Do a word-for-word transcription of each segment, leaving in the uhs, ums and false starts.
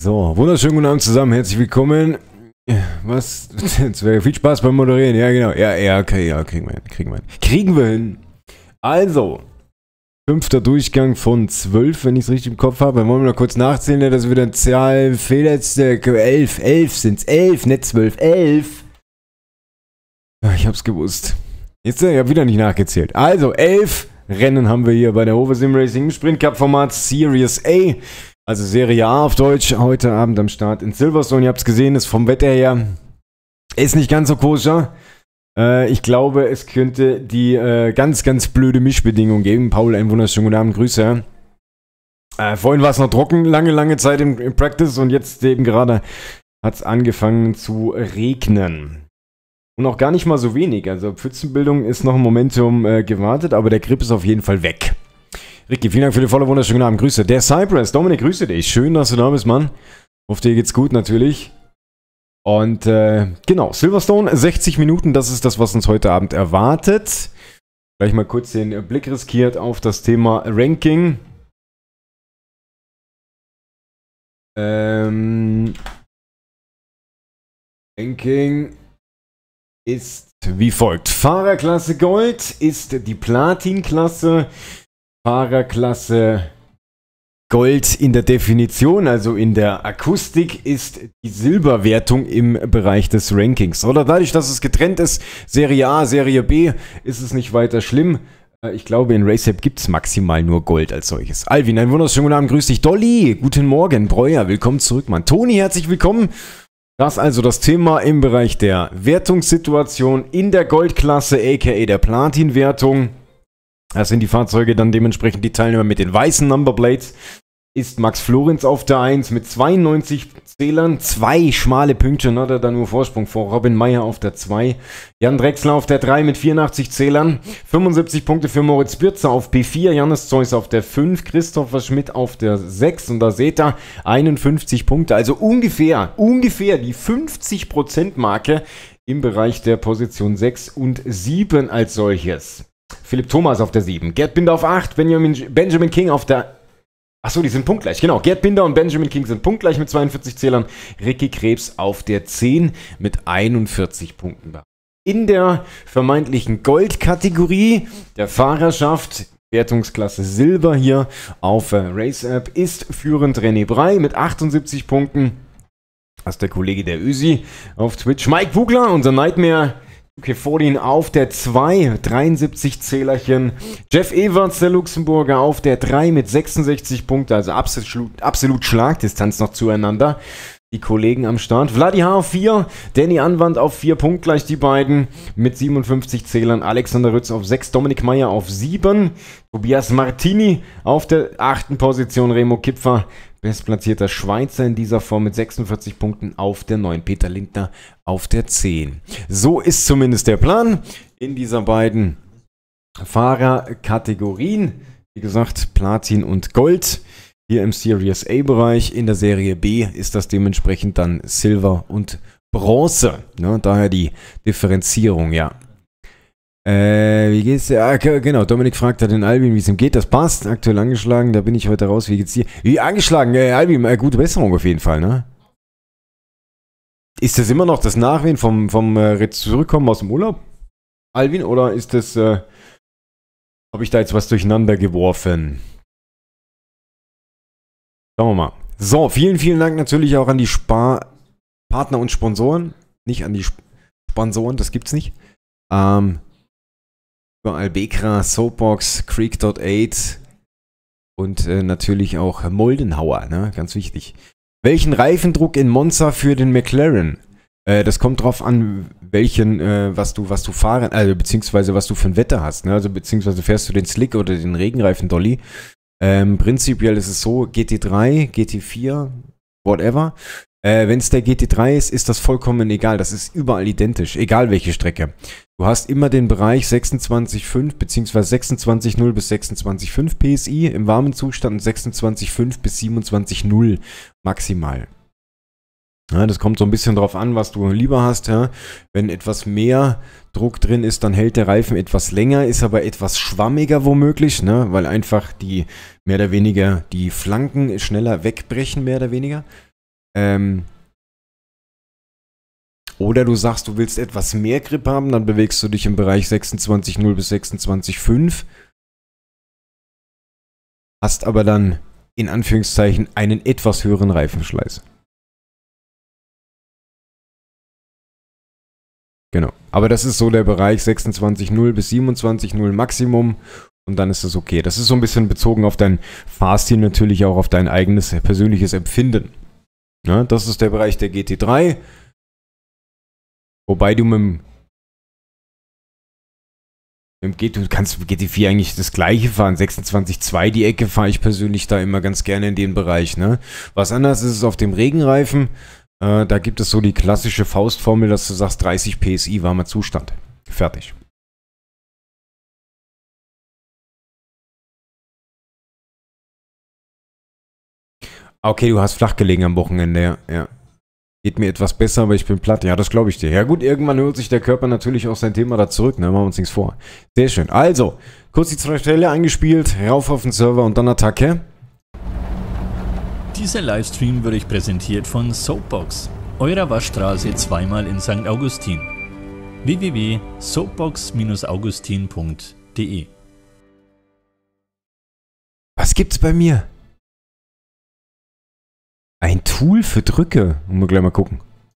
So, wunderschönen guten Abend zusammen, herzlich willkommen. Was? Jetzt wäre viel Spaß beim Moderieren, ja genau. Ja, ja, okay, ja, kriegen wir hin, kriegen wir hin. Kriegen wir hin. Also, fünfter Durchgang von zwölf, wenn ich es richtig im Kopf habe. Dann wollen wir noch kurz nachzählen, ja, dass wir dann Zahl fehlletzte, elf, elf sind es, elf, nicht zwölf, elf. Ja, ich hab's gewusst. Jetzt, ich hab wieder nicht nachgezählt. Also, elf Rennen haben wir hier bei der Hover Sim Racing im Sprint Cup Format Series A. Also Serie A auf Deutsch, heute Abend am Start in Silverstone. Ihr habt es gesehen, ist vom Wetter her, ist nicht ganz so koscher. Äh, ich glaube, es könnte die äh, ganz, ganz blöde Mischbedingung geben. Paul, einen wunderschönen guten Abend, Grüße. Äh, vorhin war es noch trocken, lange, lange Zeit im, im Practice und jetzt eben gerade hat es angefangen zu regnen. Und auch gar nicht mal so wenig, also Pfützenbildung ist noch ein Momentum äh, gewartet, aber der Grip ist auf jeden Fall weg. Ricky, vielen Dank für den Follow, wunderschönen guten Abend, Grüße. Der Cypress, Dominik, grüße dich. Schön, dass du da bist, Mann. Hoffe, dir geht's gut, natürlich. Und, äh, genau, Silverstone, sechzig Minuten, das ist das, was uns heute Abend erwartet. Gleich mal kurz den Blick riskiert auf das Thema Ranking. Ähm, Ranking ist wie folgt. Fahrerklasse Gold ist die Platin-Klasse. Fahrerklasse Gold in der Definition, also in der Akustik, ist die Silberwertung im Bereich des Rankings. Oder dadurch, dass es getrennt ist, Serie A, Serie B, ist es nicht weiter schlimm. Ich glaube, in RaceApp gibt es maximal nur Gold als solches. Alvin, einen wunderschönen guten Abend, grüß dich. Dolly, guten Morgen. Breuer, willkommen zurück, Mann. Toni, herzlich willkommen. Das ist also das Thema im Bereich der Wertungssituation in der Goldklasse, aka der Platin-Wertung. Das sind die Fahrzeuge dann dementsprechend die Teilnehmer mit den weißen Numberplates. Ist Max Florenz auf der eins mit zweiundneunzig Zählern. Zwei schmale Pünktchen hat er dann nur Vorsprung vor Robin Meyer auf der zwei. Jan Drechsler auf der drei mit vierundachtzig Zählern. fünfundsiebzig Punkte für Moritz Birzer auf P vier. Jannis Zeus auf der fünf. Christopher Schmidt auf der sechs. Und da seht ihr einundfünfzig Punkte. Also ungefähr, ungefähr die fünfzig Prozent Marke im Bereich der Position sechs und sieben als solches. Philipp Thomas auf der sieben, Gerd Binder auf acht, Benjamin, Benjamin King auf der... Achso, die sind punktgleich, genau. Gerd Binder und Benjamin King sind punktgleich mit zweiundvierzig Zählern. Ricky Krebs auf der zehn mit einundvierzig Punkten. In der vermeintlichen Goldkategorie der Fahrerschaft, Wertungsklasse Silber hier auf RaceApp, ist führend René Brey mit achtundsiebzig Punkten. Das ist der Kollege der Ösi auf Twitch. Mike Bugler, unser Nightmare... Okay, vierzehn auf der zwei, dreiundsiebzig Zählerchen. Jeff Everts, der Luxemburger, auf der drei mit sechsundsechzig Punkten, also absolut, absolut Schlagdistanz noch zueinander. Die Kollegen am Start. Vladi H. auf vier, Danny Anwand auf vier, punktgleich die beiden mit siebenundfünfzig Zählern. Alexander Rütz auf sechs, Dominik Meyer auf sieben, Tobias Martini auf der achten Position, Remo Kipfer, bestplatzierter Schweizer in dieser Form mit sechsundvierzig Punkten auf der neun. Peter Lindner auf der zehn. So ist zumindest der Plan in dieser beiden Fahrerkategorien. Wie gesagt, Platin und Gold. Hier im Series A-Bereich. In der Serie B ist das dementsprechend dann Silber und Bronze. Ne? Daher die Differenzierung, ja. Äh, wie geht's dir? Ah, genau, Dominik fragt da den Albin, wie es ihm geht. Das passt, aktuell angeschlagen, da bin ich heute raus. Wie geht's dir? Wie angeschlagen? Äh, Albin, äh, gute Besserung auf jeden Fall, ne? Ist das immer noch das Nachwehen vom, vom äh, Zurückkommen aus dem Urlaub, Albin? Oder ist das, äh, habe ich da jetzt was durcheinander geworfen? Schauen wir mal. So, vielen, vielen Dank natürlich auch an die Sparpartner und Sponsoren. Nicht an die Sp Sponsoren, das gibt's nicht. Ähm, Überall Bekra, Soapbox, Creek Dot acht und äh, natürlich auch Moldenhauer, ne? Ganz wichtig. Welchen Reifendruck in Monza für den McLaren? Äh, das kommt drauf an, welchen, äh, was du, was du fahren, also beziehungsweise was du für ein Wetter hast, ne? Also beziehungsweise fährst du den Slick oder den Regenreifen Dolly. Ähm, prinzipiell ist es so, G T drei, G T vier, whatever. Äh, wenn es der G T drei ist, ist das vollkommen egal. Das ist überall identisch, egal welche Strecke. Du hast immer den Bereich sechsundzwanzig Komma fünf bzw. sechsundzwanzig Komma null bis sechsundzwanzig Komma fünf P S I im warmen Zustand und sechsundzwanzig Komma fünf bis siebenundzwanzig Komma null maximal. Ja, das kommt so ein bisschen drauf an, was du lieber hast. Ja. Wenn etwas mehr Druck drin ist, dann hält der Reifen etwas länger, ist aber etwas schwammiger womöglich, ne, weil einfach die mehr oder weniger die Flanken schneller wegbrechen, mehr oder weniger. Ähm, oder du sagst, du willst etwas mehr Grip haben, dann bewegst du dich im Bereich sechsundzwanzig Komma null bis sechsundzwanzig Komma fünf. Hast aber dann in Anführungszeichen einen etwas höheren Reifenschleiß. Genau. Aber das ist so der Bereich sechsundzwanzig Komma null bis siebenundzwanzig Komma null Maximum. Und dann ist das okay. Das ist so ein bisschen bezogen auf dein Fahrstil, natürlich auch auf dein eigenes persönliches Empfinden. Ja, das ist der Bereich der G T drei. Wobei du mit dem, mit dem G T, du kannst mit G T vier eigentlich das gleiche fahren. sechsundzwanzig Komma zwei die Ecke fahre ich persönlich da immer ganz gerne in den Bereich. Ne? Was anderes ist es auf dem Regenreifen. Äh, da gibt es so die klassische Faustformel, dass du sagst dreißig P S I warmer Zustand. Fertig. Okay, du hast flach gelegen am Wochenende, ja. ja. Geht mir etwas besser, aber ich bin platt. Ja, das glaube ich dir. Ja gut, irgendwann holt sich der Körper natürlich auch sein Thema da zurück, ne? Machen wir uns nichts vor. Sehr schön. Also, kurz die zwei Stelle eingespielt, rauf auf den Server und dann Attacke. Dieser Livestream wird euch präsentiert von Soapbox, eurer Waschstraße zweimal in Sankt Augustin. w w w punkt soapbox Bindestrich augustin punkt de Was gibt's bei mir? Ein Tool für Drücke. Wollen wir gleich mal gucken.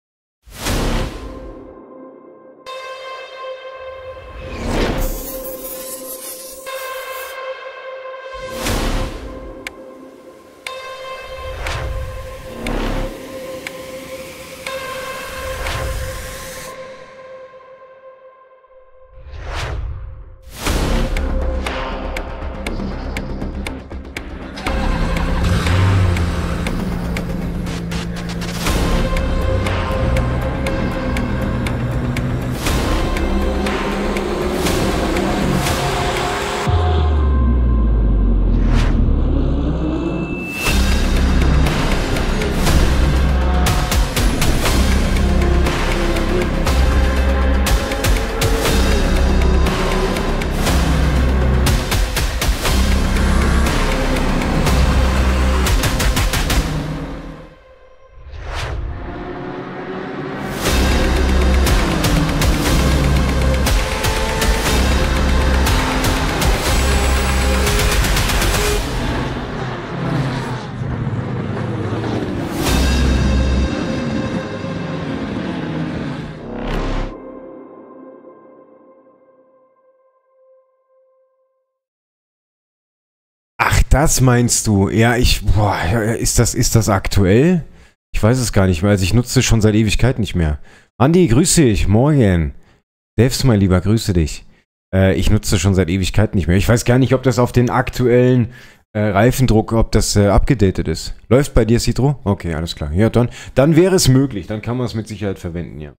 Das meinst du? Ja, ich... Boah, ist das, ist das aktuell? Ich weiß es gar nicht mehr. Also ich nutze es schon seit Ewigkeit nicht mehr. Andi, grüße dich. Morgen. Devs, mein Lieber, grüße dich. Äh, ich nutze es schon seit Ewigkeit nicht mehr. Ich weiß gar nicht, ob das auf den aktuellen äh, Reifendruck, ob das äh, abgedatet ist. Läuft bei dir, Citro? Okay, alles klar. Ja, dann, dann wäre es möglich. Dann kann man es mit Sicherheit verwenden, ja.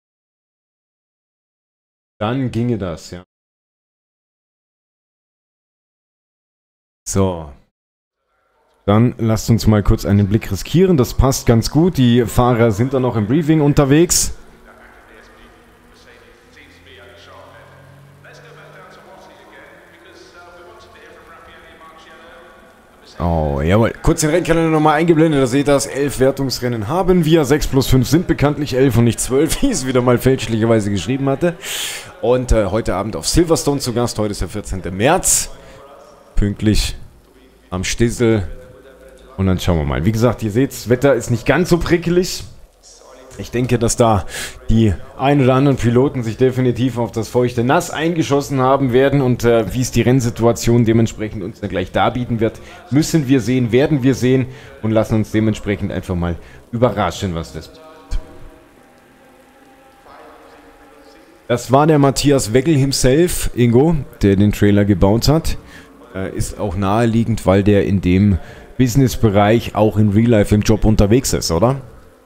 Dann ginge das, ja. So. Dann lasst uns mal kurz einen Blick riskieren. Das passt ganz gut. Die Fahrer sind dann noch im Briefing unterwegs. Oh, jawohl. Kurz den Rennkalender nochmal eingeblendet. Da seht ihr das. Elf Wertungsrennen haben wir. sechs plus fünf sind bekanntlich elf und nicht zwölf, wie es wieder mal fälschlicherweise geschrieben hatte. Und äh, heute Abend auf Silverstone zu Gast. Heute ist der vierzehnte März. Pünktlich am Stissel. Und dann schauen wir mal. Wie gesagt, ihr seht, das Wetter ist nicht ganz so prickelig. Ich denke, dass da die ein oder anderen Piloten sich definitiv auf das feuchte Nass eingeschossen haben werden. Und äh, wie es die Rennsituation dementsprechend uns dann gleich darbieten wird, müssen wir sehen, werden wir sehen. Und lassen uns dementsprechend einfach mal überraschen, was das ist. Das war der Matthias Wegel himself, Ingo, der den Trailer gebaut hat. Äh, ist auch naheliegend, weil der in dem Business-Bereich auch in Real Life im Job unterwegs ist, oder?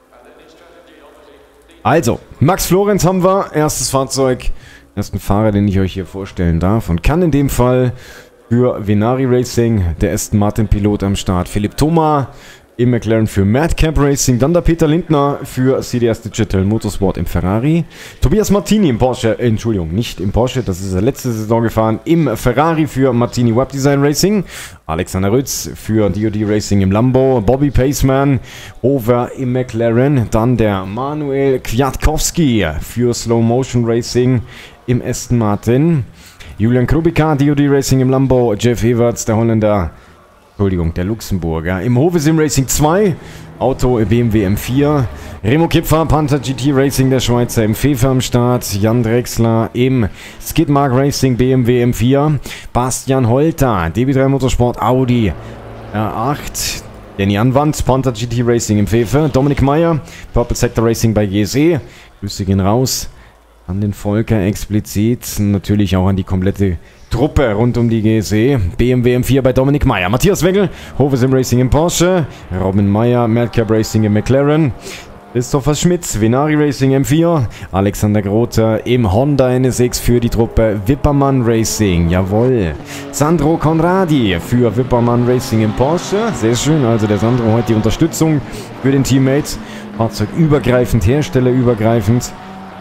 Also, Max Florenz haben wir, erstes Fahrzeug, ersten Fahrer, den ich euch hier vorstellen darf und kann in dem Fall für Venari Racing, der Aston Martin Pilot am Start, Philipp Thoma im McLaren für Madcap Racing. Dann der Peter Lindner für C D S Digital Motorsport im Ferrari. Tobias Martini im Porsche, äh, Entschuldigung, nicht im Porsche, das ist er letzte Saison gefahren, im Ferrari für Martini Webdesign Racing. Alexander Rütz für D O D Racing im Lambo. Bobby Paceman, Hover im McLaren. Dann der Manuel Kwiatkowski für Slow Motion Racing im Aston Martin. Julian Krubika, D O D Racing im Lambo. Jeff Everts, der Holländer, Entschuldigung, der Luxemburger, im Hove Sim Racing zwei, Auto B M W M vier, Remo Kipfer, Panther G T Racing, der Schweizer im Fefe am Start, Jan Drexler im Skidmark Racing B M W M vier, Bastian Holter, D B drei Motorsport Audi R acht, Danny Anwand, Panther G T Racing im Fefe, Dominik Meyer, Purple Sector Racing bei G S E, Grüße gehen raus an den Volker explizit, natürlich auch an die komplette Truppe rund um die G S E. B M W M vier bei Dominik Meyer. Matthias Wengel, Hove Sim Racing im Porsche. Robin Meyer, Madcap Racing im McLaren. Christopher Schmitz, Venari Racing M vier. Alexander Grote im Honda N S X für die Truppe Wippermann Racing. Jawohl. Sandro Conradi für Wippermann Racing im Porsche. Sehr schön. Also der Sandro heute die Unterstützung für den Teammate. Fahrzeugübergreifend, herstellerübergreifend.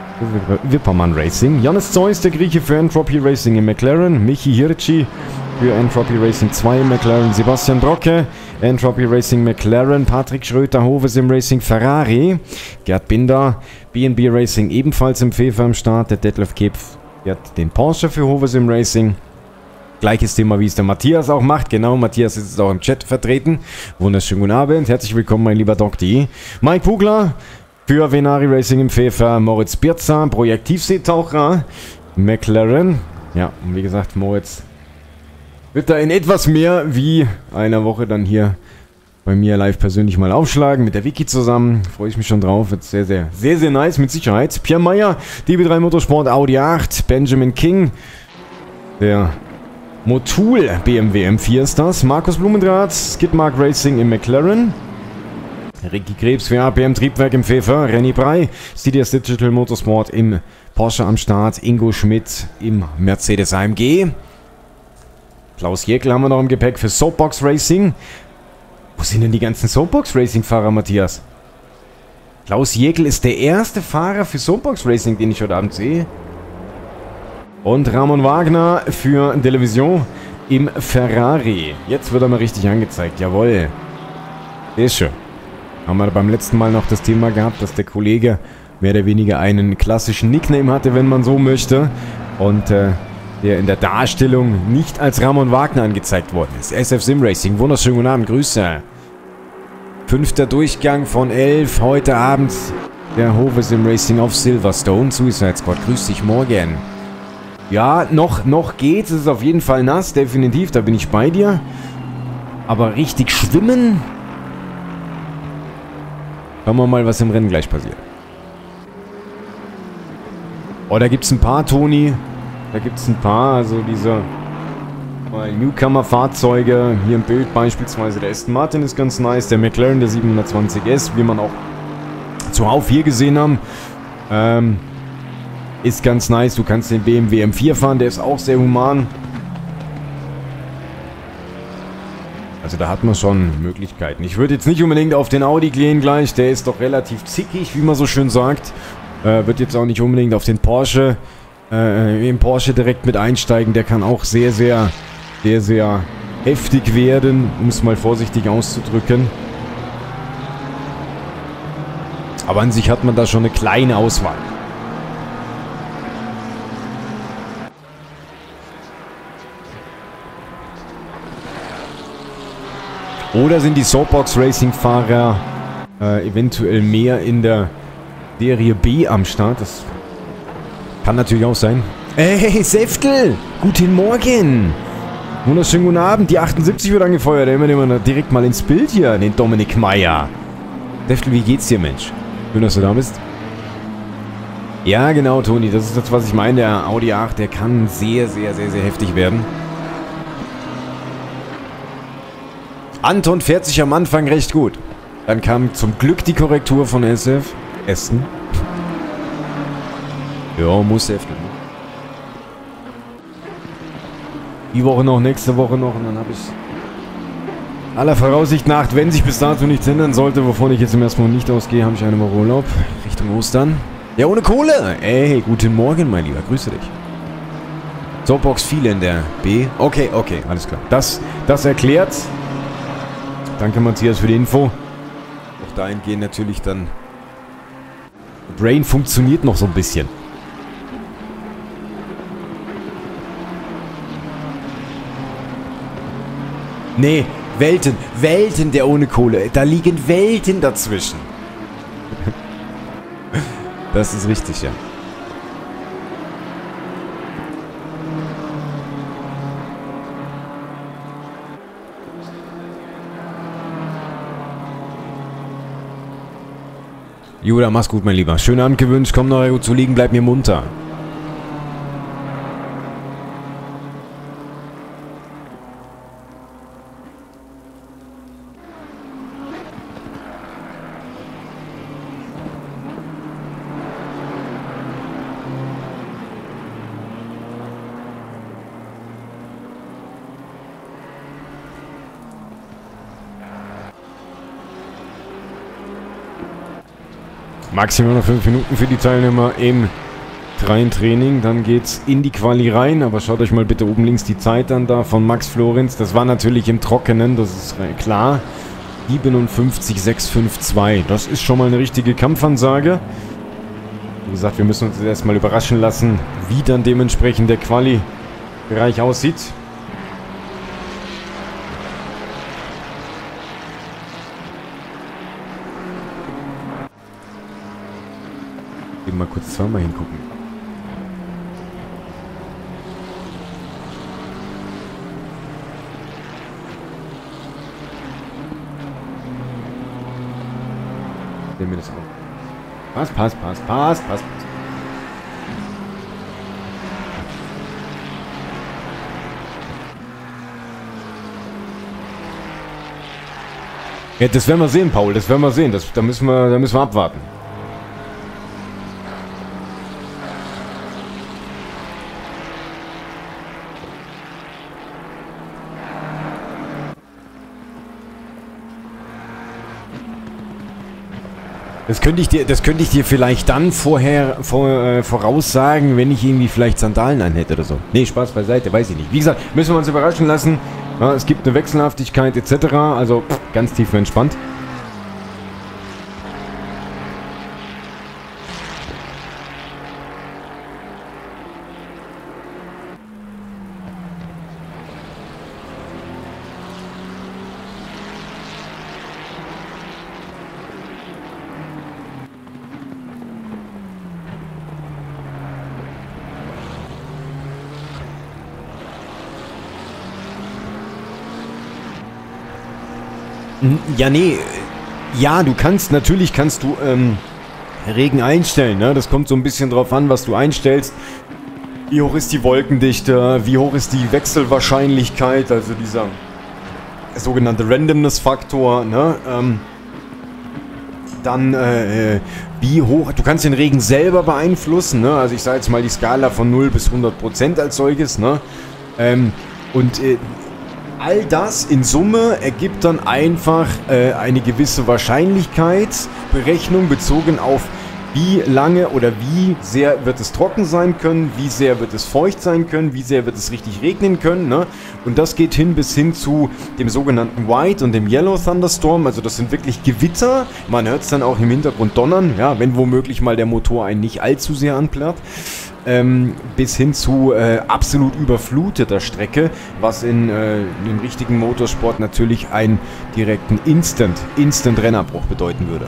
Wippermann Racing. Janis Zeus, der Grieche für Entropy Racing im McLaren. Michi Hirci für Entropy Racing zwei im McLaren. Sebastian Brocke, Entropy Racing McLaren. Patrick Schröter, Hove Sim Racing Ferrari. Gerd Binder, B and B Racing ebenfalls im Fefe am Start. Der Detlef Kepf fährt den Porsche für Hove Sim Racing. Gleiches Thema, wie es der Matthias auch macht. Genau, Matthias ist jetzt auch im Chat vertreten. Wunderschönen guten Abend. Herzlich willkommen, mein lieber Dokti. Mike Pugler für Venari Racing im Fefe, Moritz Birzer, Projektivseetaucher, McLaren. Ja, und wie gesagt, Moritz wird da in etwas mehr wie einer Woche dann hier bei mir live persönlich mal aufschlagen, mit der Wiki zusammen. Freue ich mich schon drauf, wird sehr, sehr, sehr, sehr nice, mit Sicherheit. Pierre Meyer, D B drei Motorsport Audi acht, Benjamin King, der Motul B M W M vier ist das, Markus Blumendrath, Skidmark Racing im McLaren. Ricky Krebs für A P M Triebwerk im Fefe, Renny Brey, C D S Digital Motorsport im Porsche am Start, Ingo Schmidt im Mercedes A M G. Klaus Jäckel haben wir noch im Gepäck für Soapbox Racing. Wo sind denn die ganzen Soapbox Racing Fahrer, Matthias? Klaus Jäckel ist der erste Fahrer für Soapbox Racing, den ich heute Abend sehe. Und Ramon Wagner für Television im Ferrari. Jetzt wird er mal richtig angezeigt, jawohl. Sehr schön. Haben wir beim letzten Mal noch das Thema gehabt, dass der Kollege mehr oder weniger einen klassischen Nickname hatte, wenn man so möchte. Und äh, der in der Darstellung nicht als Ramon Wagner angezeigt worden ist. S F Sim Racing, wunderschönen guten Abend, Grüße. Fünfter Durchgang von elf, heute Abend der Hove Sim Racing auf Silverstone. Suicide Squad, grüß dich, morgen. Ja, noch, noch geht's, es ist auf jeden Fall nass, definitiv, da bin ich bei dir. Aber richtig schwimmen... Schauen wir mal, was im Rennen gleich passiert. Oh, da gibt es ein paar, Toni. Da gibt es ein paar, also diese Newcomer-Fahrzeuge. Hier im Bild beispielsweise der Aston Martin ist ganz nice. Der McLaren, der siebenhundertzwanzig S, wie man auch zuhauf hier gesehen haben. Ähm, ist ganz nice. Du kannst den B M W M vier fahren, der ist auch sehr human. Also da hat man schon Möglichkeiten. Ich würde jetzt nicht unbedingt auf den Audi gehen gleich. Der ist doch relativ zickig, wie man so schön sagt. Äh, wird jetzt auch nicht unbedingt auf den Porsche, äh, im Porsche direkt mit einsteigen. Der kann auch sehr, sehr, sehr, sehr heftig werden, um es mal vorsichtig auszudrücken. Aber an sich hat man da schon eine kleine Auswahl. Oder sind die Soapbox Racing Fahrer äh, eventuell mehr in der Serie B am Start? Das kann natürlich auch sein. Hey, Säftel! Guten Morgen! Wunderschönen guten Abend. Die achtundsiebzig wird angefeuert. Da nehmen wir direkt mal ins Bild hier, den Dominik Meyer. Säftel, wie geht's dir, Mensch? Schön, dass du da bist. Ja, genau, Toni. Das ist das, was ich meine. Der Audi acht, der kann sehr, sehr, sehr, sehr heftig werden. Anton fährt sich am Anfang recht gut. Dann kam zum Glück die Korrektur von S F. Essen. Ja, muss heftig. Die Woche noch, nächste Woche noch und dann habe ich Aller Voraussicht nach, wenn sich bis dato nichts ändern sollte, wovon ich jetzt im ersten Mal nicht ausgehe, habe ich eine Woche Urlaub. Richtung Ostern. Ja, ohne Kohle! Ey, guten Morgen, mein Lieber. Grüße dich. Soapbox viele in der B. Okay, okay, alles klar. Das, das erklärt. Danke, Matthias, für die Info. Auch dahingehend natürlich dann... Brain funktioniert noch so ein bisschen. Nee, Welten, Welten der ohne Kohle. Da liegen Welten dazwischen. Das ist richtig, ja. Judah, mach's gut, mein Lieber. Schönen Abend gewünscht, komm noch gut zu liegen, bleib mir munter. Maximal noch fünf Minuten für die Teilnehmer im freien Training. Dann geht's in die Quali rein. Aber schaut euch mal bitte oben links die Zeit an da von Max Florenz. Das war natürlich im Trockenen, das ist klar. siebenundfünfzig sechs fünf zwei. Das ist schon mal eine richtige Kampfansage. Wie gesagt, wir müssen uns jetzt erstmal überraschen lassen, wie dann dementsprechend der Quali-Bereich aussieht. Mal kurz zweimal hingucken. Nehmen wir das auch. Passt, passt, passt, passt, passt. Ja, das werden wir sehen, Paul. Das werden wir sehen. Das, da müssen wir, da müssen wir abwarten. Das könnte ich dir, das könnte ich dir vielleicht dann vorher vor, äh, voraussagen, wenn ich irgendwie vielleicht Sandalen anhätte oder so. Nee, Spaß beiseite, weiß ich nicht. Wie gesagt, müssen wir uns überraschen lassen. Ja, es gibt eine Wechselhaftigkeit et cetera. Also pff, ganz tief entspannt. Ja, nee. Ja, du kannst, natürlich kannst du ähm, Regen einstellen, ne? Das kommt so ein bisschen drauf an, was du einstellst. Wie hoch ist die Wolkendichte? Wie hoch ist die Wechselwahrscheinlichkeit? Also dieser sogenannte Randomness-Faktor, ne? Ähm, dann, äh, wie hoch... Du kannst den Regen selber beeinflussen, ne? Also ich sage jetzt mal die Skala von null bis hundert Prozent als solches, ne? Ähm, und... Äh, All das in Summe ergibt dann einfach äh, eine gewisse Wahrscheinlichkeitsberechnung bezogen auf wie lange oder wie sehr wird es trocken sein können, wie sehr wird es feucht sein können, wie sehr wird es richtig regnen können, ne? Und das geht hin bis hin zu dem sogenannten White und dem Yellow Thunderstorm, also das sind wirklich Gewitter, man hört es dann auch im Hintergrund donnern, ja, wenn womöglich mal der Motor einen nicht allzu sehr anplärrt. Ähm, bis hin zu äh, absolut überfluteter Strecke, was in, äh, in dem richtigen Motorsport natürlich einen direkten Instant, Instant Rennabbruch bedeuten würde.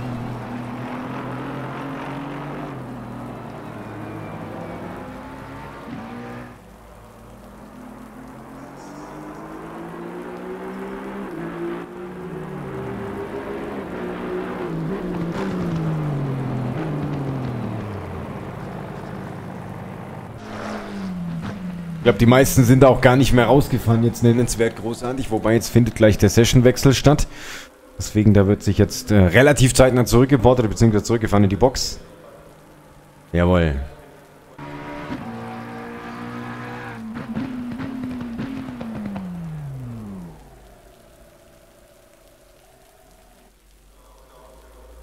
Ich glaube, die meisten sind da auch gar nicht mehr rausgefahren, jetzt nennenswert großartig, wobei jetzt findet gleich der Sessionwechsel statt. Deswegen, da wird sich jetzt äh, relativ zeitnah zurückgeportet, beziehungsweise zurückgefahren in die Box. Jawohl.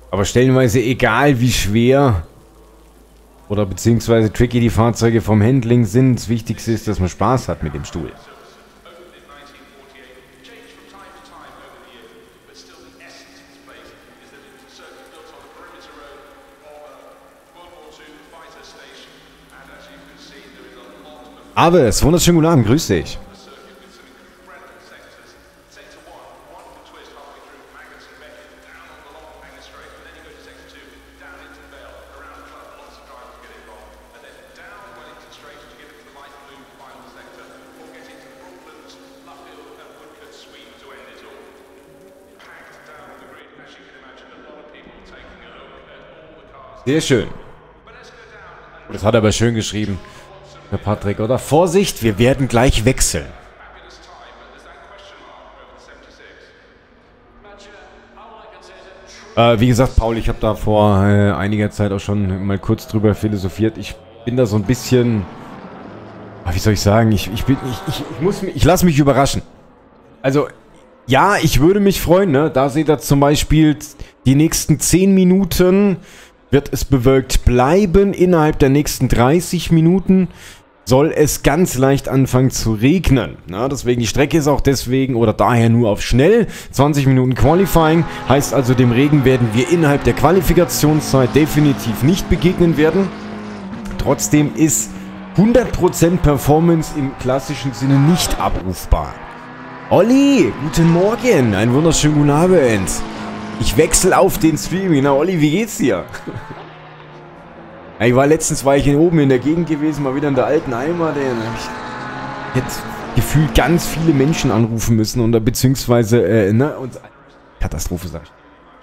Aber stellenweise egal wie schwer oder beziehungsweise tricky die Fahrzeuge vom Handling sind, das Wichtigste ist, dass man Spaß hat mit dem Stuhl. Aber es wunderschönen guten Abend, grüß dich. Sehr schön. Das hat er aber schön geschrieben, der Patrick, oder? Vorsicht, wir werden gleich wechseln. Äh, wie gesagt, Paul, ich habe da vor äh, einiger Zeit auch schon mal kurz drüber philosophiert. Ich bin da so ein bisschen, wie soll ich sagen, ich, ich bin, ich, ich, ich muss mich, ich lasse mich überraschen. Also, ja, ich würde mich freuen, ne? Da seht ihr zum Beispiel die nächsten zehn Minuten wird es bewölkt bleiben. Innerhalb der nächsten dreißig Minuten soll es ganz leicht anfangen zu regnen. Na, deswegen, die Strecke ist auch deswegen oder daher nur auf schnell. zwanzig Minuten Qualifying. Heißt also, dem Regen werden wir innerhalb der Qualifikationszeit definitiv nicht begegnen werden. Trotzdem ist hundert Prozent Performance im klassischen Sinne nicht abrufbar. Olli, guten Morgen. Einen wunderschönen guten Abend. Ich wechsle auf den Streaming. Na Olli, wie geht's dir? Ja, ich war letztens, war ich in, oben in der Gegend gewesen, mal wieder in der alten Heimat. Ey, ich hätte gefühlt ganz viele Menschen anrufen müssen oder beziehungsweise, äh, ne, und Katastrophe, sag ich.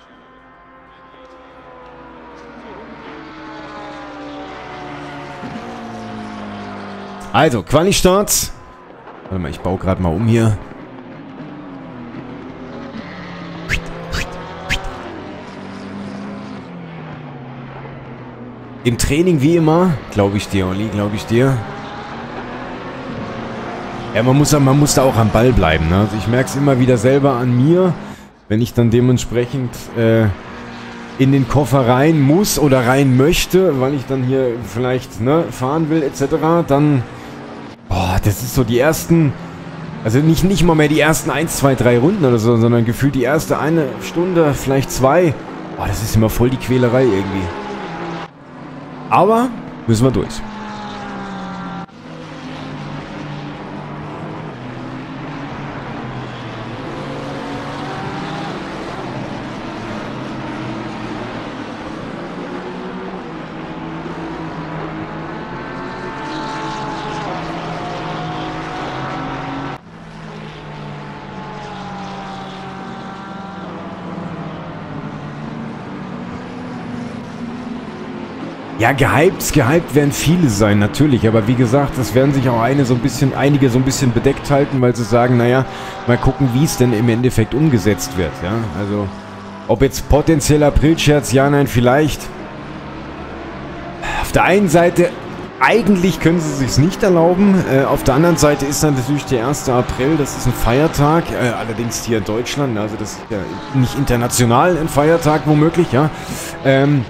Also, Quali-Start. Warte mal, ich baue gerade mal um hier. Im Training wie immer, glaube ich dir, Olli, glaube ich dir. Ja, man muss, man muss da auch am Ball bleiben, ne? Also ich merke es immer wieder selber an mir, wenn ich dann dementsprechend äh, in den Koffer rein muss oder rein möchte, weil ich dann hier vielleicht, ne, fahren will et cetera. Dann, boah, das ist so die ersten, also nicht, nicht mal mehr die ersten eins, zwei, drei Runden oder so, sondern gefühlt die erste eine Stunde, vielleicht zwei. Boah, das ist immer voll die Quälerei irgendwie. Aber müssen wir durch. Ja, gehypt, gehypt werden viele sein, natürlich. Aber wie gesagt, das werden sich auch eine so ein bisschen, einige so ein bisschen bedeckt halten, weil sie sagen, naja, mal gucken, wie es denn im Endeffekt umgesetzt wird. Ja, also, ob jetzt potenziell Aprilscherz, ja, nein, vielleicht. Auf der einen Seite, eigentlich können sie es sich nicht erlauben. Äh, auf der anderen Seite ist dann natürlich der erste April, das ist ein Feiertag. Äh, allerdings hier in Deutschland, also das ist ja nicht international ein Feiertag womöglich, ja. Ähm,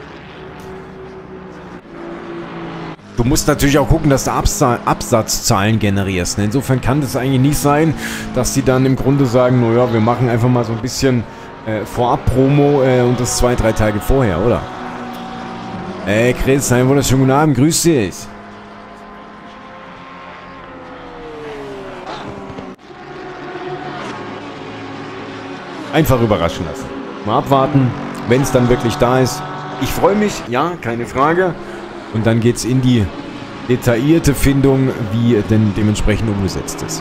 Du musst natürlich auch gucken, dass du Absa Absatzzahlen generierst. Insofern kann das eigentlich nicht sein, dass sie dann im Grunde sagen, naja, wir machen einfach mal so ein bisschen äh, Vorab-Promo äh, und das zwei, drei Tage vorher, oder? Ey, Chris, einen wunderschönen guten Abend, grüß dich. Einfach überraschen lassen. Mal abwarten, wenn es dann wirklich da ist. Ich freue mich, ja, keine Frage. Und dann geht es in die detaillierte Findung, wie denn dementsprechend umgesetzt ist.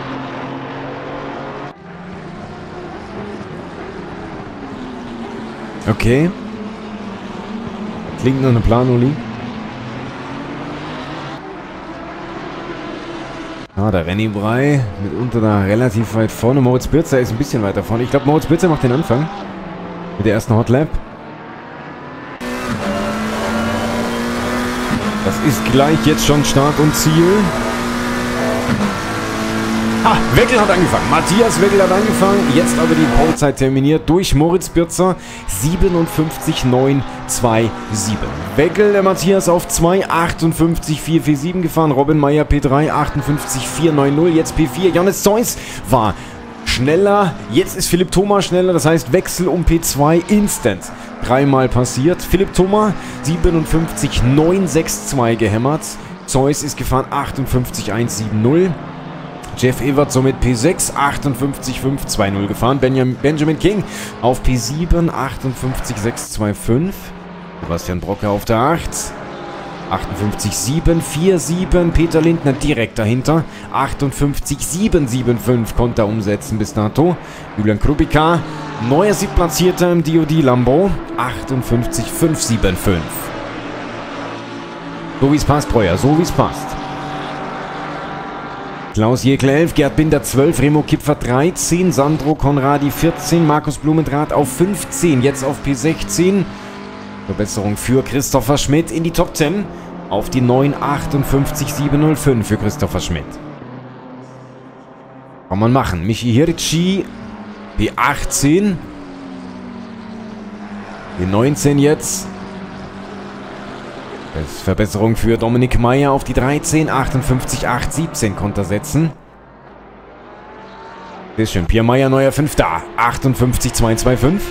Okay. Klingt nach einem Plan, Oli. Ah, der Renny Brei mitunter da relativ weit vorne. Moritz Birzer ist ein bisschen weiter vorne. Ich glaube, Moritz Birzer macht den Anfang mit der ersten Hot Lap. Das ist gleich jetzt schon Start und Ziel. Ha, Weckel hat angefangen. Matthias Weckel hat angefangen. Jetzt aber die Pauzeit terminiert durch Moritz Birzer. siebenundfünfzig neun zwei sieben. Weckel, der Matthias auf zwei. achtundfünfzig vier vier sieben gefahren. Robin Meyer P drei. achtundfünfzig vier neun null. Jetzt P vier. Johannes Zeus war schneller. Jetzt ist Philipp Thoma schneller. Das heißt Wechsel um P zwei instant. Dreimal passiert. Philipp Thoma siebenundfünfzig neun sechs zwei gehämmert. Zeus ist gefahren achtundfünfzig eins sieben null. Jeff Evert somit P sechs, achtundfünfzig fünf zwei null gefahren. Benjamin, Benjamin King auf P sieben, achtundfünfzig sechs zwei fünf. Sebastian Brocke auf der acht, achtundfünfzig sieben vier sieben. Peter Lindner direkt dahinter, achtundfünfzig sieben sieben fünf konnte er umsetzen bis dato. Julian Krupika, neuer Siebtplatzierter im D O D Lambo, achtundfünfzig fünf sieben fünf. So wie es passt, Breuer, so wie es passt. Klaus Jekle elf, Gerd Binder zwölf, Remo Kipfer dreizehn, Sandro Konradi vierzehn, Markus Blumendrath auf fünfzehn, jetzt auf P sechzehn. Verbesserung für Christopher Schmidt in die Top zehn. Auf die neun, achtundfünfzig sieben null fünf für Christopher Schmidt. Kann man machen. Michi Hirschi, P achtzehn. P neunzehn jetzt. Das ist Verbesserung für Dominik Meyer auf die dreizehn, achtundfünfzig acht siebzehn konnte er setzen. Sehr schön. Pierre Meyer, neuer Fünfter, achtundfünfzig zwei zwei fünf.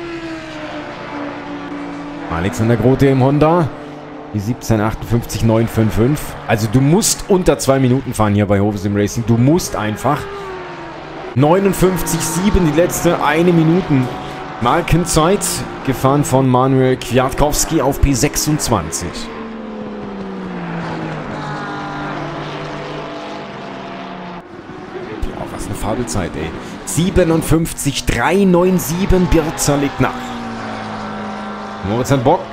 Alexander Grote im Honda, die siebzehn, achtundfünfzig neun fünf fünf. Also du musst unter zwei Minuten fahren hier bei Hovesim Racing. Du musst einfach. neunundfünfzig sieben, die letzte eine Minuten Markenzeit, gefahren von Manuel Kwiatkowski auf P sechsundzwanzig. Ja, was eine Fabelzeit, ey. siebenundfünfzig drei neun sieben, Birzer liegt nach. Moritz hat Bock.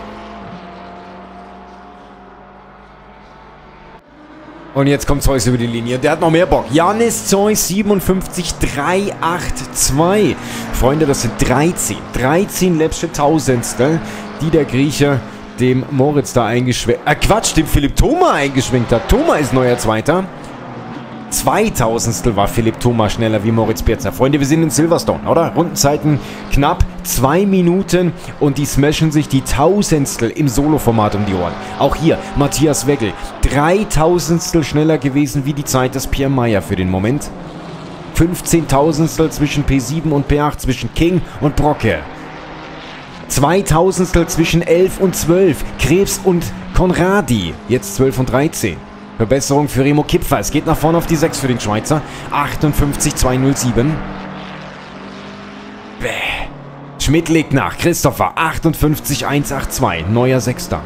Und jetzt kommt Zeus über die Linie. Der hat noch mehr Bock. Janis Zeus, siebenundfünfzig drei acht zwei. Freunde, das sind dreizehn. dreizehn läppsche Tausendstel, die der Grieche dem Moritz da eingeschwenkt... Äh, Quatsch, dem Philipp Thoma eingeschwenkt hat. Thoma ist neuer Zweiter. Zweitausendstel war Philipp Thoma schneller wie Moritz Birzer. Freunde, wir sind in Silverstone, oder? Rundenzeiten knapp zwei Minuten und die smashen sich die Tausendstel im Solo-Format um die Ohren. Auch hier Matthias Weckel, dreitausendstel schneller gewesen wie die Zeit des Pierre Meyer für den Moment. fünfzehntausendstel zwischen P sieben und P acht, zwischen King und Brocke. zweitausendstel zwischen elf und zwölf, Krebs und Konradi, jetzt zwölf und dreizehn. Verbesserung für Remo Kipfer. Es geht nach vorne auf die sechs für den Schweizer. achtundfünfzig zwei null sieben. Bäh. Schmidt legt nach. Christopher. achtundfünfzig eins acht zwei. Neuer Sechster.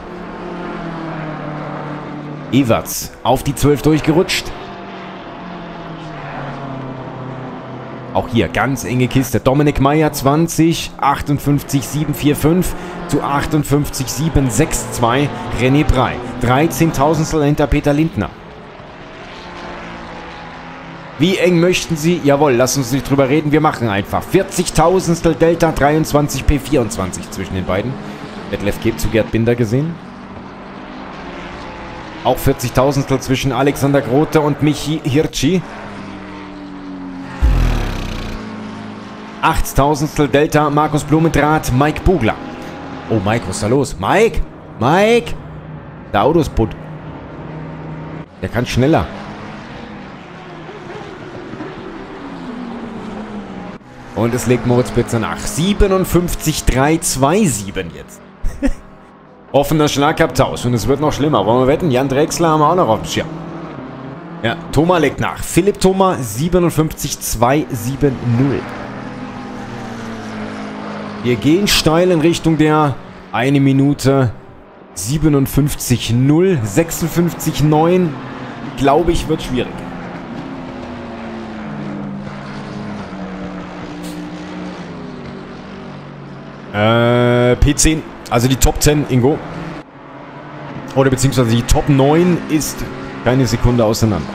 Everts. Auf die zwölf durchgerutscht. Auch hier ganz enge Kiste. Dominik Meyer zwanzig. achtundfünfzig sieben vier fünf. Zu achtundfünfzig sieben sechs zwei. René Brey. dreizehntausendstel hinter Peter Lindner. Wie eng möchten Sie? Jawohl, lass uns nicht drüber reden. Wir machen einfach. vierzigtausendstel Delta, dreiundzwanzig P vierundzwanzig zwischen den beiden. Detlef Keb zu Gerd Binder gesehen. Auch vierzigtausendstel zwischen Alexander Grote und Michi Hirschi. achttausendstel Delta, Markus Blumendrath, Mike Bugler. Oh, Mike, was ist da los? Mike? Mike? Der Auto ist putt. Der kann schneller. Und es legt Moritz Birzer nach. siebenundfünfzig drei zwei sieben jetzt. Offener Schlagabtausch. Und es wird noch schlimmer. Wollen wir wetten? Jan Drexler haben wir auch noch auf dem Schirm. Ja, Thoma legt nach. Philipp Thoma, siebenundfünfzig zwei sieben null. Wir gehen steil in Richtung der eine Minute siebenundfünfzig null, sechsundfünfzig neun. Glaube ich, wird schwierig. Äh, P zehn, also die Top zehn, Ingo. Oder beziehungsweise die Top neun ist keine Sekunde auseinander.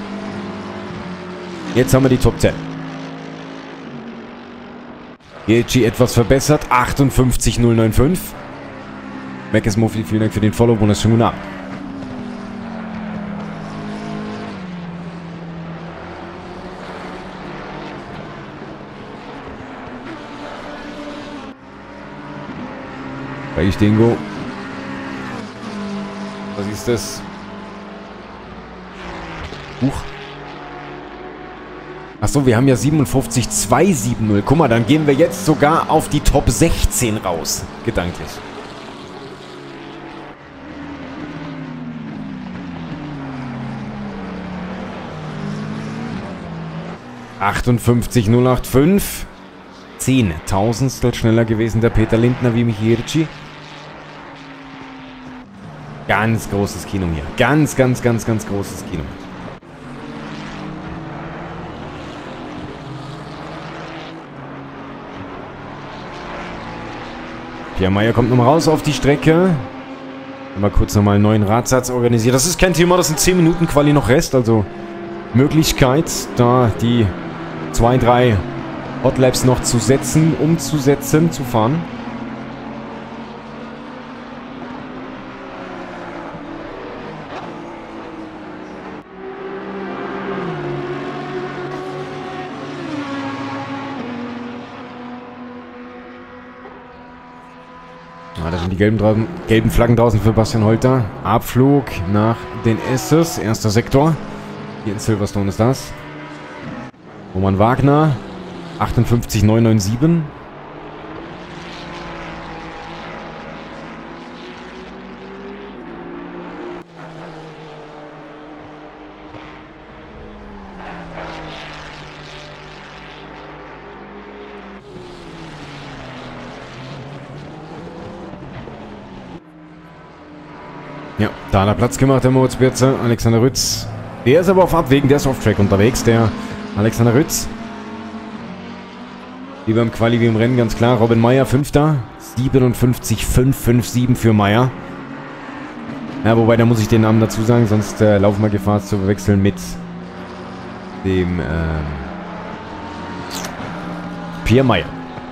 Jetzt haben wir die Top zehn. G G etwas verbessert. achtundfünfzig null neun fünf. Meckes Muffi, vielen Dank für den Follow-Bonus. Schönen guten Abend. Reich Dingo. Was ist das? Huch. Achso, wir haben ja siebenundfünfzig zwei sieben null. Guck mal, dann gehen wir jetzt sogar auf die Top sechzehn raus. Gedanklich. achtundfünfzig null fünfundachtzig. zehn Tausendstel schneller gewesen der Peter Lindner wie Michi Hirschi. Ganz großes Kino hier. Ganz, ganz, ganz, ganz großes Kino. Pierre Meyer kommt nochmal raus auf die Strecke. Mal kurz nochmal einen neuen Radsatz organisiert. Das ist kein Thema, das sind zehn Minuten Quali noch Rest. Also Möglichkeit, da die zwei, drei Hotlaps noch zu setzen, umzusetzen, zu fahren. Ah, da sind die gelben, draußen, gelben Flaggen draußen für Bastian Holter. Abflug nach den Esses, erster Sektor. Hier in Silverstone ist das. Roman Wagner, achtundfünfzig neun neun sieben. Ja, da hat er Platz gemacht, der Moritz Birzer. Alexander Rütz. Der ist aber auf Abwägen, der ist auf Track unterwegs, der Alexander Rütz. Wie beim Quali wie im Rennen, ganz klar. Robin Meyer, Fünfter. siebenundfünfzig fünf fünf sieben für Meyer. Ja, wobei, da muss ich den Namen dazu sagen, sonst äh, laufen wir Gefahr zu verwechseln mit dem ähm, Pierre Meyer.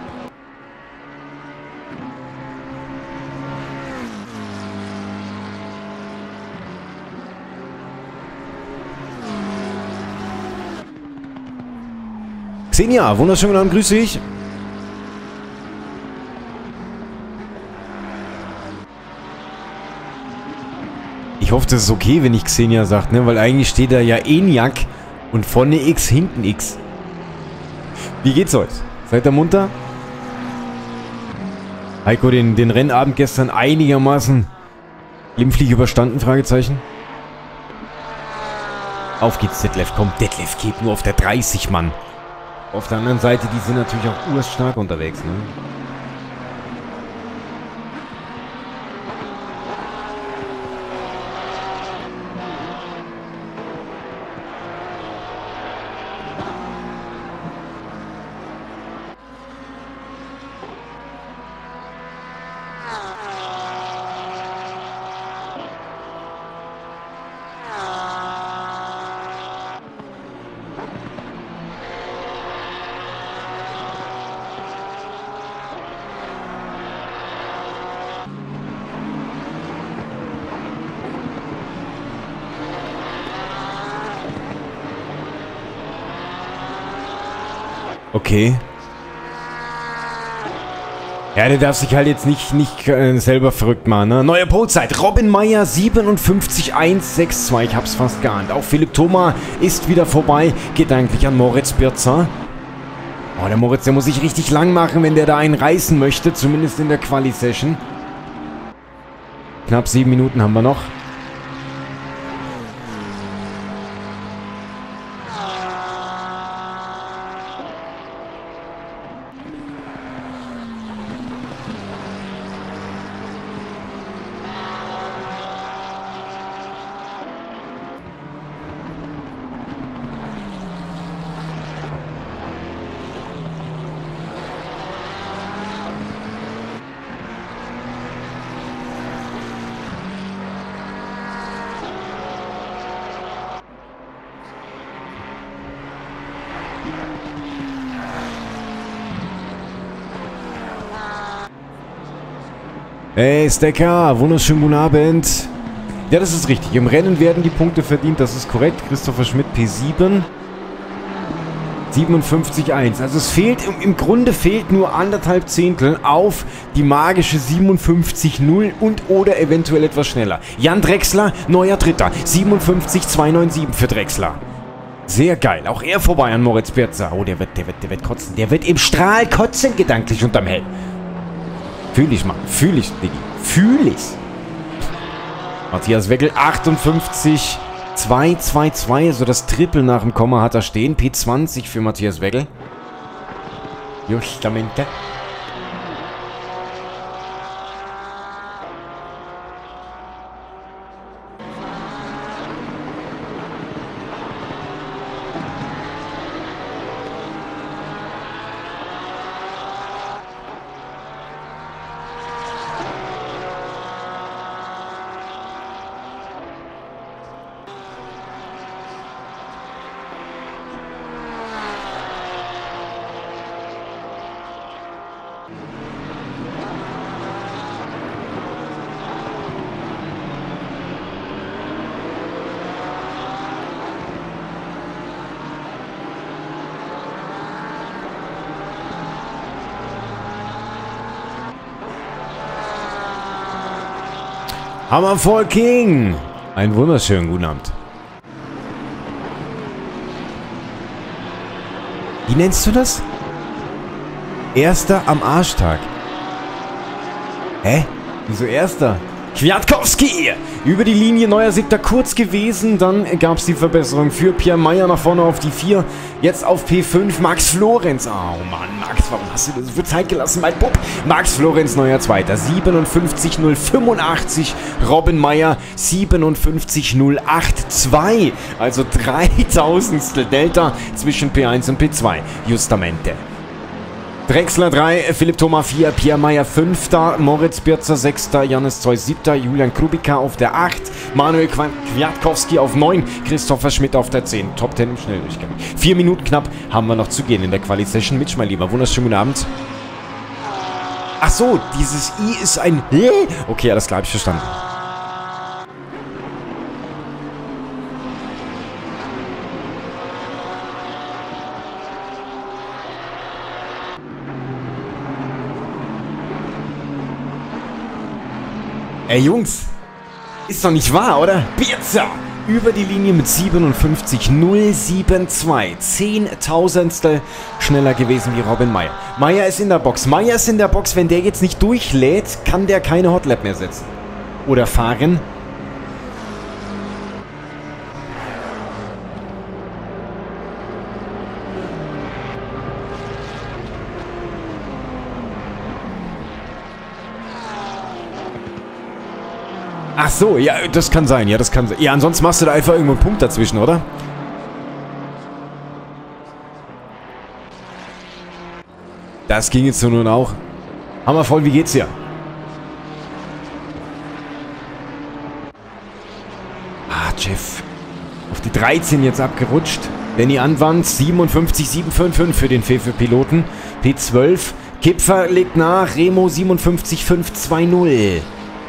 Xenia, wunderschönen guten Abend, grüße dich. Ich hoffe, das ist okay, wenn ich Xenia sage, ne? Weil eigentlich steht da ja ENIAC und vorne X, hinten X. Wie geht's euch? Seid ihr munter? Heiko, den, den Rennabend gestern einigermaßen glimpflich überstanden? Fragezeichen. Auf geht's, Detlef. Komm, Detlef geht nur auf der dreißig, Mann. Auf der anderen Seite, die sind natürlich auch urstark unterwegs, ne? Okay. Ja, der darf sich halt jetzt nicht, nicht äh, selber verrückt machen, ne? Neue Polezeit. Robin Meyer, siebenundfünfzig eins sechs zwei. Ich hab's fast geahnt. Auch Philipp Thoma ist wieder vorbei. Gedanklich an Moritz Birzer. Oh, der Moritz, der muss sich richtig lang machen, wenn der da einen reißen möchte. Zumindest in der Quali-Session. Knapp sieben Minuten haben wir noch. Hey Stecker, wunderschönen guten Abend. Ja, das ist richtig. Im Rennen werden die Punkte verdient, das ist korrekt. Christopher Schmidt P sieben. siebenundfünfzig Komma eins. Also es fehlt, im Grunde fehlt nur anderthalb Zehntel auf die magische siebenundfünfzig Komma null und oder eventuell etwas schneller. Jan Drechsler, neuer Dritter. siebenundfünfzig Komma zweihundertsiebenundneunzig für Drechsler. Sehr geil. Auch er vorbei an Moritz Pirzer. Oh, der wird, der wird, der wird kotzen. Der wird im Strahl kotzen, gedanklich unterm Helm. Fühl ich, Mann. Fühl ich, Diggi. Fühl ich. Matthias Weckel, achtundfünfzig Komma zweihundertzweiundzwanzig, also das Triple nach dem Komma hat er stehen. P zwanzig für Matthias Weckel. Justamente. Hammer voll King! Einen wunderschönen guten Abend. Wie nennst du das? Erster am Arschtag. Hä? Wieso Erster? Kwiatkowski! Über die Linie, neuer siebter kurz gewesen. Dann gab es die Verbesserung für Pierre Meyer nach vorne auf die vier. Jetzt auf P fünf Max Florenz. Oh Mann, Max, warum hast du das so viel Zeit gelassen, mein Bub? Max Florenz, neuer Zweiter. siebenundfünfzig Komma null fünfundachtzig. Robin Meyer, siebenundfünfzig Komma null zweiundachtzig. Also dreitausendstel Delta zwischen P eins und P zwei. Justamente. Drechsler drei, Philipp Thoma vier, Pierre Meyer fünfter, Moritz Pirzer sechster, Jannis Zeus siebter, Julian Krubika auf der acht, Manuel Kwiatkowski auf neun, Christopher Schmidt auf der zehn. Top zehn im Schnelldurchgang. Vier Minuten knapp haben wir noch zu gehen in der Quali-Session. Mitch, mein Lieber, wunderschönen guten Abend. Ach so, dieses I ist ein... Okay, alles klar, hab ich verstanden. Ey, Jungs, ist doch nicht wahr, oder? Pirzer über die Linie mit siebenundfünfzig Komma null zweiundsiebzig. Zehntausendstel schneller gewesen wie Robin Meyer. Meyer ist in der Box. Meyer ist in der Box. Wenn der jetzt nicht durchlädt, kann der keine Hotlap mehr setzen. Oder fahren. Ach so, ja, das kann sein, ja, das kann sein. Ja, ansonsten machst du da einfach irgendwo einen Punkt dazwischen, oder? Das ging jetzt so nun auch. Hammervoll, wie geht's dir? Ah, Jeff. Auf die dreizehn jetzt abgerutscht. Benny Anwand, siebenundfünfzig Komma siebenhundertfünfundfünfzig für den Fefe-Piloten. P zwölf. Kipfer legt nach. Remo siebenundfünfzig Komma fünfhundertzweißig.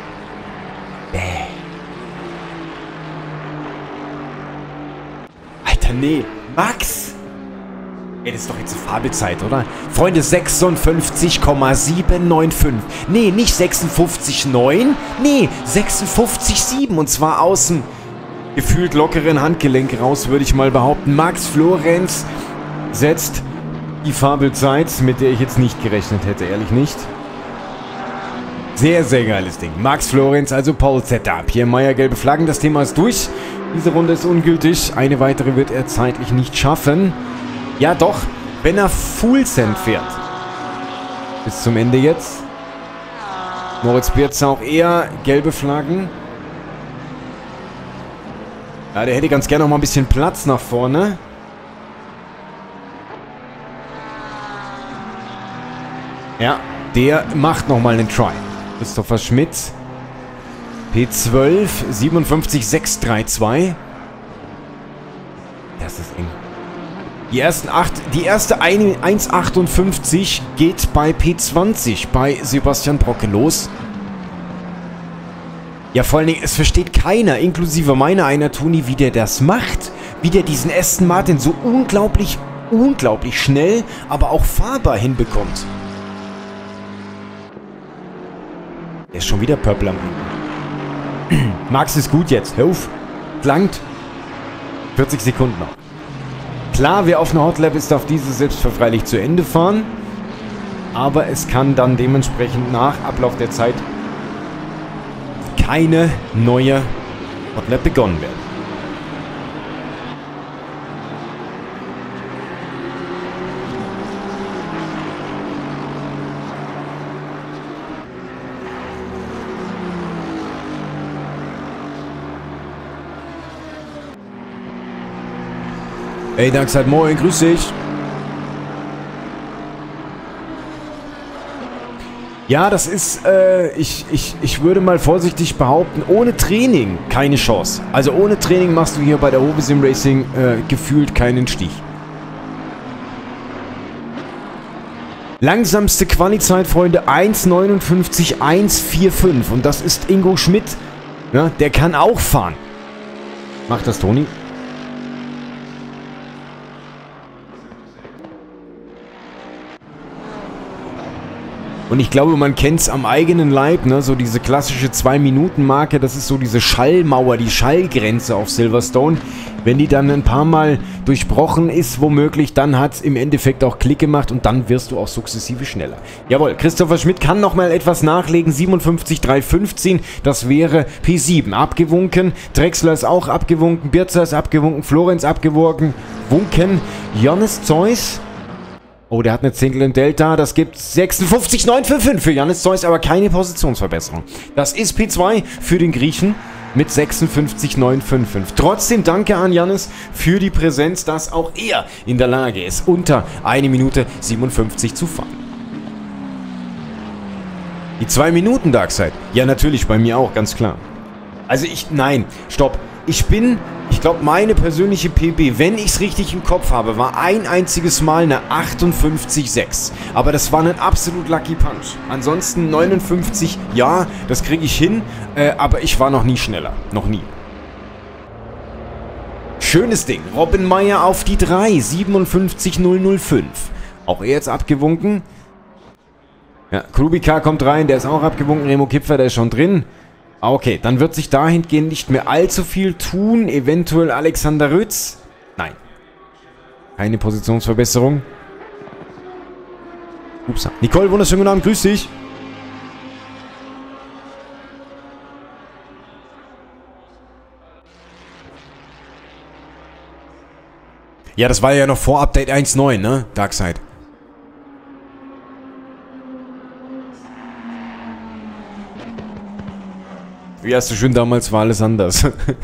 Alter, nee. Max! Ey, das ist doch jetzt eine Fabelzeit, oder? Freunde, sechsundfünfzig Komma siebenhundertfünfundneunzig. Nee, nicht sechsundfünfzig Komma neun. Nee, sechsundfünfzig Komma sieben. Und zwar aus dem gefühlt lockeren Handgelenk raus, würde ich mal behaupten. Max Florenz setzt die Fabelzeit, mit der ich jetzt nicht gerechnet hätte, ehrlich nicht. Sehr, sehr geiles Ding. Max Florenz, also Paul Setup. Pierre Meyer, gelbe Flaggen, das Thema ist durch. Diese Runde ist ungültig. Eine weitere wird er zeitlich nicht schaffen. Ja doch, wenn er Full Send fährt. Bis zum Ende jetzt. Moritz Pirzer auch eher gelbe Flaggen. Ja, der hätte ganz gerne noch mal ein bisschen Platz nach vorne. Ja, der macht noch mal einen Try. Christopher Schmidt. P zwölf, siebenundfünfzig Komma sechshundertzweiunddreißig. Das ist eng. Die, ersten acht, die erste eins Komma achtundfünfzig geht bei P zwanzig, bei Sebastian Brocke los. Ja, vor allen Dingen, es versteht keiner, inklusive meiner einer Toni, wie der das macht. Wie der diesen Aston Martin so unglaublich unglaublich schnell, aber auch fahrbar hinbekommt. Er ist schon wieder Purple am Ende. Max ist gut jetzt. Hör auf. Flankt. vierzig Sekunden noch. Klar, wer auf einer Hotlap ist, darf diese selbstverfreilich zu Ende fahren. Aber es kann dann dementsprechend nach Ablauf der Zeit keine neue Hotlap begonnen werden. Hey, Darkseid, moin, grüß dich. Ja, das ist, äh, ich, ich, ich würde mal vorsichtig behaupten, ohne Training keine Chance. Also ohne Training machst du hier bei der Hove Sim Racing äh, gefühlt keinen Stich. Langsamste Quali-Zeit, Freunde, eins neunundfünfzig eins fünfundvierzig. Und das ist Ingo Schmidt. Ja, der kann auch fahren. Macht das, Toni? Und ich glaube, man kennt es am eigenen Leib, ne? So diese klassische zwei Minuten Marke, das ist so diese Schallmauer, die Schallgrenze auf Silverstone. Wenn die dann ein paar Mal durchbrochen ist, womöglich, dann hat es im Endeffekt auch Klick gemacht und dann wirst du auch sukzessive schneller. Jawohl, Christopher Schmidt kann nochmal etwas nachlegen, siebenundfünfzig drei fünfzehn, das wäre P sieben. Abgewunken, Drexler ist auch abgewunken, Birzer ist abgewunken, Florenz abgewunken, Wunken, Johannes Zeus. Oh, der hat eine Zehntel in Delta. Das gibt sechsundfünfzig neun fünfundfünfzig für Johannes Zeus, aber keine Positionsverbesserung. Das ist P zwei für den Griechen mit sechsundfünfzig neun fünfundfünfzig. Trotzdem danke an Johannes für die Präsenz, dass auch er in der Lage ist, unter eine Minute siebenundfünfzig zu fahren. Die zwei Minuten Darkseid. Ja, natürlich, bei mir auch, ganz klar. Also ich, nein, stopp. Ich bin, ich glaube, meine persönliche P B, wenn ich es richtig im Kopf habe, war ein einziges Mal eine achtundfünfzig sechs. Aber das war ein absolut Lucky Punch. Ansonsten neunundfünfzig, ja, das kriege ich hin, äh, aber ich war noch nie schneller. Noch nie. Schönes Ding. Robin Meyer auf die drei, siebenundfünfzig null null fünf. Auch er jetzt abgewunken. Ja, Krubika kommt rein, der ist auch abgewunken. Remo Kipfer, der ist schon drin. Okay, dann wird sich dahingehend nicht mehr allzu viel tun. Eventuell Alexander Rütz. Nein. Keine Positionsverbesserung. Ups. Nicole, wunderschönen guten Abend. Grüß dich. Ja, das war ja noch vor Update eins Punkt neun, ne? Darkseid. Wie hast du schön, damals war alles anders.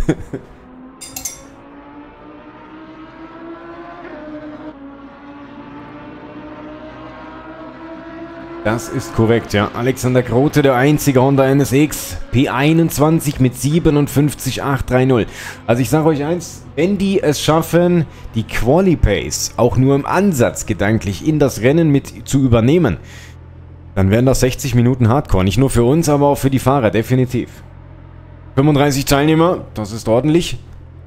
Das ist korrekt, ja. Alexander Grote, der einzige Honda N S X. P einundzwanzig mit siebenundfünfzig acht dreißig. Also ich sage euch eins, wenn die es schaffen, die Quali-Pace auch nur im Ansatz gedanklich in das Rennen mit zu übernehmen, dann wären das sechzig Minuten Hardcore. Nicht nur für uns, aber auch für die Fahrer, definitiv. fünfunddreißig Teilnehmer, das ist ordentlich.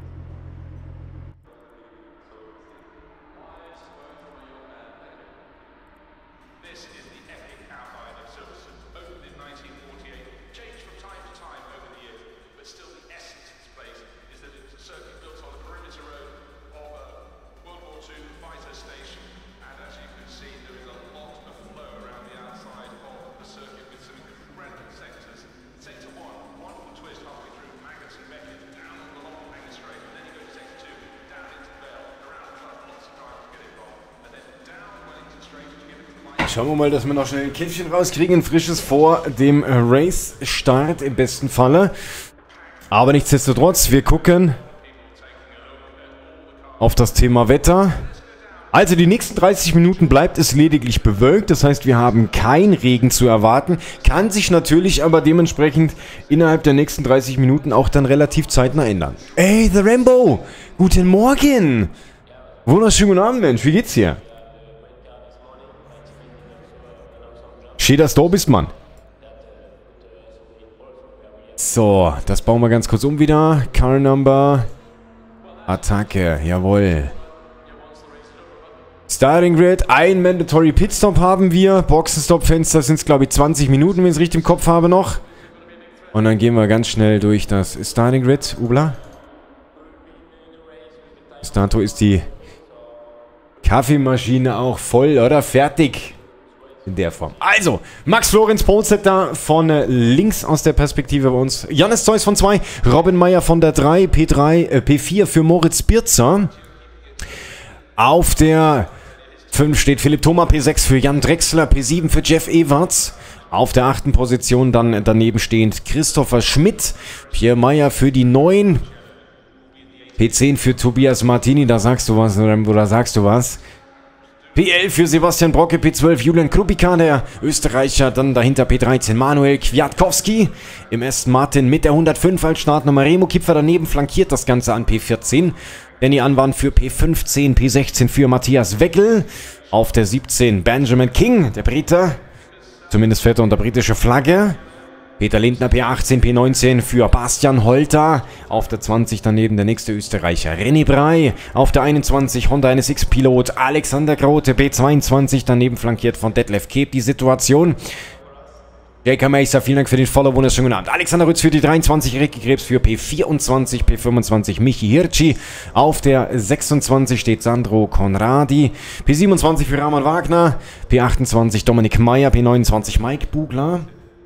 Schauen wir mal, dass wir noch schnell ein Käffchen rauskriegen. Ein frisches vor dem Race-Start im besten Falle. Aber nichtsdestotrotz, wir gucken auf das Thema Wetter. Also die nächsten dreißig Minuten bleibt es lediglich bewölkt. Das heißt, wir haben kein Regen zu erwarten. Kann sich natürlich aber dementsprechend innerhalb der nächsten dreißig Minuten auch dann relativ zeitnah ändern. Ey, The Rambo! Guten Morgen! Wunderschönen guten Abend, Mensch. Wie geht's hier? Schön, dass du da bist, Mann. So, das bauen wir ganz kurz um wieder. Car Number. Attacke, jawohl. Starting Grid, ein Mandatory Pitstop haben wir. Boxenstopp-Fenster sind es, glaube ich, zwanzig Minuten, wenn ich es richtig im Kopf habe noch. Und dann gehen wir ganz schnell durch das Starting Grid. Ubla. Bis dato ist die Kaffeemaschine auch voll, oder? Fertig. In der Form. Also, Max Florenz postet da von links aus der Perspektive bei uns. Jannis Zeus von zwei, Robin Meyer von der drei, P drei, äh, P vier für Moritz Birzer. Auf der fünf steht Philipp Thoma, P sechs für Jan Drechsler, P sieben für Jeff Ewarts. Auf der achten Position dann daneben stehend Christopher Schmidt, Pierre Meyer für die neun, P zehn für Tobias Martini, da sagst du was, oder sagst du was? P elf für Sebastian Brocke, P zwölf Julian Krupika, der Österreicher, dann dahinter P dreizehn Manuel Kwiatkowski, im Aston Martin mit der hundertfünf als Startnummer, Remo Kipfer daneben flankiert das Ganze an P vierzehn, Danny Anwan für P fünfzehn, P sechzehn für Matthias Weckel, auf der siebzehn Benjamin King, der Brite, zumindest fährt er unter britischer Flagge, Peter Lindner P achtzehn, P neunzehn für Bastian Holter. Auf der zwanzig daneben der nächste Österreicher René Brey. Auf der einundzwanzig Honda N S X-Pilot Alexander Grote, P zweiundzwanzig, daneben flankiert von Detlef Keeb die Situation. J K Meister, vielen Dank für den Follow, wunderschönen guten Abend. Alexander Rütz für die dreiundzwanzig, Ricky Krebs für P vierundzwanzig, P fünfundzwanzig Michi Hirschi. Auf der sechsundzwanzig steht Sandro Conradi, P siebenundzwanzig für Rahman Wagner, P achtundzwanzig Dominik Meyer, P neunundzwanzig Mike Bugler.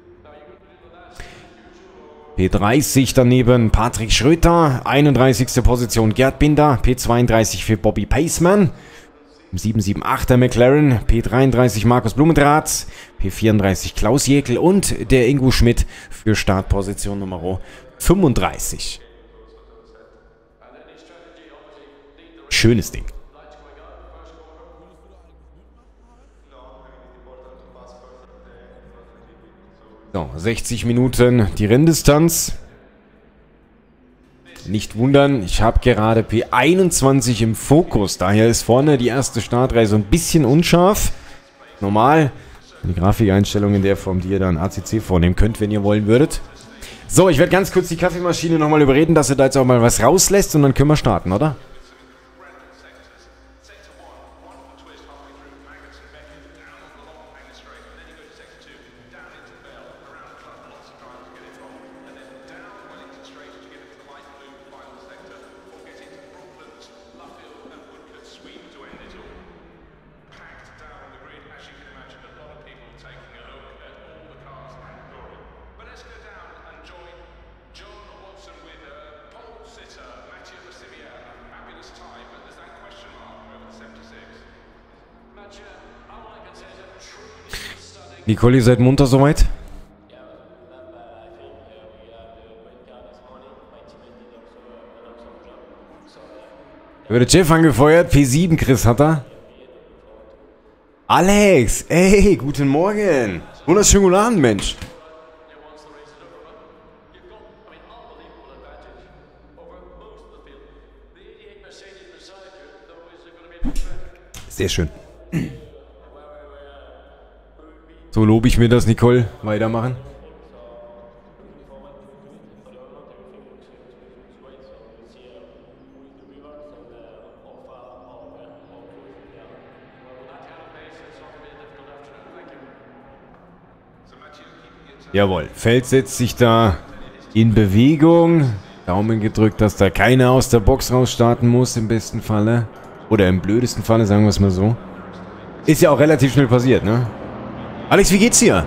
P dreißig daneben Patrick Schröter, einunddreißigste Position Gerd Binder, P zweiunddreißig für Bobby Paceman, sieben sieben achter McLaren, P dreiunddreißig Markus Blumendrath, P vierunddreißig Klaus Jäkel und der Ingo Schmidt für Startposition Nummer fünfunddreißig. Schönes Ding. So, sechzig Minuten die Renndistanz. Nicht wundern, ich habe gerade P einundzwanzig im Fokus. Daher ist vorne die erste Startreihe so ein bisschen unscharf. Normal. Die Grafikeinstellung in der Form, die ihr dann A C C vornehmen könnt, wenn ihr wollen würdet. So, ich werde ganz kurz die Kaffeemaschine nochmal überreden, dass ihr da jetzt auch mal was rauslässt und dann können wir starten, oder? Nicole, ihr seid munter soweit? Da wird der Jeff angefeuert. P sieben, Chris hat er. Alex, ey, guten Morgen. Wunderschönen guten Abend, Mensch. Sehr schön. So lobe ich mir das, Nicole. Weitermachen. Jawohl, Feld setzt sich da in Bewegung. Daumen gedrückt, dass da keiner aus der Box raus starten muss, im besten Falle. Oder im blödesten Falle, sagen wir es mal so. Ist ja auch relativ schnell passiert, ne? Alex, wie geht's dir?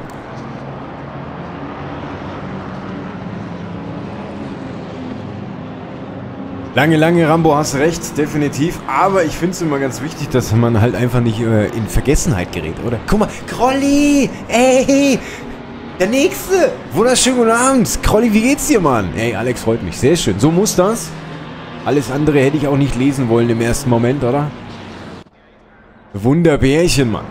Lange, lange, Rambo, hast recht, definitiv. Aber ich finde es immer ganz wichtig, dass man halt einfach nicht äh, in Vergessenheit gerät, oder? Guck mal, Krolli! Ey! Der Nächste! Wunderschönen guten Abend! Krolli, wie geht's dir, Mann? Ey, Alex, freut mich. Sehr schön. So muss das. Alles andere hätte ich auch nicht lesen wollen im ersten Moment, oder? Wunderbärchen, Mann.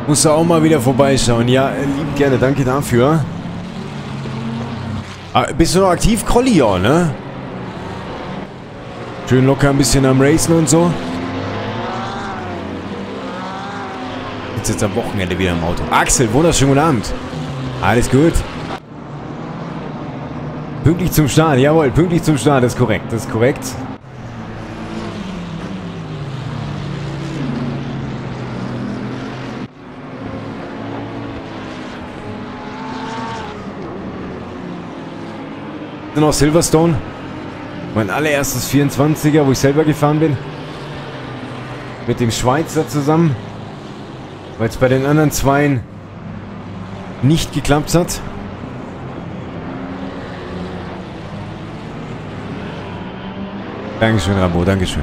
Musst du auch mal wieder vorbeischauen. Ja, lieb gerne, danke dafür. Ah, bist du noch aktiv, Crolli? Ja, ne? Schön locker ein bisschen am Racen und so. Jetzt jetzt am Wochenende wieder im Auto. Axel, wunderschönen guten Abend. Alles gut. Pünktlich zum Start, jawohl, pünktlich zum Start, das ist korrekt, das ist korrekt. Noch Silverstone. Mein allererstes vierundzwanziger, wo ich selber gefahren bin. Mit dem Schweizer zusammen. Weil es bei den anderen Zweien nicht geklappt hat. Dankeschön, Rambo, Dankeschön.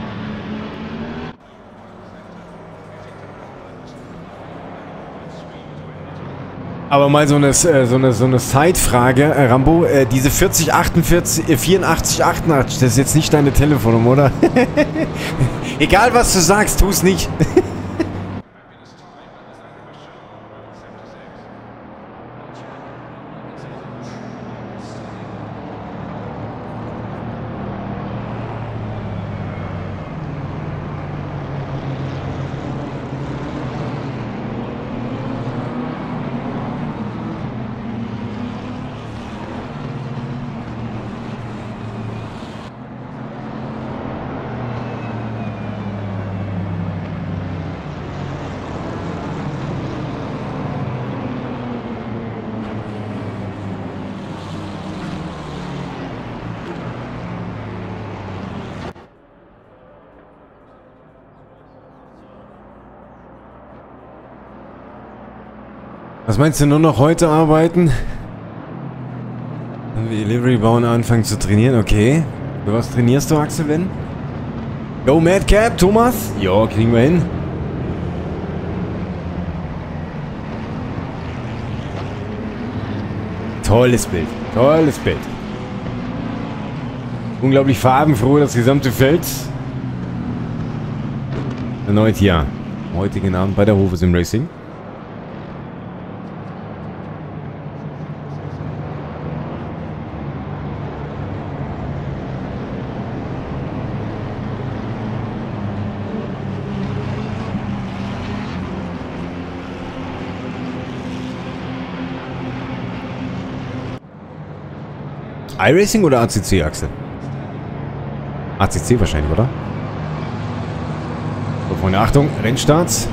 Aber mal so eine, so eine, so eine Side-Frage, äh, Rambo, äh, diese vierzig achtundvierzig, äh, vierundachtzig achtundachtzig, das ist jetzt nicht deine Telefonnummer, oder? Egal was du sagst, tu es nicht. Was meinst du, nur noch heute arbeiten? Dann wir Delivery bauen, anfangen zu trainieren, okay. Für was trainierst du, Axel, wenn? Go Madcap, Thomas? Ja, kriegen wir hin. Tolles Bild, tolles Bild. Unglaublich farbenfroh, das gesamte Feld. Erneut hier, heutigen Abend bei der Hofe Sim Racing. iRacing oder A C C, Axel? A C C wahrscheinlich, oder? So, Freunde, Achtung, Rennstarts.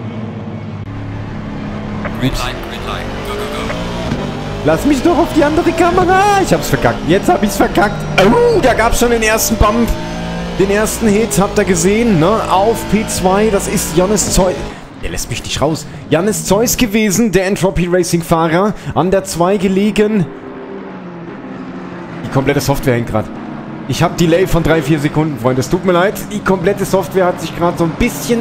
Green light, green light. Go, go, go. Lass mich doch auf die andere Kamera. Ich hab's verkackt. Jetzt hab ich's verkackt. Oh, da gab's schon den ersten Bump. Den ersten Hit, habt ihr gesehen, ne? Auf P zwei, das ist Jannis Zeus. Der lässt mich nicht raus. Jannis Zeus gewesen, der Entropy Racing Fahrer. An der zwei gelegen. Die komplette Software hängt gerade. Ich habe Delay von drei, vier Sekunden, Freunde. Es tut mir leid. Die komplette Software hat sich gerade so ein bisschen...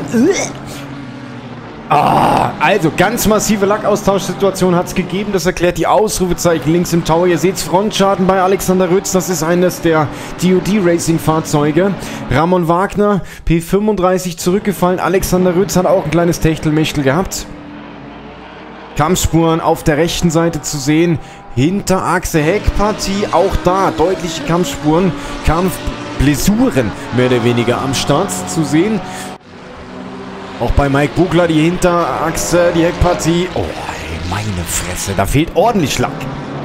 Ah, also, ganz massive Lackaustauschsituation hat es gegeben. Das erklärt die Ausrufezeichen links im Tower. Ihr seht Frontschaden bei Alexander Rütz. Das ist eines der D O D-Racing-Fahrzeuge. Ramon Wagner, P fünfunddreißig zurückgefallen. Alexander Rütz hat auch ein kleines Techtelmechtel gehabt. Kampfspuren auf der rechten Seite zu sehen. Hinterachse, Heckpartie, auch da deutliche Kampfspuren, Kampfblessuren mehr oder weniger am Start zu sehen. Auch bei Mike Bugler die Hinterachse, die Heckpartie. Oh, ey, meine Fresse, da fehlt ordentlich Schlag.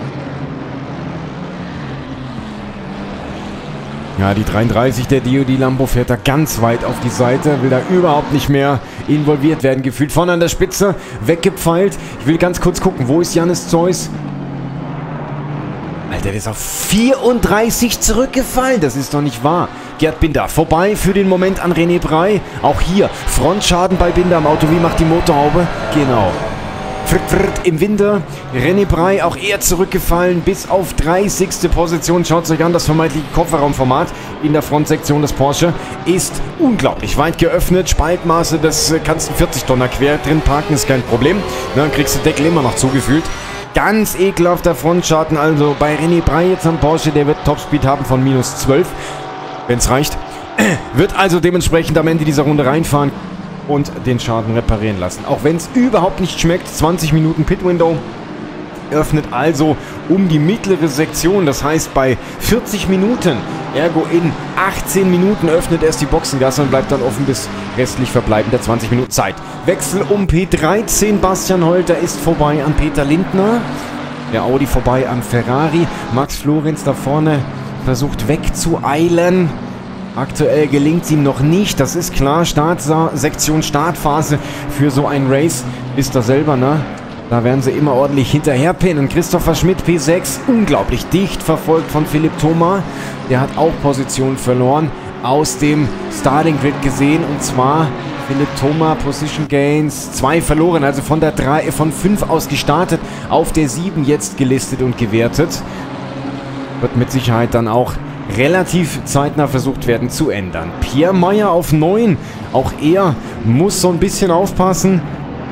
Ja, die dreiunddreißig, der D O D Lambo fährt da ganz weit auf die Seite, will da überhaupt nicht mehr involviert werden, gefühlt vorne an der Spitze, weggepfeilt. Ich will ganz kurz gucken, wo ist Jannis Zeus? Alter, der ist auf vierunddreißig zurückgefallen. Das ist doch nicht wahr. Gerd Binder vorbei für den Moment an René Brey. Auch hier Frontschaden bei Binder am Auto. Wie macht die Motorhaube? Genau. Fritt, fritt im Winde. René Brey auch eher zurückgefallen. Bis auf dreißigste Position. Schaut es euch an. Das vermeintliche Kofferraumformat in der Frontsektion des Porsche ist unglaublich weit geöffnet. Spaltmaße, das kannst du vierzig Tonner quer drin parken. Ist kein Problem. Dann kriegst du Deckel immer noch zugefühlt. Ganz ekelhafter Frontschaden, also bei René Brey jetzt am Porsche, der wird Topspeed haben von minus zwölf, wenn es reicht. Wird also dementsprechend am Ende dieser Runde reinfahren. und den Schaden reparieren lassen. Auch wenn es überhaupt nicht schmeckt, zwanzig Minuten Pit-Window öffnet also um die mittlere Sektion, das heißt bei vierzig Minuten, ergo in achtzehn Minuten öffnet erst die Boxengasse und bleibt dann offen bis restlich verbleibender zwanzig Minuten Zeit. Wechsel um P dreizehn, Bastian Holter ist vorbei an Peter Lindner, der Audi vorbei am Ferrari, Max Florenz da vorne versucht wegzueilen. Aktuell gelingt es ihm noch nicht, das ist klar, Startsektion, Startphase für so ein Race ist er selber, ne? Da werden sie immer ordentlich hinterherpinnen. Christopher Schmidt, P sechs, unglaublich dicht verfolgt von Philipp Thoma. Der hat auch Position verloren, aus dem Starting Grid gesehen. Und zwar Philipp Thoma, Position Gains, zwei verloren. Also von der drei, von fünf aus gestartet, auf der sieben jetzt gelistet und gewertet. Wird mit Sicherheit dann auch relativ zeitnah versucht werden zu ändern. Pierre Meyer auf neun. Auch er muss so ein bisschen aufpassen,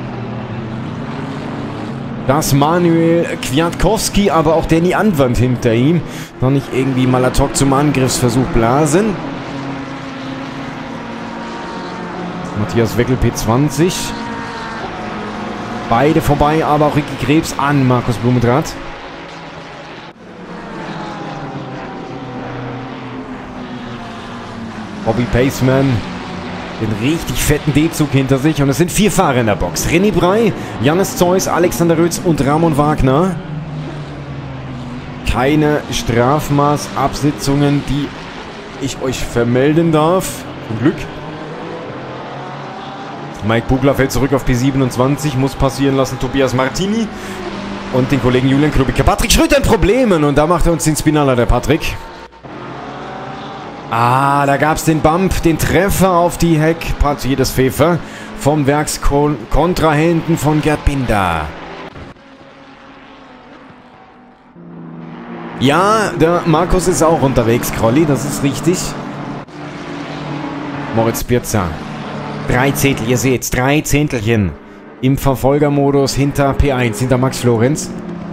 dass Manuel Kwiatkowski, aber auch Danny Anwand hinter ihm noch nicht irgendwie Malatok zum Angriffsversuch blasen. Matthias Weckel P zwanzig. Beide vorbei, aber auch Ricky Krebs an Markus Blumentrath. Bobby Paceman, den richtig fetten D-Zug hinter sich. Und es sind vier Fahrer in der Box. René Brey, Jannis Zeus, Alexander Rötz und Ramon Wagner. Keine Strafmaßabsitzungen, die ich euch vermelden darf. Zum Glück. Mike Bugler fällt zurück auf P siebenundzwanzig. Muss passieren lassen Tobias Martini. Und den Kollegen Julian Krubicka. Patrick Schröter in Problemen. Und da macht er uns den Spinaler, der Patrick. Ah, da gab es den Bump, den Treffer auf die Heckpartie des Pfeffer vom Werkskontrahenten von Gerd Binder. Ja, der Markus ist auch unterwegs, Crolli, das ist richtig. Moritz Pirzer. Drei Zehntel, ihr seht's, drei Zehntelchen im Verfolgermodus hinter P eins, hinter Max Florenz.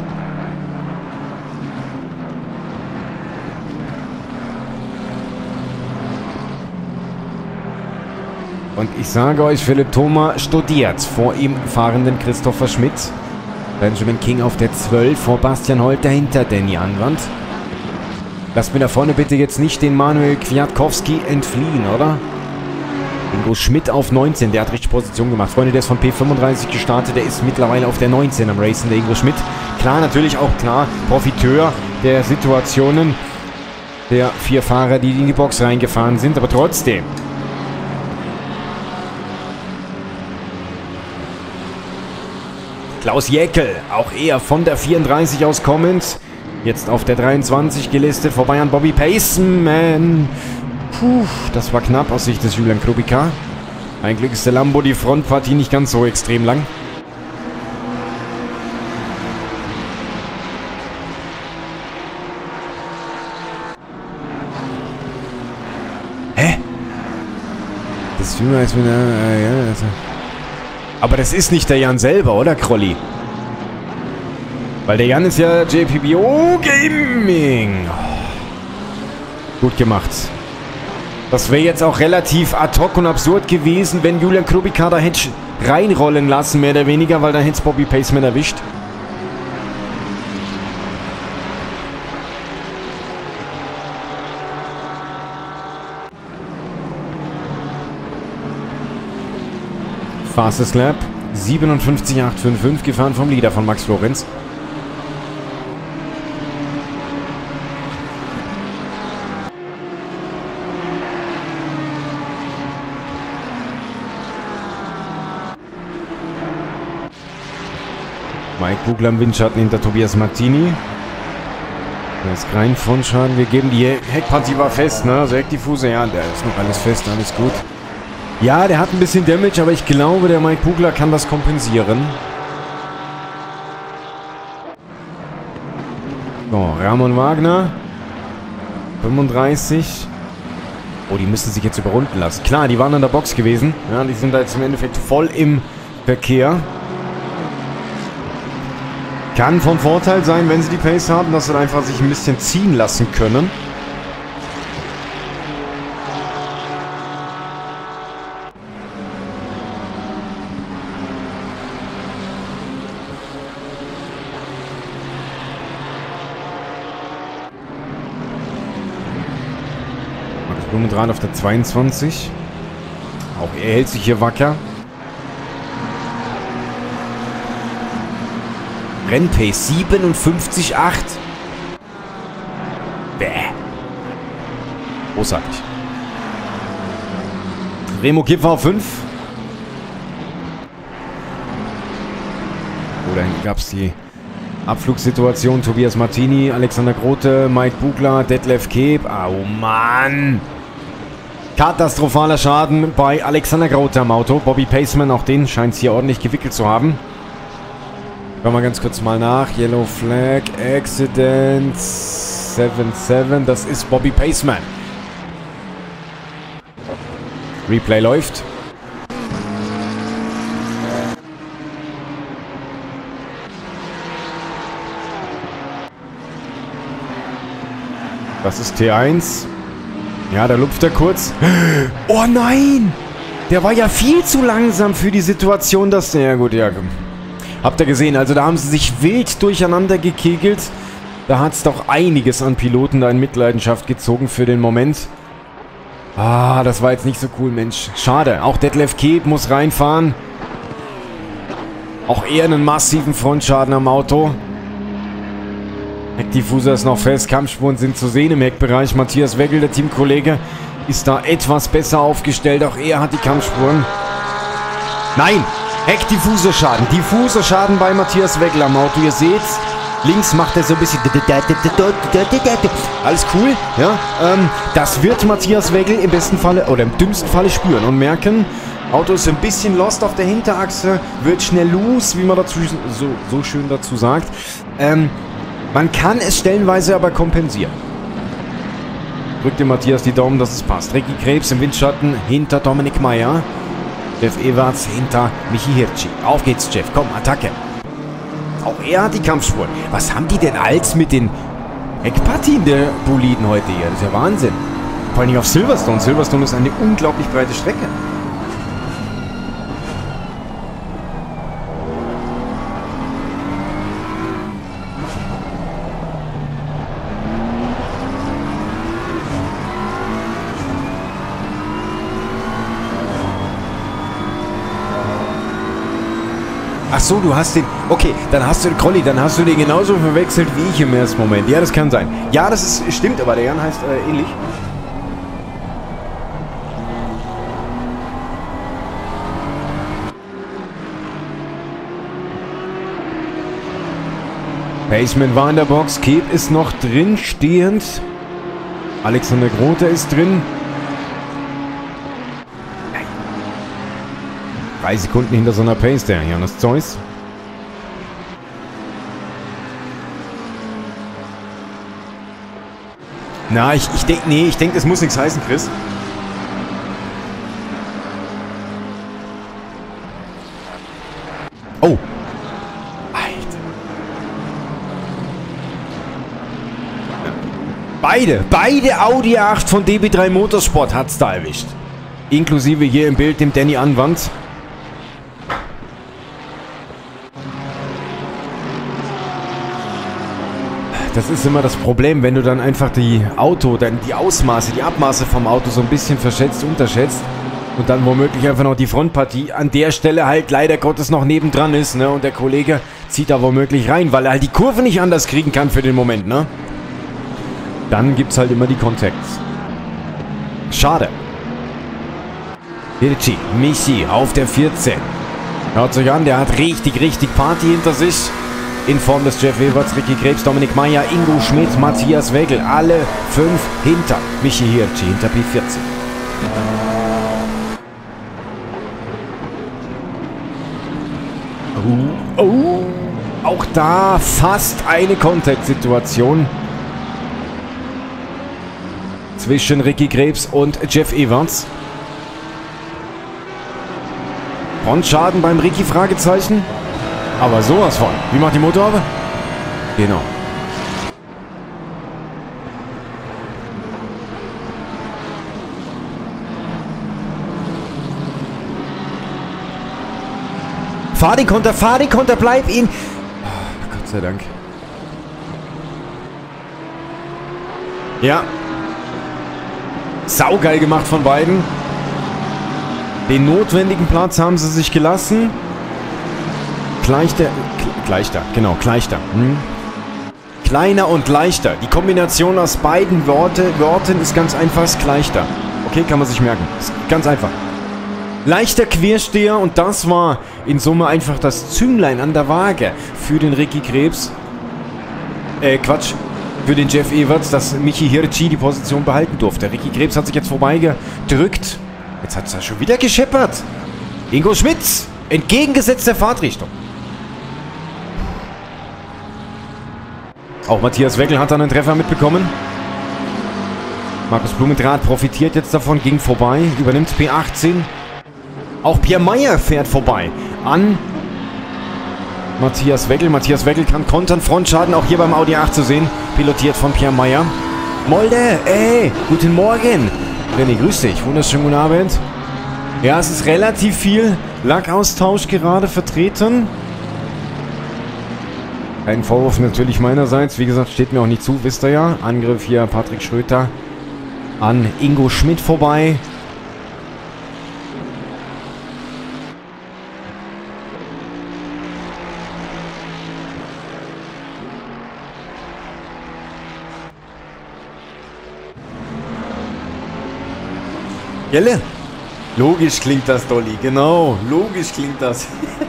Und ich sage euch, Philipp Thoma studiert vor ihm fahrenden Christopher Schmidt. Benjamin King auf der zwölf, vor Bastian Holter hinter Danny Anwand. Lasst mir da vorne bitte jetzt nicht den Manuel Kwiatkowski entfliehen, oder? Ingo Schmidt auf neunzehn, der hat richtig Position gemacht. Freunde, der ist von P fünfunddreißig gestartet, der ist mittlerweile auf der neunzehn am Racen, der Ingo Schmidt. Klar, natürlich auch klar, Profiteur der Situationen der vier Fahrer, die in die Box reingefahren sind, aber trotzdem. Klaus Jäckel, auch er von der vierunddreißig aus kommend. Jetzt auf der dreiundzwanzig gelistet, vorbei an Bobby Paceman. Puh, das war knapp aus Sicht des Julian Krubicka. Ein Glück ist der Lambo, die Frontpartie nicht ganz so extrem lang. Hä? Das ist wie als wenn er... Äh, ja, also aber das ist nicht der Jan selber, oder, Crolli? Weil der Jan ist ja J P B O Gaming. Oh. Gut gemacht. Das wäre jetzt auch relativ ad hoc und absurd gewesen, wenn Julian Krubicka da hätte reinrollen lassen, mehr oder weniger, weil dann hätte es Bobby Paceman erwischt. Fastest Lap, siebenundfünfzig Komma acht fünf fünf, gefahren vom Leader von Max Florenz. Mike Bugler im Windschatten hinter Tobias Martini. Da ist kein Frontschaden. Wir geben die Heckpartie war fest, ne? Also Heckdiffuse, ja, der ist noch alles fest, alles gut. Ja, der hat ein bisschen Damage, aber ich glaube, der Mike Bugler kann das kompensieren. So, Ramon Wagner. fünfunddreißig. Oh, die müssen sich jetzt überrunden lassen. Klar, die waren in der Box gewesen. Ja, die sind da jetzt im Endeffekt voll im Verkehr. Kann von Vorteil sein, wenn sie die Pace haben, dass sie einfach sich ein bisschen ziehen lassen können. Blumenthal auf der zweiundzwanzig. Auch er hält sich hier wacker. Rennpace siebenundfünfzig Komma acht. Bäh. Großartig. Remo Kipfer auf fünf. Oder gab es die Abflugssituation? Tobias Martini, Alexander Grote, Mike Bugler, Detlef Keeb. Oh Mann. Katastrophaler Schaden bei Alexander Grote am Auto. Bobby Paceman, auch den scheint es hier ordentlich gewickelt zu haben. Schauen wir ganz kurz mal nach. Yellow Flag, Accident, sieben sieben. Das ist Bobby Paceman. Replay läuft. Das ist T eins. Ja, da lupft er kurz. Oh nein! Der war ja viel zu langsam für die Situation, dass... Ja gut, ja. Habt ihr gesehen, also da haben sie sich wild durcheinander gekegelt. Da hat es doch einiges an Piloten da in Mitleidenschaft gezogen für den Moment. Ah, das war jetzt nicht so cool, Mensch. Schade. Auch Detlef Keeb muss reinfahren. Auch er einen massiven Frontschaden am Auto. Heckdiffuser ist noch fest. Kampfspuren sind zu sehen im Heckbereich. Matthias Weggel, der Teamkollege, ist da etwas besser aufgestellt. Auch er hat die Kampfspuren. Nein! Heckdiffuserschaden. Diffuserschaden bei Matthias Weggel am Auto. Ihr seht's. Links macht er so ein bisschen... Alles cool, ja. Ähm, das wird Matthias Weggel im besten Falle oder im dümmsten Falle spüren und merken, Auto ist ein bisschen lost auf der Hinterachse, wird schnell loose, wie man dazu so, so schön dazu sagt. Ähm, man kann es stellenweise aber kompensieren. Drückt dem Matthias die Daumen, dass es passt. Ricky Krebs im Windschatten hinter Dominik Meyer. Jeff Ewarts hinter Michi Hirschi. Auf geht's, Jeff. Komm, Attacke. Auch er hat die Kampfspuren. Was haben die denn als mit den Heckpartien der Boliden heute hier? Das ist ja Wahnsinn. Vor allem auf Silverstone. Silverstone ist eine unglaublich breite Strecke. Ach so, du hast den... Okay, dann hast du den Crolli, dann hast du den genauso verwechselt wie ich im ersten Moment. Ja, das kann sein. Ja, das ist, stimmt, aber der Jan heißt äh, ähnlich. Paceman war in der Box. Keeb ist noch drin, stehend. Alexander Grote ist drin. Drei Sekunden hinter so einer Pace, der Jonas Zeus. Na, ich, ich denke, nee, ich denke, es muss nichts heißen, Chris. Oh. Alter. Beide, beide Audi A acht von D B drei Motorsport hat's da erwischt. Inklusive hier im Bild dem Danny Anwand. Das ist immer das Problem, wenn du dann einfach die Auto, dann die Ausmaße, die Abmaße vom Auto so ein bisschen verschätzt, unterschätzt und dann womöglich einfach noch die Frontpartie an der Stelle halt leider Gottes noch nebendran ist, ne? Und der Kollege zieht da womöglich rein, weil er halt die Kurve nicht anders kriegen kann für den Moment, ne? Dann gibt's halt immer die Contacts. Schade. Hirschi, Michi auf der vierzehn. Hört euch an, der hat richtig, richtig Party hinter sich. In Form des Jeff Ewarts, Ricky Krebs, Dominik Meyer, Ingo Schmidt, Matthias Weggel. Alle fünf hinter Michi Hirschi, hinter P vierzehn. Oh, oh, auch da fast eine Contact-Situation zwischen Ricky Krebs und Jeff Ewarts. Frontschaden beim Ricky? Fragezeichen. Aber sowas von. Wie macht die Motorhaube? Genau. Fahr den Konter, fahr den Konter, bleib ihn. Oh, Gott sei Dank. Ja. Saugeil gemacht von beiden. Den notwendigen Platz haben sie sich gelassen. Gleichter, gleichter, genau, gleichter. Hm. Kleiner und leichter. Die Kombination aus beiden Worte, Worten ist ganz einfach gleichter. Okay, kann man sich merken. Ist ganz einfach. Leichter Quersteher und das war in Summe einfach das Zünglein an der Waage für den Ricky Krebs. Äh, Quatsch. Für den Jeff Everts, dass Michi Hirschi die Position behalten durfte. Ricky Krebs hat sich jetzt vorbeigedrückt. Jetzt hat es ja schon wieder gescheppert. Ingo Schmitz, entgegengesetzte Fahrtrichtung. Auch Matthias Weckel hat dann einen Treffer mitbekommen. Markus Blumendrath profitiert jetzt davon, ging vorbei, übernimmt P achtzehn. Auch Pierre Meyer fährt vorbei an Matthias Weckel. Matthias Weckel kann kontern, Frontschaden, auch hier beim Audi acht zu sehen, pilotiert von Pierre Meyer. Molde, ey, guten Morgen. René, grüß dich, wunderschönen guten Abend. Ja, es ist relativ viel Lackaustausch gerade vertreten. Ein Vorwurf natürlich meinerseits, wie gesagt, steht mir auch nicht zu, wisst ihr ja. Angriff hier Patrick Schröter an Ingo Schmidt vorbei. Gelle? Logisch klingt das, Dolly. Genau, logisch klingt das.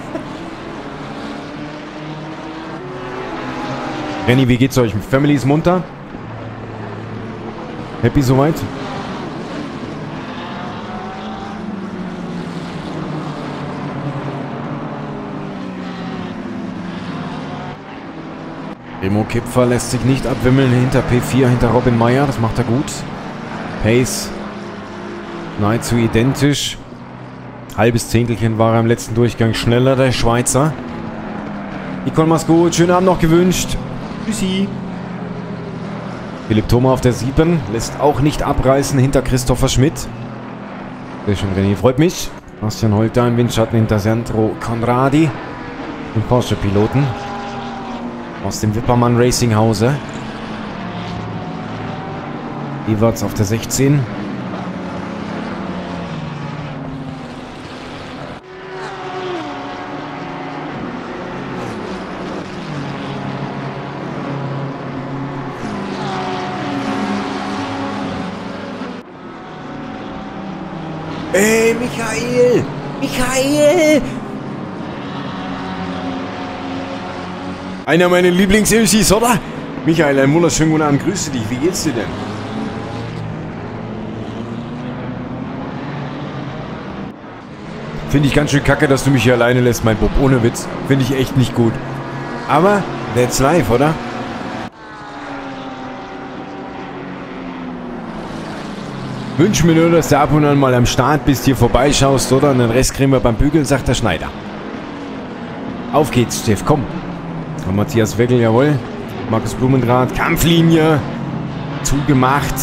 Renny, wie geht's euch? Family ist munter? Happy soweit? Remo Kipfer lässt sich nicht abwimmeln hinter P vier, hinter Robin Meyer. Das macht er gut. Pace nahezu identisch. Halbes Zehntelchen war er im letzten Durchgang schneller, der Schweizer. Nicole Mascot, schönen Abend noch gewünscht. Tschüssi. Philipp Thoma auf der sieben. Lässt auch nicht abreißen hinter Christopher Schmidt. Sehr schön, René. Freut mich. Bastian Holter im Windschatten hinter Sandro Conradi. Den Porsche-Piloten. Aus dem Wippermann Racing Hause. Everts auf der sechzehn. Ey, Michael! Michael! Einer meiner Lieblings-M Cs, oder? Michael, einen wunderschönen guten Abend. Grüße dich. Wie geht's dir denn? Finde ich ganz schön kacke, dass du mich hier alleine lässt, mein Bub. Ohne Witz. Finde ich echt nicht gut. Aber, that's life, oder? Wünsch mir nur, dass du ab und an mal am Start bist, hier vorbeischaust, oder? Und den Rest kriegen wir beim Bügeln, sagt der Schneider. Auf geht's, Steff, komm. Und Matthias Weckel, jawohl. Markus Blumendrath, Kampflinie. Zugemacht.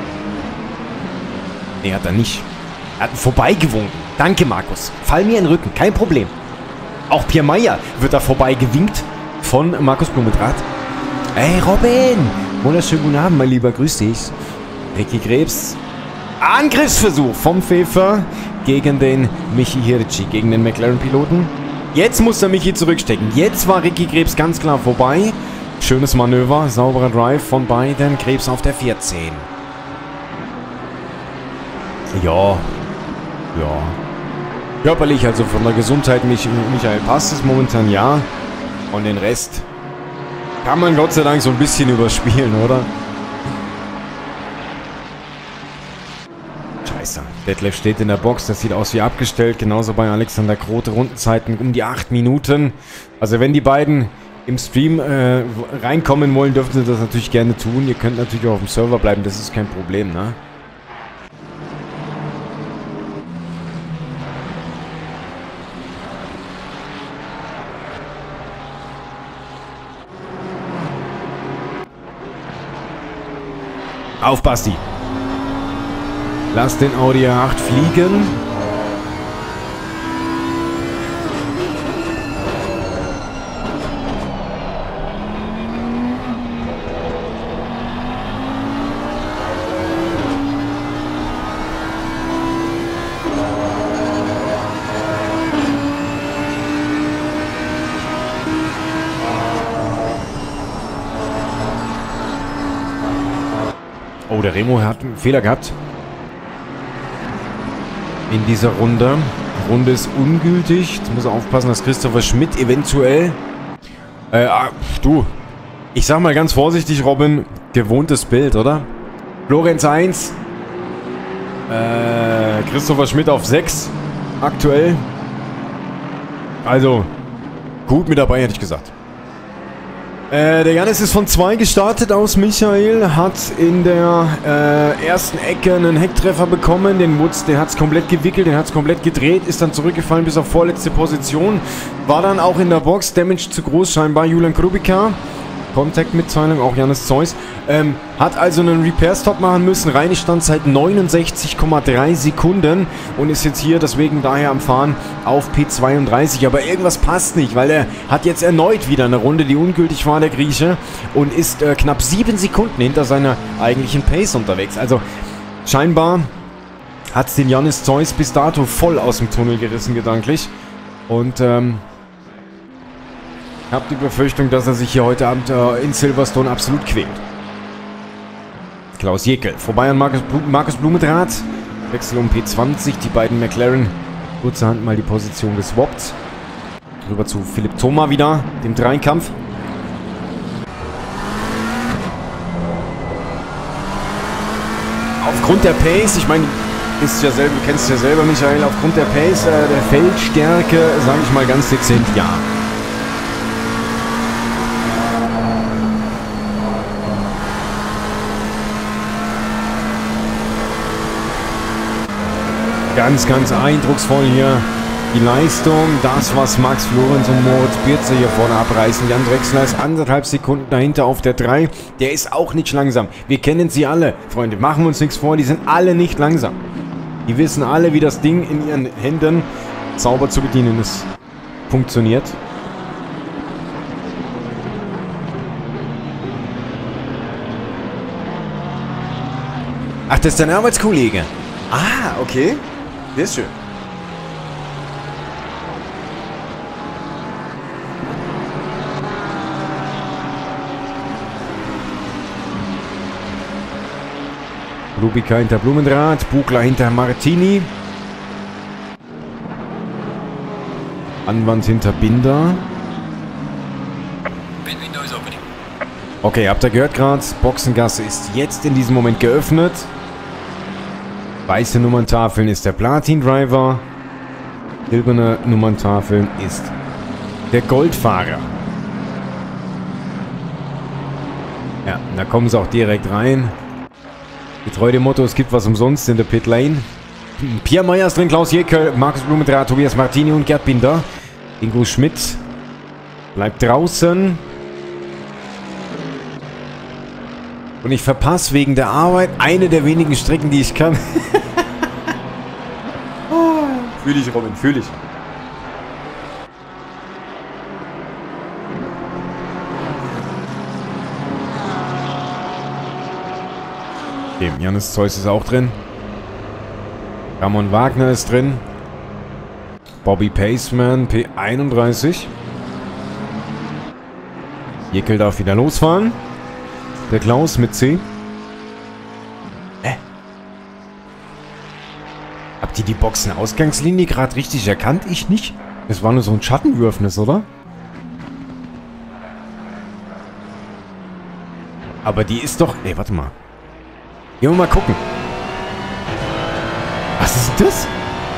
Nee, hat er nicht. Er hat vorbeigewunken. Danke, Markus. Fall mir in den Rücken, kein Problem. Auch Pierre Meyer wird da vorbeigewinkt von Markus Blumendrath. Hey, Robin. Wunderschönen guten Abend, mein Lieber. Grüß dich. Ricky Krebs. Angriffsversuch vom Pfeffer gegen den Michi Hirschi, gegen den McLaren-Piloten. Jetzt muss der Michi zurückstecken. Jetzt war Ricky Krebs ganz klar vorbei. Schönes Manöver, sauberer Drive von beiden. Krebs auf der vierzehn. Ja, ja. Körperlich, also von der Gesundheit, Mich Michael, passt es momentan, ja. Und den Rest kann man Gott sei Dank so ein bisschen überspielen, oder? Detlef steht in der Box, das sieht aus wie abgestellt, genauso bei Alexander Grote, Rundenzeiten um die acht Minuten. Also wenn die beiden im Stream äh, reinkommen wollen, dürfen sie das natürlich gerne tun. Ihr könnt natürlich auch auf dem Server bleiben, das ist kein Problem, ne? Auf, Basti! Lass den Audi A acht fliegen. Oh, der Remo hat einen Fehler gehabt. In dieser Runde. Die Runde ist ungültig. Jetzt muss er aufpassen, dass Christopher Schmidt eventuell... Äh, ah, du. Ich sag mal ganz vorsichtig, Robin. Gewohntes Bild, oder? Florenz eins. Äh, Christopher Schmidt auf sechs. Aktuell. Also, gut mit dabei, hätte ich gesagt. Äh, der Jannis ist von zwei gestartet aus Michael, hat in der äh, ersten Ecke einen Hecktreffer bekommen, den Woods, der hat es komplett gewickelt, den hat es komplett gedreht, ist dann zurückgefallen bis auf vorletzte Position, war dann auch in der Box, Damage zu groß scheinbar, Julian Krubika, Contact-Mitteilung, auch Jannis Zeus, ähm, hat also einen Repair-Stop machen müssen, reine Standzeit neunundsechzig Komma drei Sekunden und ist jetzt hier deswegen daher am Fahren auf P zweiunddreißig, aber irgendwas passt nicht, weil er hat jetzt erneut wieder eine Runde, die ungültig war, der Grieche, und ist äh, knapp sieben Sekunden hinter seiner eigentlichen Pace unterwegs, also scheinbar hat es den Jannis Zeus bis dato voll aus dem Tunnel gerissen, gedanklich, und ähm, ich habe die Befürchtung, dass er sich hier heute Abend äh, in Silverstone absolut quält. Klaus Jekyll. Vorbei an Markus, Blu Markus Blumendraht. Wechsel um P zwanzig. Die beiden McLaren kurzerhand mal die Position geswappt. Rüber zu Philipp Thoma wieder. Dem Dreikampf. Aufgrund der Pace, ich meine, du ja selber, kennst es ja selber, Michael, aufgrund der Pace, äh, der Feldstärke, sage ich mal ganz dezent, ja. Ganz, ganz eindrucksvoll hier die Leistung. Das, was Max Florenz und Moritz Birze hier vorne abreißen. Jan Drechsler ist anderthalb Sekunden dahinter auf der drei. Der ist auch nicht langsam. Wir kennen sie alle, Freunde. Machen wir uns nichts vor. Die sind alle nicht langsam. Die wissen alle, wie das Ding in ihren Händen sauber zu bedienen ist. Funktioniert. Ach, das ist dein Arbeitskollege. Ah, okay. Sehr schön. Rubika hinter Blumendraht, Bugler hinter Martini. Anwand hinter Binder. Okay, habt ihr gehört gerade? Boxengasse ist jetzt in diesem Moment geöffnet. Weiße Nummerntafeln ist der Platin-Driver. Silberne Nummerntafeln ist der Goldfahrer. Ja, da kommen sie auch direkt rein. Getreu dem Motto, es gibt was umsonst in der Pitlane. Pierre Meyer ist drin, Klaus Jekyll, Markus Blumendraht, Tobias Martini und Gerd Binder. Ingo Schmidt bleibt draußen. Und ich verpasse wegen der Arbeit eine der wenigen Strecken, die ich kann. Oh, fühl ich, Robin, fühl ich. Okay, Jannis Zeus ist auch drin. Ramon Wagner ist drin. Bobby Paceman, P einunddreißig. Jekyll darf wieder losfahren. Der Klaus mit C. Äh. Habt ihr die Boxenausgangslinie gerade richtig erkannt? Ich nicht. Das war nur so ein Schattenwürfnis, oder? Aber die ist doch... Ey, warte mal. Gehen wir mal gucken. Was ist das?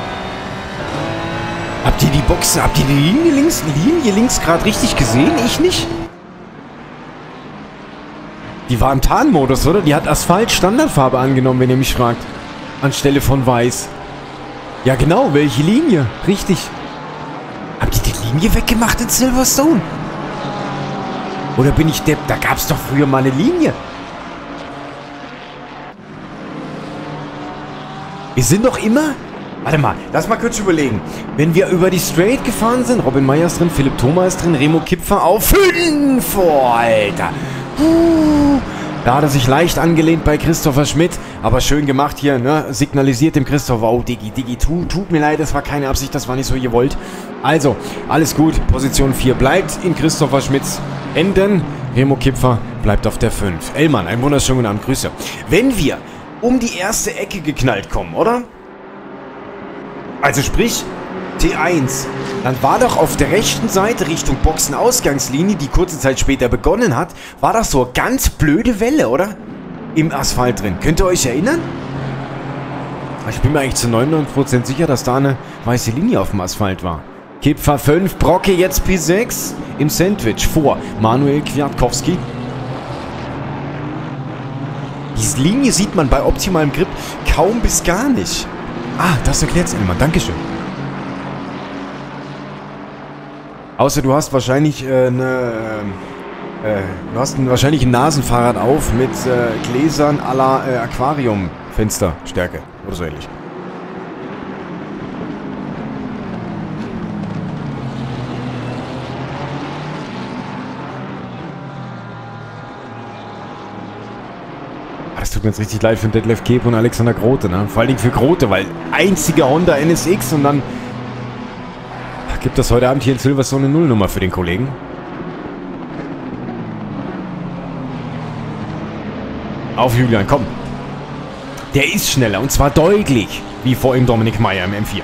Habt ihr die Boxen... Habt ihr die Linie links, Linie links gerade richtig gesehen? Ich nicht. Die war im Tarnmodus, oder? Die hat Asphalt-Standardfarbe angenommen, wenn ihr mich fragt. Anstelle von weiß. Ja, genau. Welche Linie? Richtig. Habt ihr die Linie weggemacht in Silverstone? Oder bin ich depp? Da gab es doch früher mal eine Linie. Wir sind doch immer... Warte mal, lass mal kurz überlegen. Wenn wir über die Straight gefahren sind, Robin Meyer ist drin, Philipp Thoma ist drin, Remo Kipfer auf fünf. Oh, Alter. Uh, da hat er sich leicht angelehnt bei Christopher Schmidt, aber schön gemacht hier, ne? Signalisiert dem Christopher, oh Digi, Digi, tu, tut mir leid, das war keine Absicht, das war nicht so gewollt. Also, alles gut, Position vier bleibt in Christopher Schmidts Händen Remo Kipfer bleibt auf der fünf. Ellmann, einen wunderschönen guten Abend, Grüße. Wenn wir um die erste Ecke geknallt kommen, oder? Also sprich, T eins. Dann war doch auf der rechten Seite Richtung Boxenausgangslinie, die kurze Zeit später begonnen hat, war doch so eine ganz blöde Welle, oder? Im Asphalt drin. Könnt ihr euch erinnern? Ich bin mir eigentlich zu neunundneunzig Prozent sicher, dass da eine weiße Linie auf dem Asphalt war. Kipfer fünf, Brocke jetzt P sechs im Sandwich vor Manuel Kwiatkowski. Diese Linie sieht man bei optimalem Grip kaum bis gar nicht. Ah, das erklärt es immer. Dankeschön. Außer du hast wahrscheinlich äh, eine... Äh, du hast ein, wahrscheinlich ein Nasenfahrrad auf mit äh, Gläsern à la äh, Aquarium-Fensterstärke oder so ähnlich. Das tut mir jetzt richtig leid für Detlef Kep und Alexander Grote, ne? Vor allen Dingen für Grote, weil einziger Honda N S X und dann gibt es heute Abend hier in Silverstone eine Nullnummer für den Kollegen. Auf Julian, komm. Der ist schneller und zwar deutlich, wie vor ihm Dominik Meyer im M vier.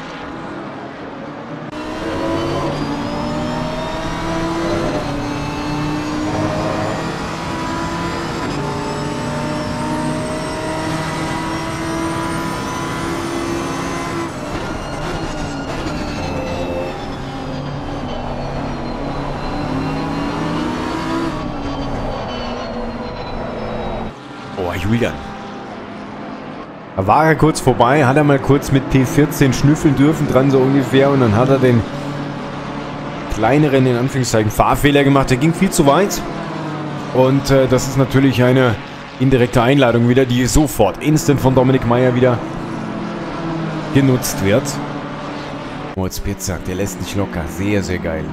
Julian. Da war er kurz vorbei, hat er mal kurz mit P vierzehn schnüffeln dürfen dran so ungefähr und dann hat er den kleineren, in Anführungszeichen, Fahrfehler gemacht. Der ging viel zu weit und äh, das ist natürlich eine indirekte Einladung wieder, die sofort instant von Dominik Meyer wieder genutzt wird. Moritz Pitzak, der lässt nicht locker. Sehr, sehr geil.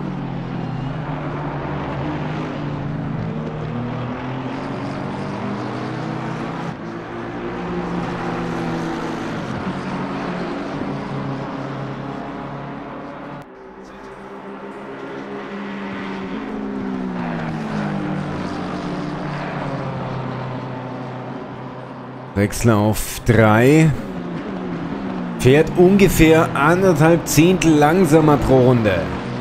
Wechsler auf drei. Fährt ungefähr anderthalb Zehntel langsamer pro Runde.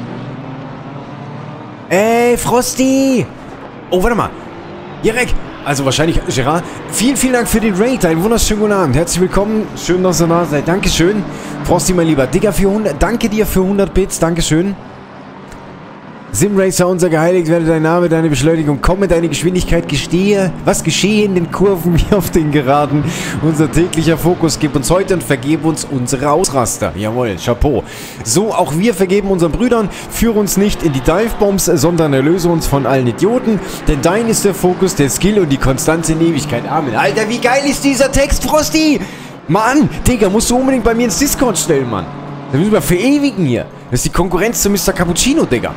Ey, Frosty! Oh, warte mal. Jarek, also wahrscheinlich Gerard. Vielen, vielen Dank für den Raid. Einen wunderschönen guten Abend. Herzlich willkommen. Schön, dass ihr da seid. Dankeschön. Frosty, mein Lieber. Digga, für hundert. Danke dir für hundert Bits. Dankeschön. Simracer, unser geheiligt werde dein Name, deine Beschleunigung, komme deine Geschwindigkeit, gestehe, was geschehe in den Kurven wie auf den Geraden. Unser täglicher Fokus, gib uns heute und vergebe uns unsere Ausraster. Jawohl, Chapeau. So, auch wir vergeben unseren Brüdern, führe uns nicht in die Divebombs, sondern erlöse uns von allen Idioten, denn dein ist der Fokus, der Skill und die Konstanze in Ewigkeit. Amen. Alter, wie geil ist dieser Text, Frosty? Mann, Digga, musst du unbedingt bei mir ins Discord stellen, Mann. Da müssen wir verewigen hier. Das ist die Konkurrenz zu Mister Cappuccino, Digga.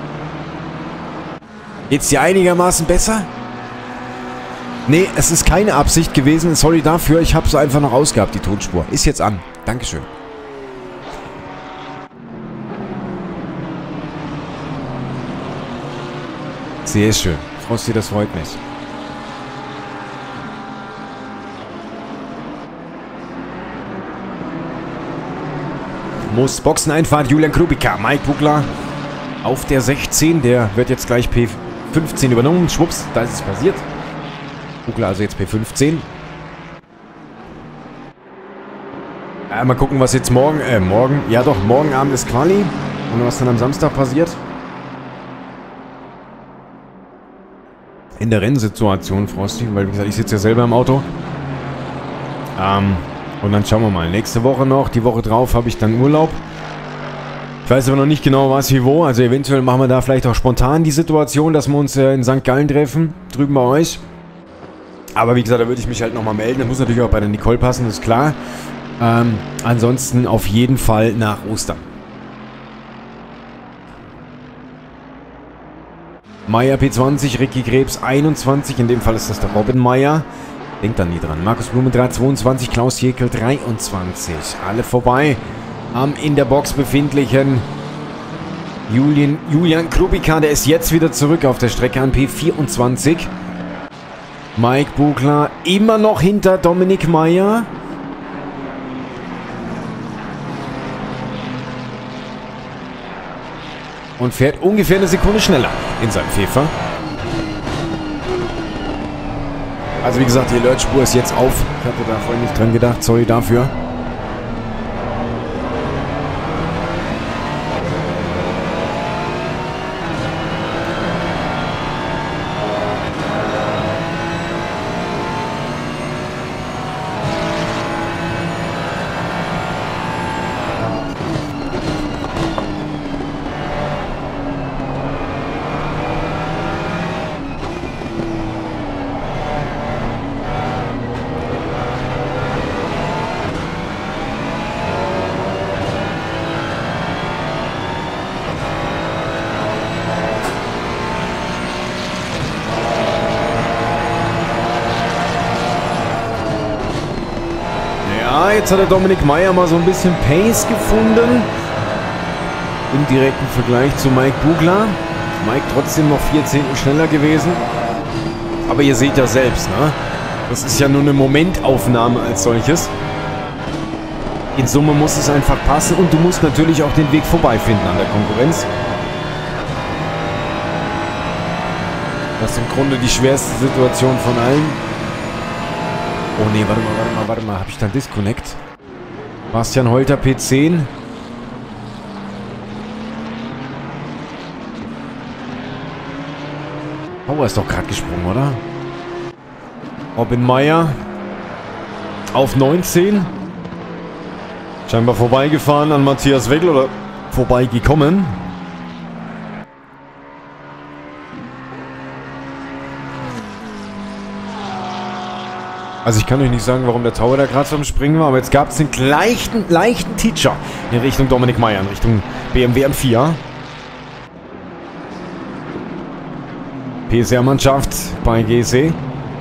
Geht's dir einigermaßen besser? Nee, es ist keine Absicht gewesen. Sorry dafür, ich habe es einfach noch ausgehabt, die Tonspur. Ist jetzt an. Dankeschön. Sehr schön. Frosty, das freut mich. Muss Boxeneinfahrt, Julian Krupika, Mike Bugler auf der sechzehn. Der wird jetzt gleich P fünfzehn übernommen. Schwupps, da ist es passiert. Bugler also jetzt P fünfzehn. Ja, mal gucken, was jetzt morgen, äh, morgen, ja doch, morgen Abend ist Quali. Und was dann am Samstag passiert. In der Rennsituation, Frosty, weil wie gesagt, ich sitze ja selber im Auto. Ähm, und dann schauen wir mal. Nächste Woche noch, die Woche drauf habe ich dann Urlaub. Ich weiß aber noch nicht genau was wie wo, also eventuell machen wir da vielleicht auch spontan die Situation, dass wir uns äh, in Sankt Gallen treffen, drüben bei euch. Aber wie gesagt, da würde ich mich halt nochmal melden, das muss natürlich auch bei der Nicole passen, das ist klar. Ähm, ansonsten auf jeden Fall nach Ostern. Meier P zwanzig, Ricky Krebs einundzwanzig, in dem Fall ist das der Robin Meier. Denkt da nie dran. Markus Blumendraht zweiundzwanzig, Klaus Jekyll dreiundzwanzig. Alle vorbei am in der Box befindlichen Julian, Julian Krupika, der ist jetzt wieder zurück auf der Strecke an P vierundzwanzig. Mike Bugler immer noch hinter Dominik Meyer. Und fährt ungefähr eine Sekunde schneller in seinem Pfeffer. Also wie gesagt, die Alertspur ist jetzt auf. Ich hatte da vorhin nicht dran gedacht, sorry dafür. Jetzt hat der Dominik Meyer mal so ein bisschen Pace gefunden. Im direkten Vergleich zu Mike Bugler. Mike trotzdem noch vier Zehntel schneller gewesen. Aber ihr seht ja selbst, ne? Das ist ja nur eine Momentaufnahme als solches. In Summe muss es einfach passen und du musst natürlich auch den Weg vorbeifinden an der Konkurrenz. Das ist im Grunde die schwerste Situation von allen. Oh ne, warte mal, warte mal, warte mal. Habe ich da einen Disconnect? Bastian Holter P zehn. Power ist doch gerade gesprungen, oder? Robin Meyer auf neunzehn. Scheinbar vorbeigefahren an Matthias Wegl oder vorbeigekommen. Also ich kann euch nicht sagen, warum der Tower da gerade so am Springen war, aber jetzt gab es den leichten, leichten Teacher in Richtung Dominik Meyer, in Richtung B M W M vier. P S R-Mannschaft bei G C.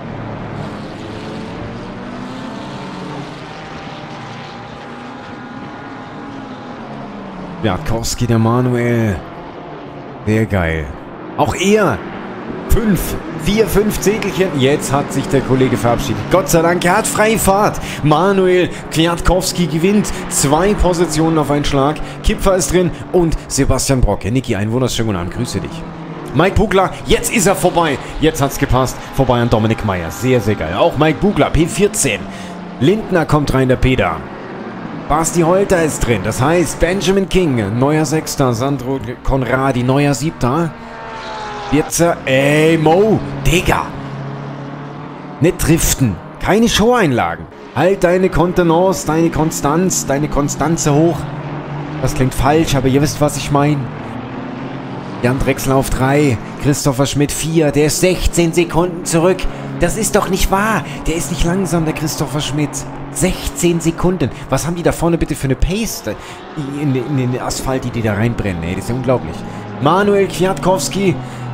Kwiatkowski, der Manuel. Sehr geil. Auch er. Fünf, vier, fünf Zehntelchen. Jetzt hat sich der Kollege verabschiedet. Gott sei Dank, er hat freie Fahrt. Manuel Kwiatkowski gewinnt. Zwei Positionen auf einen Schlag. Kipfer ist drin und Sebastian Brocke. Niki, einen wunderschönen guten Abend. Grüße dich. Mike Bugler, jetzt ist er vorbei. Jetzt hat's gepasst. Vorbei an Dominik Meyer. Sehr, sehr geil. Auch Mike Bugler, P vierzehn. Lindner kommt rein, der Peter. Basti Holter ist drin. Das heißt, Benjamin King, neuer Sechster. Sandro Conradi, neuer Siebter. Jetzt, ey, Mo, Digga. Nicht driften. Keine Show-Einlagen. Halt deine Kontenance, deine Konstanz, deine Konstanze hoch. Das klingt falsch, aber ihr wisst, was ich meine. Jan Drechsler auf drei, Christopher Schmidt vier, der ist sechzehn Sekunden zurück. Das ist doch nicht wahr. Der ist nicht langsam, der Christopher Schmidt. sechzehn Sekunden. Was haben die da vorne bitte für eine Pace in, in, in den Asphalt, die die da reinbrennen? Ey, das ist ja unglaublich. Manuel Kwiatkowski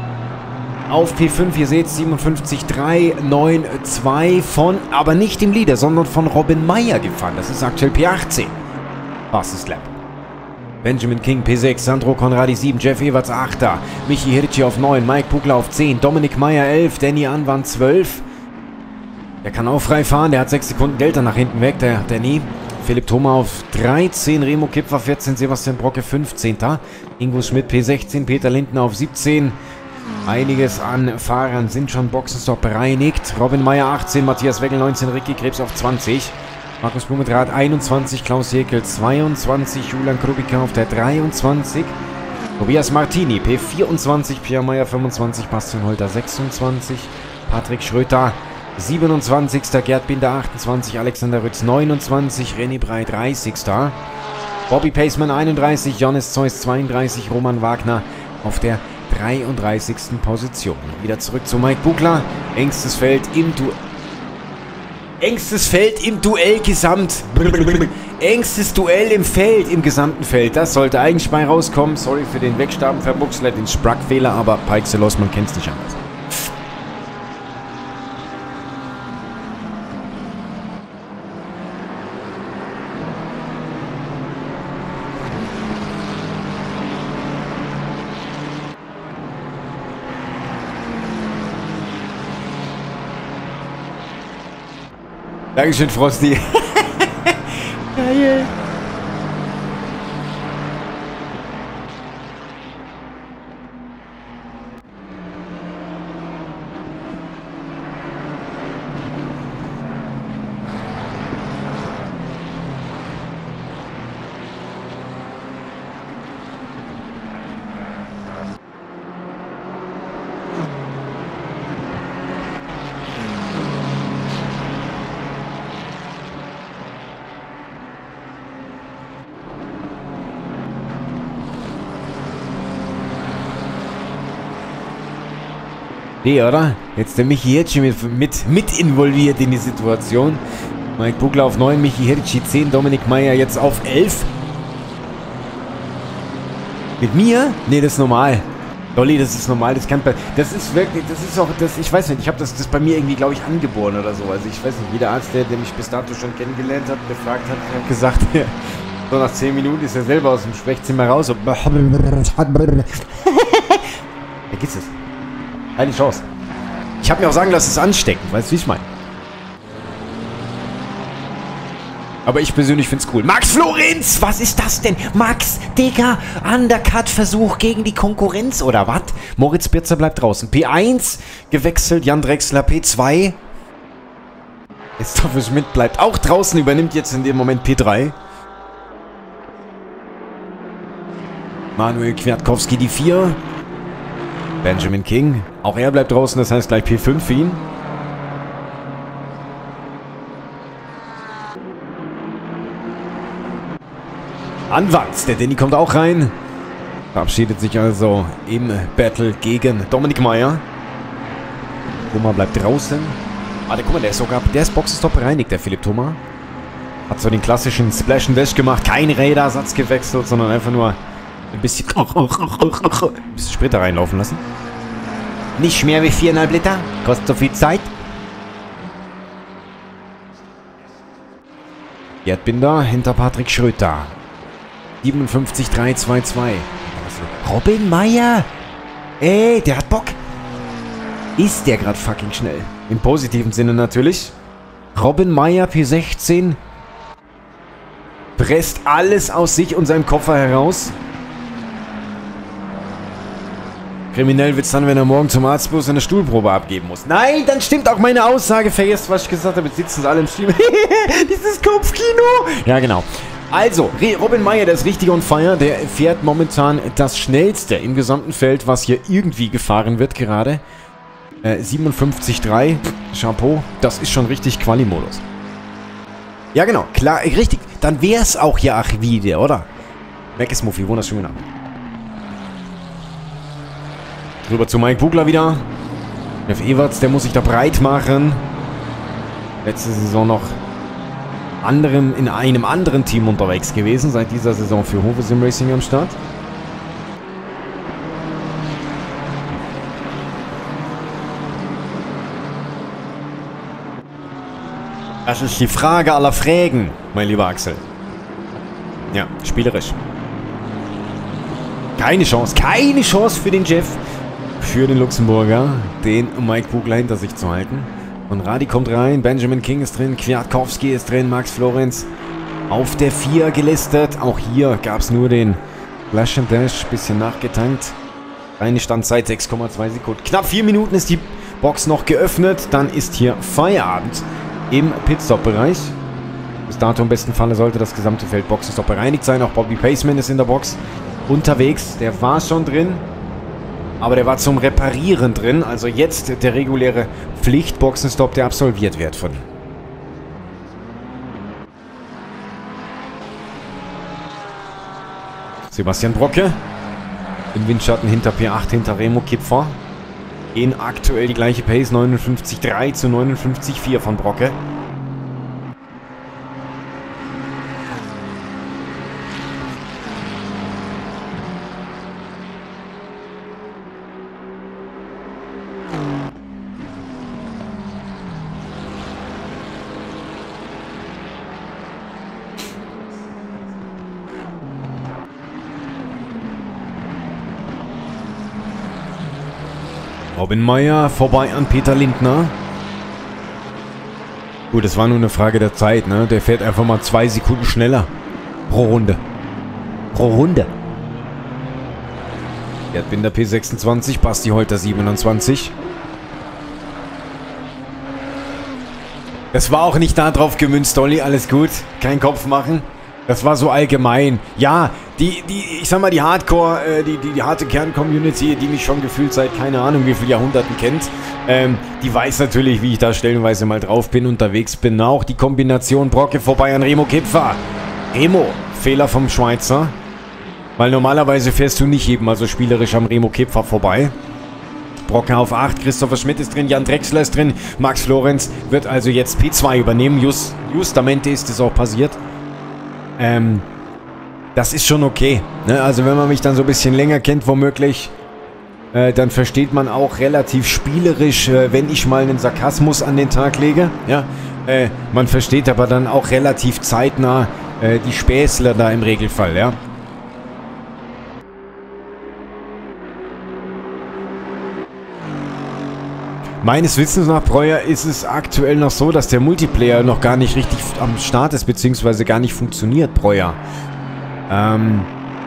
auf P fünf, ihr seht siebenundfünfzig drei neun zwei von, aber nicht im Leader, sondern von Robin Meyer gefahren. Das ist aktuell P achtzehn. Fastest Lap. Benjamin King P sechs, Sandro Conradi sieben, Jeff Everts achter, Michi Hirschi auf neun, Mike Bugler auf zehn, Dominik Meyer elf, Danny Anwan zwölf. Der kann auch frei fahren, der hat sechs Sekunden Delta nach hinten weg, der Danny. Philipp Thoma auf dreizehn, Remo Kipfer vierzehn, Sebastian Brocke fünfzehnter. Ingo Schmidt P sechzehn, Peter Lindner auf siebzehn. Einiges an Fahrern sind schon Boxenstopp bereinigt. Robin Meyer achtzehn, Matthias Wegl neunzehn, Ricky Krebs auf zwanzig. Markus Blumendrath einundzwanzig, Klaus Jekyll zweiundzwanzig, Julian Krupika auf der dreiundzwanzig. Tobias Martini P vierundzwanzig, Pierre Meyer fünfundzwanzig, Bastian Holter sechsundzwanzig. Patrick Schröter siebenundzwanzigster, Gerd Binder achtundzwanzig, Alexander Rütz neunundzwanzig, René Brey dreißigster. Bobby Paceman einunddreißig, Johannes Zeus zweiunddreißig, Roman Wagner auf der dreiunddreißigsten Position. Wieder zurück zu Mike Bugler. Engstes Feld im Duell. Engstes Feld im Duell gesamt. Engstes Duell im Feld, im gesamten Feld. Das sollte eigentlich bei rauskommen. Sorry für den Wegstaben, Verbuchsler, den Sprackfehler, aber Peixelos, man kennt es nicht anders. Dankeschön, Frosty. Geil. Nee, oder? Jetzt der Michi Hirschi mit, mit, mit involviert in die Situation. Mike Bugler auf neun, Michi Hirschi zehn, Dominik Meyer jetzt auf elf. Mit mir? Nee, das ist normal. Dolly, das ist normal, das kann... Das ist wirklich, das ist auch, das, ich weiß nicht, ich habe das, das bei mir irgendwie, glaube ich, angeboren oder so. Also ich weiß nicht, jeder Arzt, der, der mich bis dato schon kennengelernt hat, befragt hat, hat gesagt, so nach zehn Minuten ist er selber aus dem Sprechzimmer raus und... Vergiss es. Keine Chance. Ich habe mir auch sagen lassen, es ist ansteckend. Weißt du, wie ich meine? Aber ich persönlich finde es cool. Max Florenz! Was ist das denn? Max, Digga, Undercut-Versuch gegen die Konkurrenz oder was? Moritz Birzer bleibt draußen. P eins gewechselt, Jan Drechsler P zwei. Christopher Schmidt bleibt auch draußen, übernimmt jetzt in dem Moment P drei. Manuel Kwiatkowski die vier. Benjamin King, auch er bleibt draußen, das heißt gleich P fünf für ihn. Anwanz, der Danny kommt auch rein. Verabschiedet sich also im Battle gegen Dominik Meyer. Thomas bleibt draußen. Ah, der, guck mal, der ist sogar, der ist Boxenstopp bereinigt, der Philipp Thomas. Hat so den klassischen Splash and Dash gemacht, kein Rädersatz gewechselt, sondern einfach nur ein bisschen, ein bisschen Sprit da reinlaufen lassen. Nicht mehr wie viereinhalb Liter. Kostet so viel Zeit. Gerd Binder hinter Patrick Schröter. siebenundfünfzig drei zwei zwei. Robin Meyer. Ey, der hat Bock. Ist der gerade fucking schnell. Im positiven Sinne natürlich. Robin Meyer P sechzehn. Presst alles aus sich und seinem Koffer heraus. Kriminell wird es dann, wenn er morgen zum Arzt bloß eine Stuhlprobe abgeben muss. Nein, dann stimmt auch meine Aussage. Vergesst, was ich gesagt habe. Jetzt sitzen sie alle im Stream. Dieses Kopfkino. Ja, genau. Also, Robin Meyer, der ist richtig on fire. Der fährt momentan das schnellste im gesamten Feld, was hier irgendwie gefahren wird gerade. Äh, siebenundfünfzig drei. Chapeau. Das ist schon richtig Quali-Modus. Ja, genau. Klar, richtig. Dann wäre es auch ja ach wieder, oder? Meckes Muffi, wunderschön ab. Rüber zu Mike Bugler wieder. Jeff Everts, der muss sich da breit machen. Letzte Saison noch anderem, in einem anderen Team unterwegs gewesen. Seit dieser Saison für Hove Sim Racing am Start. Das ist die Frage aller Fragen, mein lieber Axel. Ja, spielerisch. Keine Chance, keine Chance für den Jeff. Für den Luxemburger, den Mike Bugler hinter sich zu halten. Und Radi kommt rein, Benjamin King ist drin, Kwiatkowski ist drin, Max Florenz auf der vier gelistet. Auch hier gab es nur den Flash and Dash, bisschen nachgetankt. Eine Standzeit sechs Komma zwei Sekunden. Knapp vier Minuten ist die Box noch geöffnet, dann ist hier Feierabend im Pitstop-Bereich. Bis dato im besten Falle sollte das gesamte Feld Boxenstopp bereinigt sein. Auch Bobby Paceman ist in der Box unterwegs, der war schon drin. Aber der war zum Reparieren drin. Also jetzt der reguläre Pflicht-Boxenstopp, der absolviert wird von ihm. Sebastian Brocke. Im Windschatten hinter P acht, hinter Remo Kipfer. Gehen aktuell die gleiche Pace. neunundfünfzig drei zu neunundfünfzig vier von Brocke. Robin Meyer vorbei an Peter Lindner. Gut, das war nur eine Frage der Zeit, ne? Der fährt einfach mal zwei Sekunden schneller. Pro Runde. Pro Runde. Gerd Binder P sechsundzwanzig, Basti Holter siebenundzwanzig. Das war auch nicht darauf gemünzt, Dolly, alles gut. Kein Kopf machen. Das war so allgemein. Ja, die, die, ich sag mal, die Hardcore, äh, die, die, die harte Kern-Community, die mich schon gefühlt seit keine Ahnung wie vielen Jahrhunderten kennt, ähm, die weiß natürlich, wie ich da stellenweise mal drauf bin, unterwegs bin. Auch die Kombination Brocke vorbei an Remo Kipfer. Remo, Fehler vom Schweizer. Weil normalerweise fährst du nicht eben, also spielerisch am Remo Kipfer vorbei. Brocke auf acht, Christopher Schmidt ist drin, Jan Drechsler ist drin, Max Florenz wird also jetzt P zwei übernehmen. Just, justamente ist es auch passiert. Ähm, das ist schon okay. Ne? Also wenn man mich dann so ein bisschen länger kennt, womöglich, äh, dann versteht man auch relativ spielerisch, äh, wenn ich mal einen Sarkasmus an den Tag lege. Ja? Äh, man versteht aber dann auch relativ zeitnah äh, die Späßler da im Regelfall, ja. Meines Wissens nach, Breuer, ist es aktuell noch so, dass der Multiplayer noch gar nicht richtig am Start ist, beziehungsweise gar nicht funktioniert, Breuer. Ähm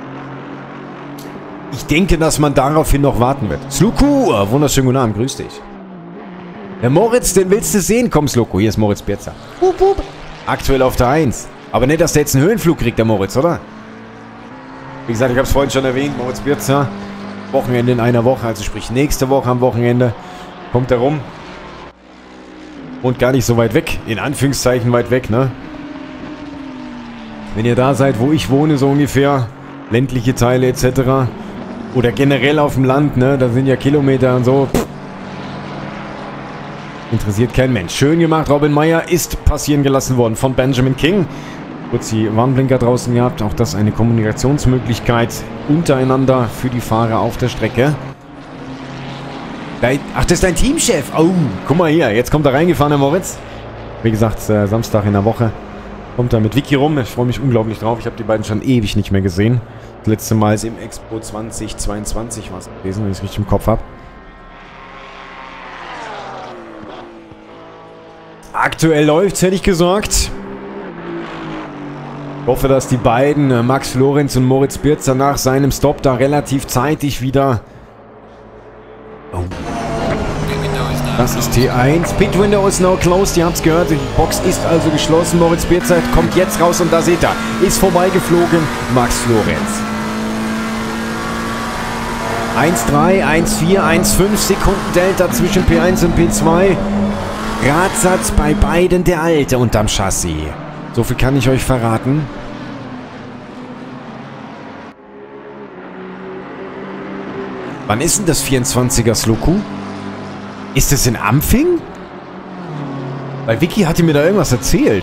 ich denke, dass man daraufhin noch warten wird. Sluku, wunderschönen guten Abend, grüß dich. Der Moritz, den willst du sehen? Komm, Sluku, hier ist Moritz Birzer. Hup, hup. Aktuell auf der eins. Aber nicht, dass der jetzt einen Höhenflug kriegt, der Moritz, oder? Wie gesagt, ich habe es vorhin schon erwähnt, Moritz Birzer. Wochenende in einer Woche, also sprich nächste Woche am Wochenende. Kommt er rum. Und gar nicht so weit weg. In Anführungszeichen weit weg, ne? Wenn ihr da seid, wo ich wohne, so ungefähr. Ländliche Teile et cetera. Oder generell auf dem Land, ne? Da sind ja Kilometer und so. Pff. Interessiert kein Mensch. Schön gemacht. Robin Meyer ist passieren gelassen worden von Benjamin King. Kurz die Warnblinker draußen gehabt. Auch das eine Kommunikationsmöglichkeit untereinander für die Fahrer auf der Strecke. Ach, das ist dein Teamchef. Oh, guck mal hier. Jetzt kommt er reingefahren, der Moritz. Wie gesagt, äh, Samstag in der Woche. Kommt er mit Vicky rum. Ich freue mich unglaublich drauf. Ich habe die beiden schon ewig nicht mehr gesehen. Das letzte Mal ist im Expo zwanzig zweiundzwanzig war es gewesen, wenn ich es richtig im Kopf habe. Aktuell läuft's, hätte ich gesagt. Ich hoffe, dass die beiden, äh, Max Florenz und Moritz Birzer, nach seinem Stop da relativ zeitig wieder... Oh. Das ist T eins. Pit Window is now closed. Ihr habt es gehört. Die Box ist also geschlossen. Moritz Birzer kommt jetzt raus und da seht ihr. Ist vorbeigeflogen. Max Florenz. eins drei, eins vier, eins fünf Sekunden Delta zwischen P eins und P zwei. Radsatz bei beiden der alte unterm Chassis. So viel kann ich euch verraten. Wann ist denn das vierundzwanziger Sloku? Ist das in Ampfing? Weil Vicky hatte mir da irgendwas erzählt.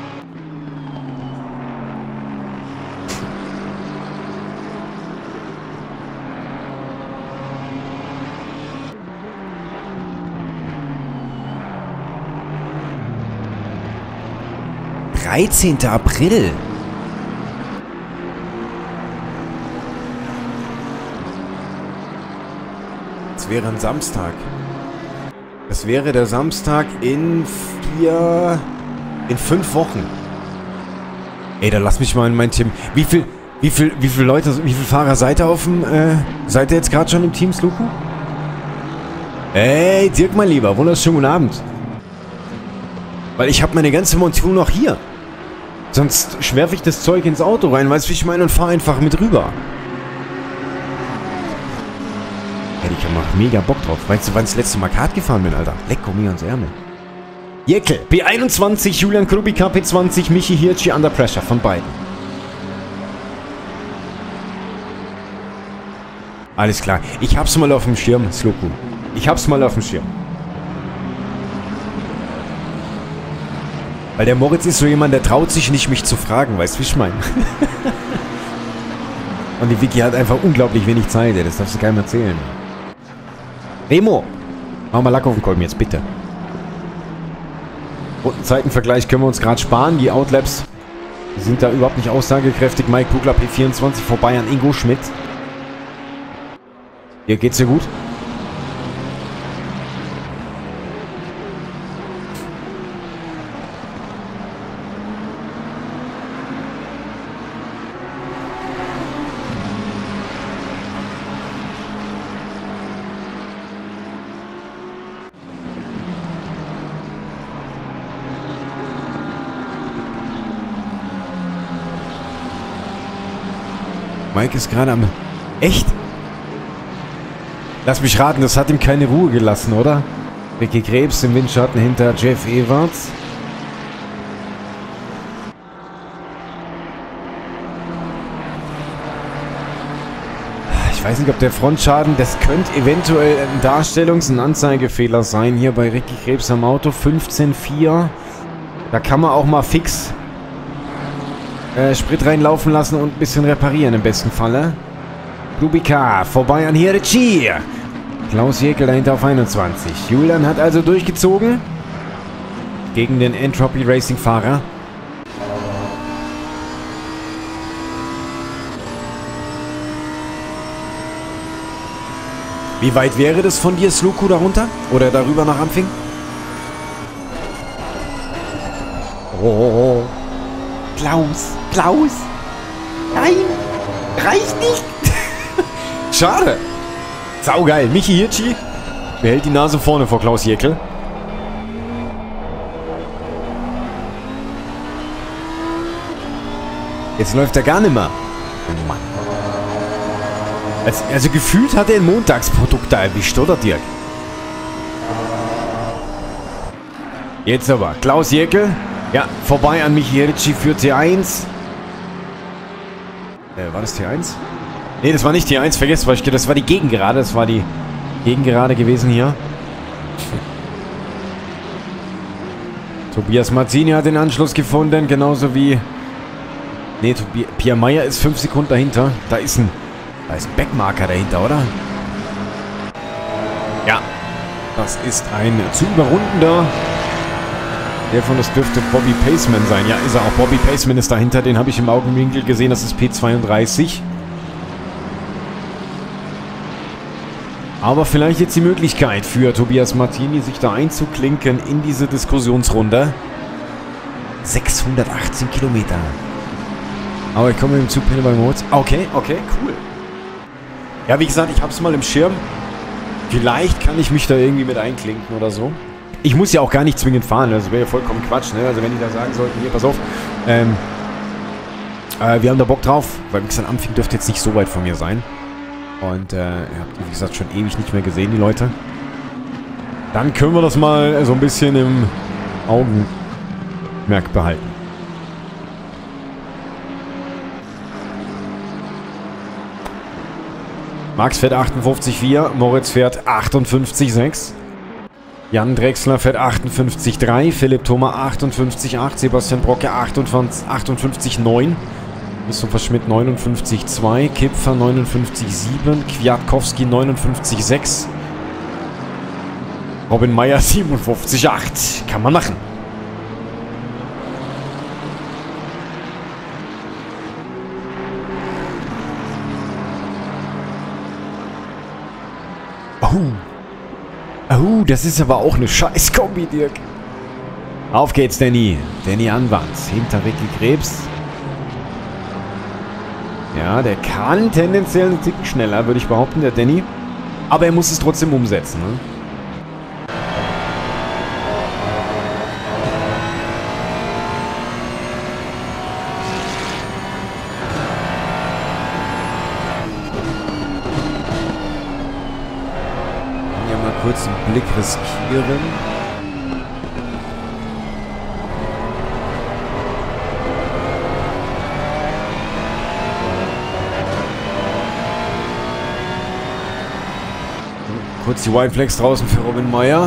dreizehnter April. Das wäre ein Samstag. Das wäre der Samstag in vier... in fünf Wochen. Ey, da lass mich mal in mein Team... Wie viel... Wie viel... Wie viele Leute... Wie viele Fahrer seid ihr auf dem... Äh, seid ihr jetzt gerade schon im Team, Sluku? Ey, Dirk, mein Lieber. Wunderschönen guten Abend. Weil ich habe meine ganze Montur noch hier. Sonst schwerfe ich das Zeug ins Auto rein, weißt du, wie ich meine, und fahre einfach mit rüber. Hätte ich ja mal mega Bock drauf. Weißt du, wann ich das letzte Mal Kart gefahren bin, Alter? Lecko mir ans Ärmel. Jeckel, P einundzwanzig, Julian Krubika, P zwanzig, Michi Hirschi, Under Pressure, von beiden. Alles klar. Ich hab's mal auf dem Schirm, Sloku. Ich hab's mal auf dem Schirm. Weil der Moritz ist so jemand, der traut sich nicht, mich zu fragen, weißt du, wie ich meine? Und die Vicky hat einfach unglaublich wenig Zeit, ey. Das darfst du keinem erzählen. Remo! Mach mal Lack auf den Kolben jetzt, bitte. Rundenzeitenvergleich können wir uns gerade sparen. Die Outlaps sind da überhaupt nicht aussagekräftig. Mike Kugler, P vierundzwanzig, vorbei an Ingo Schmidt. Hier geht's dir gut? Mike ist gerade am... Echt? Lass mich raten, das hat ihm keine Ruhe gelassen, oder? Ricky Krebs im Windschatten hinter Jeff Ewarts. Ich weiß nicht, ob der Frontschaden, das könnte eventuell ein Darstellungs- und Anzeigefehler sein hier bei Ricky Krebs am Auto. fünfzehn vier. Da kann man auch mal fix äh, Sprit reinlaufen lassen und ein bisschen reparieren im besten Falle. Rubika vorbei an Hirschi. Klaus Jäckel dahinter auf einundzwanzig. Julian hat also durchgezogen gegen den Entropy Racing Fahrer. Wie weit wäre das von dir, Sluku, darunter? Oder darüber nach Ampfing? Oh. Klaus, Klaus. Nein, reicht nicht. Schade. Saugeil. Michi Hirschi behält die Nase vorne vor Klaus Jäckel. Jetzt läuft er gar nicht mehr. Oh Mann. Also, also gefühlt hat er ein Montagsprodukt da erwischt, oder Dirk? Jetzt aber. Klaus Jäckel. Ja, vorbei an Michi Hirschi für T eins. Äh, war das T eins? Ne, das war nicht T eins. Vergesst, was ich das war die Gegengerade. Das war die Gegengerade gewesen hier. Tobias Mazzini hat den Anschluss gefunden. Genauso wie... Ne, Pierre Meyer ist fünf Sekunden dahinter. Da ist ein... Da ist ein Backmarker dahinter, oder? Ja. Das ist ein zu überrundender. Der von das dürfte Bobby Paceman sein. Ja, ist er auch. Bobby Paceman ist dahinter. Den habe ich im Augenwinkel gesehen. Das ist P zweiunddreißig. Aber vielleicht jetzt die Möglichkeit für Tobias Martini, sich da einzuklinken in diese Diskussionsrunde. sechshundertachtzehn Kilometer. Aber ich komme mit dem Zug bei Mods. Okay, okay, cool. Ja, wie gesagt, ich habe es mal im Schirm. Vielleicht kann ich mich da irgendwie mit einklinken oder so. Ich muss ja auch gar nicht zwingend fahren. Das wäre ja vollkommen Quatsch, ne? Also wenn die da sagen sollten, hier, pass auf. Ähm, äh, wir haben da Bock drauf. Weil, wie gesagt, Ampfing dürfte jetzt nicht so weit von mir sein. Und, äh, ihr habt, wie gesagt, schon ewig nicht mehr gesehen, die Leute. Dann können wir das mal so ein bisschen im Augenmerk behalten. Max fährt achtundfünfzig vier, Moritz fährt achtundfünfzig sechs. Jan Drechsler fährt achtundfünfzig drei, Philipp Thoma achtundfünfzig acht, Sebastian Brocke achtundfünfzig neun, Christopher Schmidt neunundfünfzig zwei, Kipfer neunundfünfzig sieben, Kwiatkowski neunundfünfzig sechs, Robin Meyer siebenundfünfzig acht. Kann man machen. Oh. Oh, das ist aber auch eine Scheiß-Kombi, Dirk. Auf geht's, Danny. Danny Anwand. Hinter Ricky Krebs. Ja, der kann tendenziell einen Ticken schneller, würde ich behaupten, der Danny. Aber er muss es trotzdem umsetzen, ne? Kurz einen Blick riskieren. Kurz die White Flags draußen für Robin Meyer.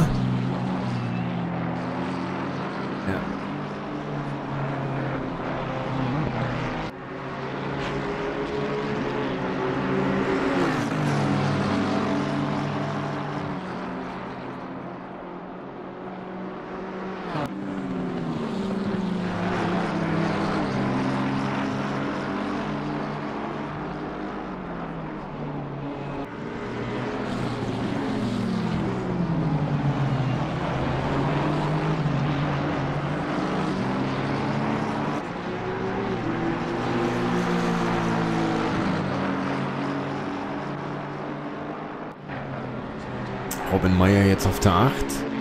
Robin Meyer jetzt auf der acht.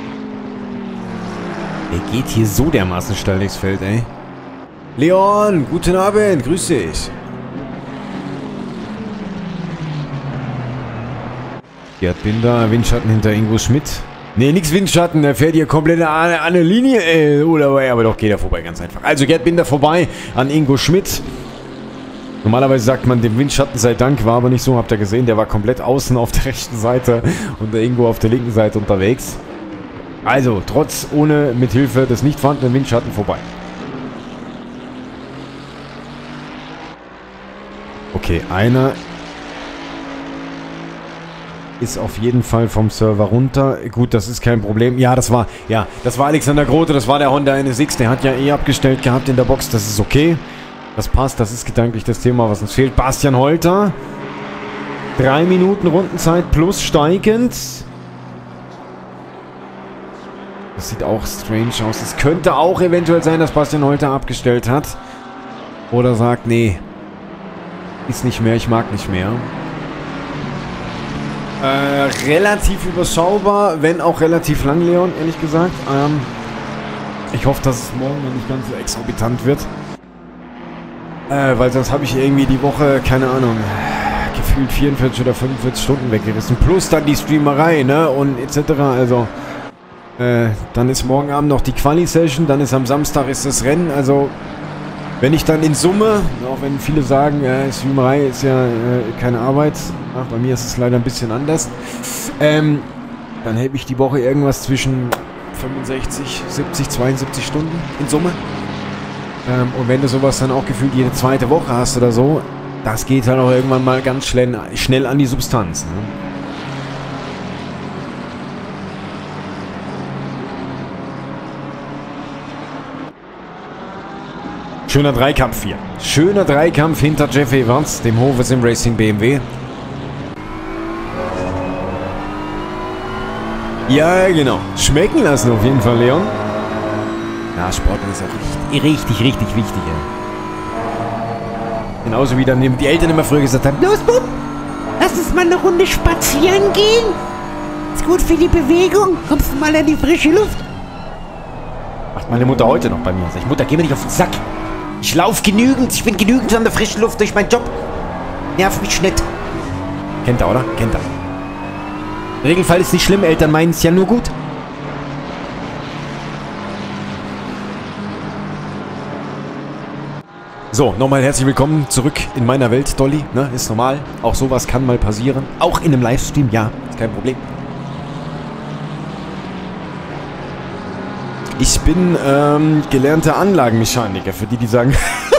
Er geht hier so dermaßen steil durchs Feld, ey. Leon, guten Abend, grüß dich. Gerd Binder, Windschatten hinter Ingo Schmidt. Ne, nix Windschatten, der fährt hier komplett an eine Linie. Äh, oder, aber doch geht er vorbei, ganz einfach. Also Gerd Binder vorbei an Ingo Schmidt. Normalerweise sagt man dem Windschatten sei Dank, war aber nicht so, habt ihr gesehen. Der war komplett außen auf der rechten Seite und der Ingo auf der linken Seite unterwegs. Also, trotz, ohne, mit Hilfe des nicht vorhandenen Windschatten vorbei. Okay, einer ist auf jeden Fall vom Server runter. Gut, das ist kein Problem. Ja, das war, ja, das war Alexander Grote, das war der Honda N S X. Der hat ja eh abgestellt gehabt in der Box. Das ist okay. Das passt, das ist gedanklich das Thema, was uns fehlt. Bastian Holter. Drei Minuten Rundenzeit plus steigend. Das sieht auch strange aus. Es könnte auch eventuell sein, dass Bastian Holter abgestellt hat. Oder sagt, nee, ist nicht mehr, ich mag nicht mehr. Äh, relativ überschaubar, wenn auch relativ lang, Leon, ehrlich gesagt. Ähm, ich hoffe, dass es morgen noch nicht ganz so exorbitant wird. Äh, weil sonst habe ich irgendwie die Woche, keine Ahnung, gefühlt vierundvierzig oder fünfundvierzig Stunden weggerissen. Plus dann die Streamerei, ne, und et cetera. Also, äh, dann ist morgen Abend noch die Quali-Session, dann ist am Samstag ist das Rennen. Also, wenn ich dann in Summe, auch wenn viele sagen, äh, Streamerei ist ja äh, keine Arbeit, ach, bei mir ist es leider ein bisschen anders, ähm, dann habe ich die Woche irgendwas zwischen fünfundsechzig, siebzig, zweiundsiebzig Stunden in Summe. Ähm, und wenn du sowas dann auch gefühlt jede zweite Woche hast oder so, das geht dann auch irgendwann mal ganz schnell, schnell an die Substanz. Ne? Schöner Dreikampf hier. Schöner Dreikampf hinter Jeff Evans, dem Hofe Sim Racing B M W. Ja, genau. Schmecken lassen auf jeden Fall, Leon. Ja, Sportler ist auch richtig, richtig, richtig wichtig, ja. Genauso wie dann die Eltern immer früher gesagt haben, los, Bub, lass uns mal eine Runde spazieren gehen. Ist gut für die Bewegung. Kommst du mal in die frische Luft? Macht meine Mutter heute noch bei mir. Sag ich, Mutter, geh mir nicht auf den Sack. Ich laufe genügend, ich bin genügend an der frischen Luft durch meinen Job. Nerv mich nicht. Kennt er, oder? Kennt er. Im Regelfall ist nicht schlimm, Eltern meinen es ja nur gut. So, nochmal herzlich willkommen zurück in meiner Welt, Dolly. Ne, ist normal. Auch sowas kann mal passieren. Auch in einem Livestream, ja, ist kein Problem. Ich bin ähm, gelernter Anlagenmechaniker, für die, die sagen...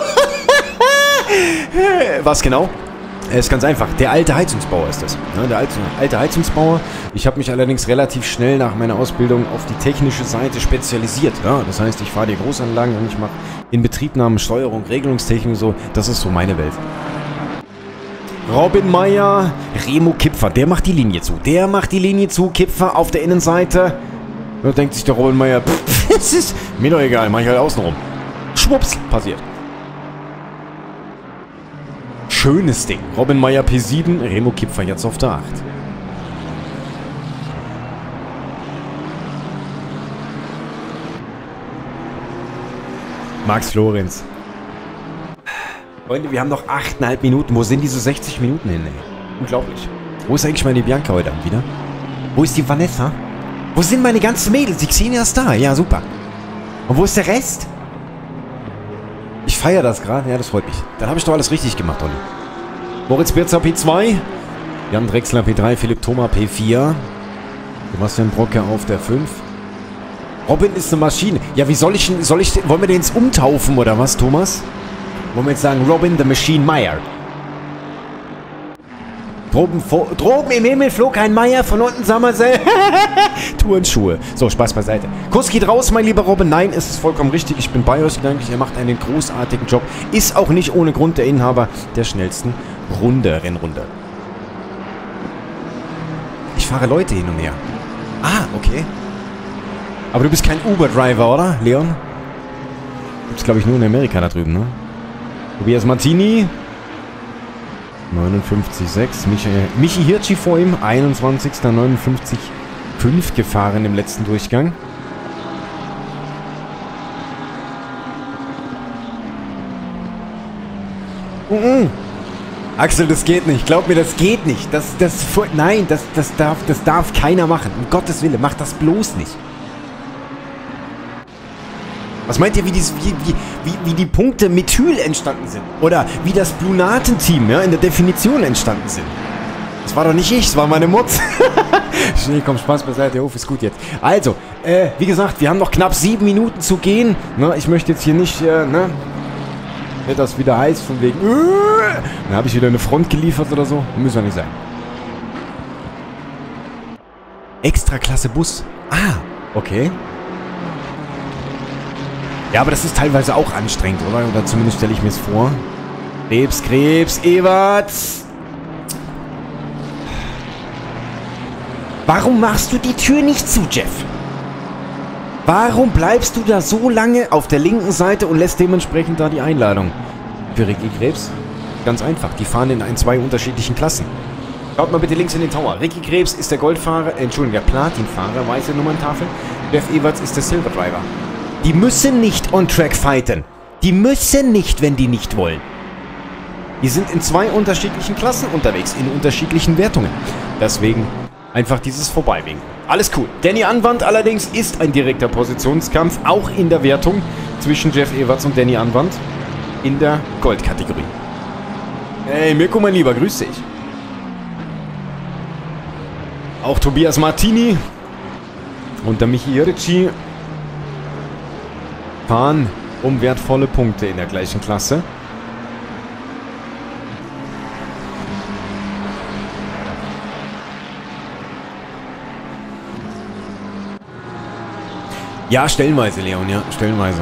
Was genau? Es ist ganz einfach. Der alte Heizungsbauer ist das. Ne, der alte, alte Heizungsbauer. Ich habe mich allerdings relativ schnell nach meiner Ausbildung auf die technische Seite spezialisiert. Ja, das heißt, ich fahre die Großanlagen und ich mache Inbetriebnahmen, Steuerung, Regelungstechnik, so. Das ist so meine Welt. Robin Meyer, Remo Kipfer. Der macht die Linie zu. Der macht die Linie zu. Kipfer auf der Innenseite. Da denkt sich der Robin Meyer, pff, das ist mir doch egal, mach ich halt außenrum. Schwupps, passiert. Schönes Ding. Robin Meyer P sieben, Remo Kipfer jetzt auf der acht. Max Florenz. Freunde, wir haben noch achteinhalb Minuten. Wo sind diese sechzig Minuten hin, ey? Unglaublich. Wo ist eigentlich meine Bianca heute Abend wieder? Wo ist die Vanessa? Wo sind meine ganzen Mädels? Die Xenia ist da. Ja, super. Und wo ist der Rest? Ich feiere das gerade. Ja, das freut mich. Dann habe ich doch alles richtig gemacht, Olli. Moritz Birzer P zwei. Jan Drechsler P drei. Philipp Thoma P vier. Sebastian Brocke auf der fünf. Robin ist eine Maschine. Ja, wie soll ich... Soll ich wollen wir den jetzt umtaufen, oder was, Thomas? Wollen wir jetzt sagen, Robin the Machine Meyer? Droben, droben im Himmel flog ein Meier, von unten sah man se Turnschuhe. So, Spaß beiseite. Kuss geht raus, mein lieber Robin. Nein, es ist vollkommen richtig. Ich bin bei euch gedanklich. Er macht einen großartigen Job. Ist auch nicht ohne Grund der Inhaber der schnellsten Runde, Rennrunde. Ich fahre Leute hin und her. Ah, okay. Aber du bist kein Uber-Driver, oder, Leon? Gibt's, glaube ich, nur in Amerika da drüben, ne? Tobias Martini. neunundfünfzig Komma sechs. Michi, Michi Hirschi vor ihm. einundzwanzigster neunundfünfzig Komma fünf gefahren im letzten Durchgang. Mm -mm. Axel, das geht nicht. Glaub mir, das geht nicht. Das, das, nein, das, das, darf, das darf keiner machen. Um Gottes Willen, mach das bloß nicht. Was meint ihr, wie, dies, wie, wie, wie, wie die Punkte Methyl entstanden sind? Oder wie das Blunaten-Team, ja, in der Definition entstanden sind? Das war doch nicht ich, das war meine Mutz. Nee, komm, Spaß beiseite, der Hof ist gut jetzt. Also, äh, wie gesagt, wir haben noch knapp sieben Minuten zu gehen. Ne, ich möchte jetzt hier nicht, äh, ne, wird das wieder heiß von wegen, äh, dann habe ich wieder eine Front geliefert oder so. Muss ja nicht sein. Extraklasse Bus. Ah, okay. Ja, aber das ist teilweise auch anstrengend, oder? Oder zumindest stelle ich mir es vor. Krebs, Krebs, Ewart. Warum machst du die Tür nicht zu, Jeff? Warum bleibst du da so lange auf der linken Seite und lässt dementsprechend da die Einladung? Für Ricky Krebs? Ganz einfach, die fahren in ein, zwei unterschiedlichen Klassen. Schaut mal bitte links in den Tower. Ricky Krebs ist der Goldfahrer, äh, Entschuldigung, der Platinfahrer, weiße Nummerntafel. Jeff Ewarts ist der Silver Driver. Die müssen nicht on-track fighten. Die müssen nicht, wenn die nicht wollen. Die sind in zwei unterschiedlichen Klassen unterwegs, in unterschiedlichen Wertungen. Deswegen einfach dieses Vorbeiwinken. Alles cool. Danny Anwand allerdings ist ein direkter Positionskampf, auch in der Wertung zwischen Jeff Ewarts und Danny Anwand in der Goldkategorie. Hey, Mirko, mein Lieber, grüß dich. Auch Tobias Martini und der Michi Ricci fahren um wertvolle Punkte in der gleichen Klasse. Ja, stellenweise, Leon, ja, stellenweise.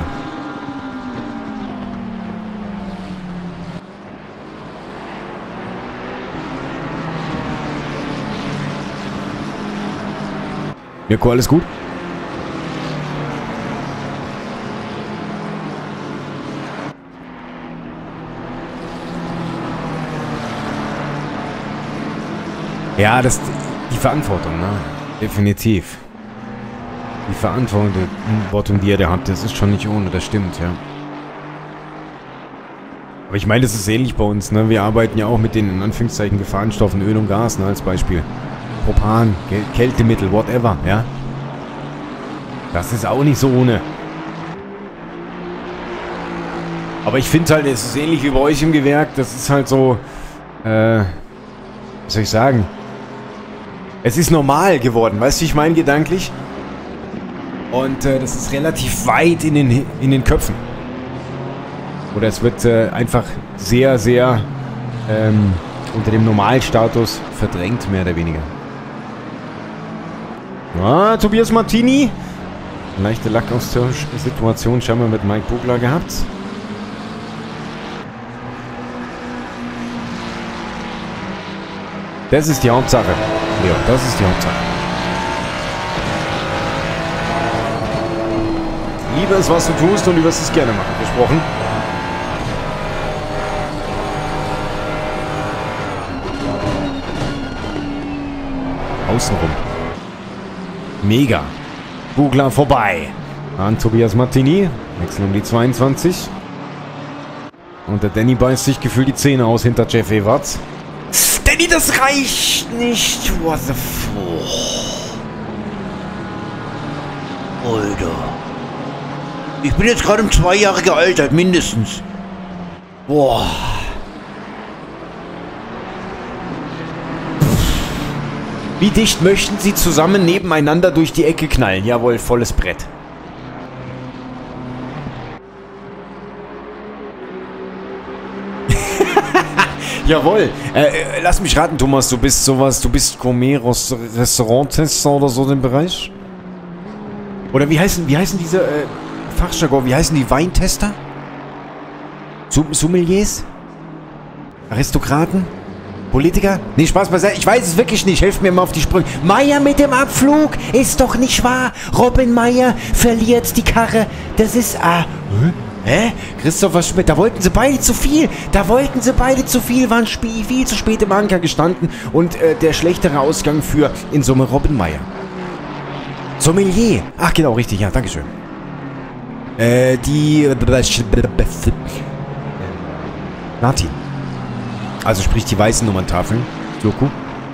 Mirko, alles gut? Ja, das die Verantwortung, ne? Definitiv. Die Verantwortung, die ihr da habt, das ist schon nicht ohne, das stimmt, ja. Aber ich meine, das ist ähnlich bei uns, ne? Wir arbeiten ja auch mit den, in Anführungszeichen, Gefahrenstoffen, Öl und Gas, ne, als Beispiel. Propan, Kältemittel, whatever, ja. Das ist auch nicht so ohne. Aber ich finde halt, es ist ähnlich wie bei euch im Gewerk, das ist halt so, äh, was soll ich sagen? Es ist normal geworden, weißt du, wie ich meine, gedanklich? Und äh, das ist relativ weit in den, in den Köpfen. Oder es wird äh, einfach sehr, sehr ähm, unter dem Normalstatus verdrängt, mehr oder weniger. Ja, Tobias Martini. Leichte Lackaustausch-Situation scheinbar mit Mike Bugler gehabt. Das ist die Hauptsache. Ja, das ist die Hauptsache. Liebe es, was du tust, und du wirst es gerne machen. Versprochen. Außenrum. Mega. Bugler vorbei. An Tobias Martini. Wechseln um die zweiundzwanzig. Und der Danny beißt sich gefühlt die Zähne aus hinter Jeff Ewarts. Danny, das reicht nicht. What the fuck? Alter. Ich bin jetzt gerade um zwei Jahre gealtert, mindestens. Boah. Wie dicht möchten Sie zusammen nebeneinander durch die Ecke knallen? Jawohl, volles Brett. Jawohl. Äh, äh, lass mich raten, Thomas, du bist sowas, du bist Gourmet-Restaurant-Tester oder so im Bereich? Oder wie heißen, wie heißen diese äh, Fachjargon, wie heißen die Weintester? Sommeliers? Aristokraten? Politiker? Nee, Spaß beiseite. Ich weiß es wirklich nicht. Helft mir mal auf die Sprünge. Meier mit dem Abflug. Ist doch nicht wahr. Robin Meier verliert die Karre. Das ist... Ah. Hä? Hä? Christopher Schmidt. Da wollten sie beide zu viel. Da wollten sie beide zu viel. Waren viel zu spät im Anker gestanden. Und äh, der schlechtere Ausgang für in Summe Robin Meier. Sommelier. Ach, genau, richtig. Ja, dankeschön. Äh, die... Martin. Also sprich die weißen Nummerntafeln. Doku.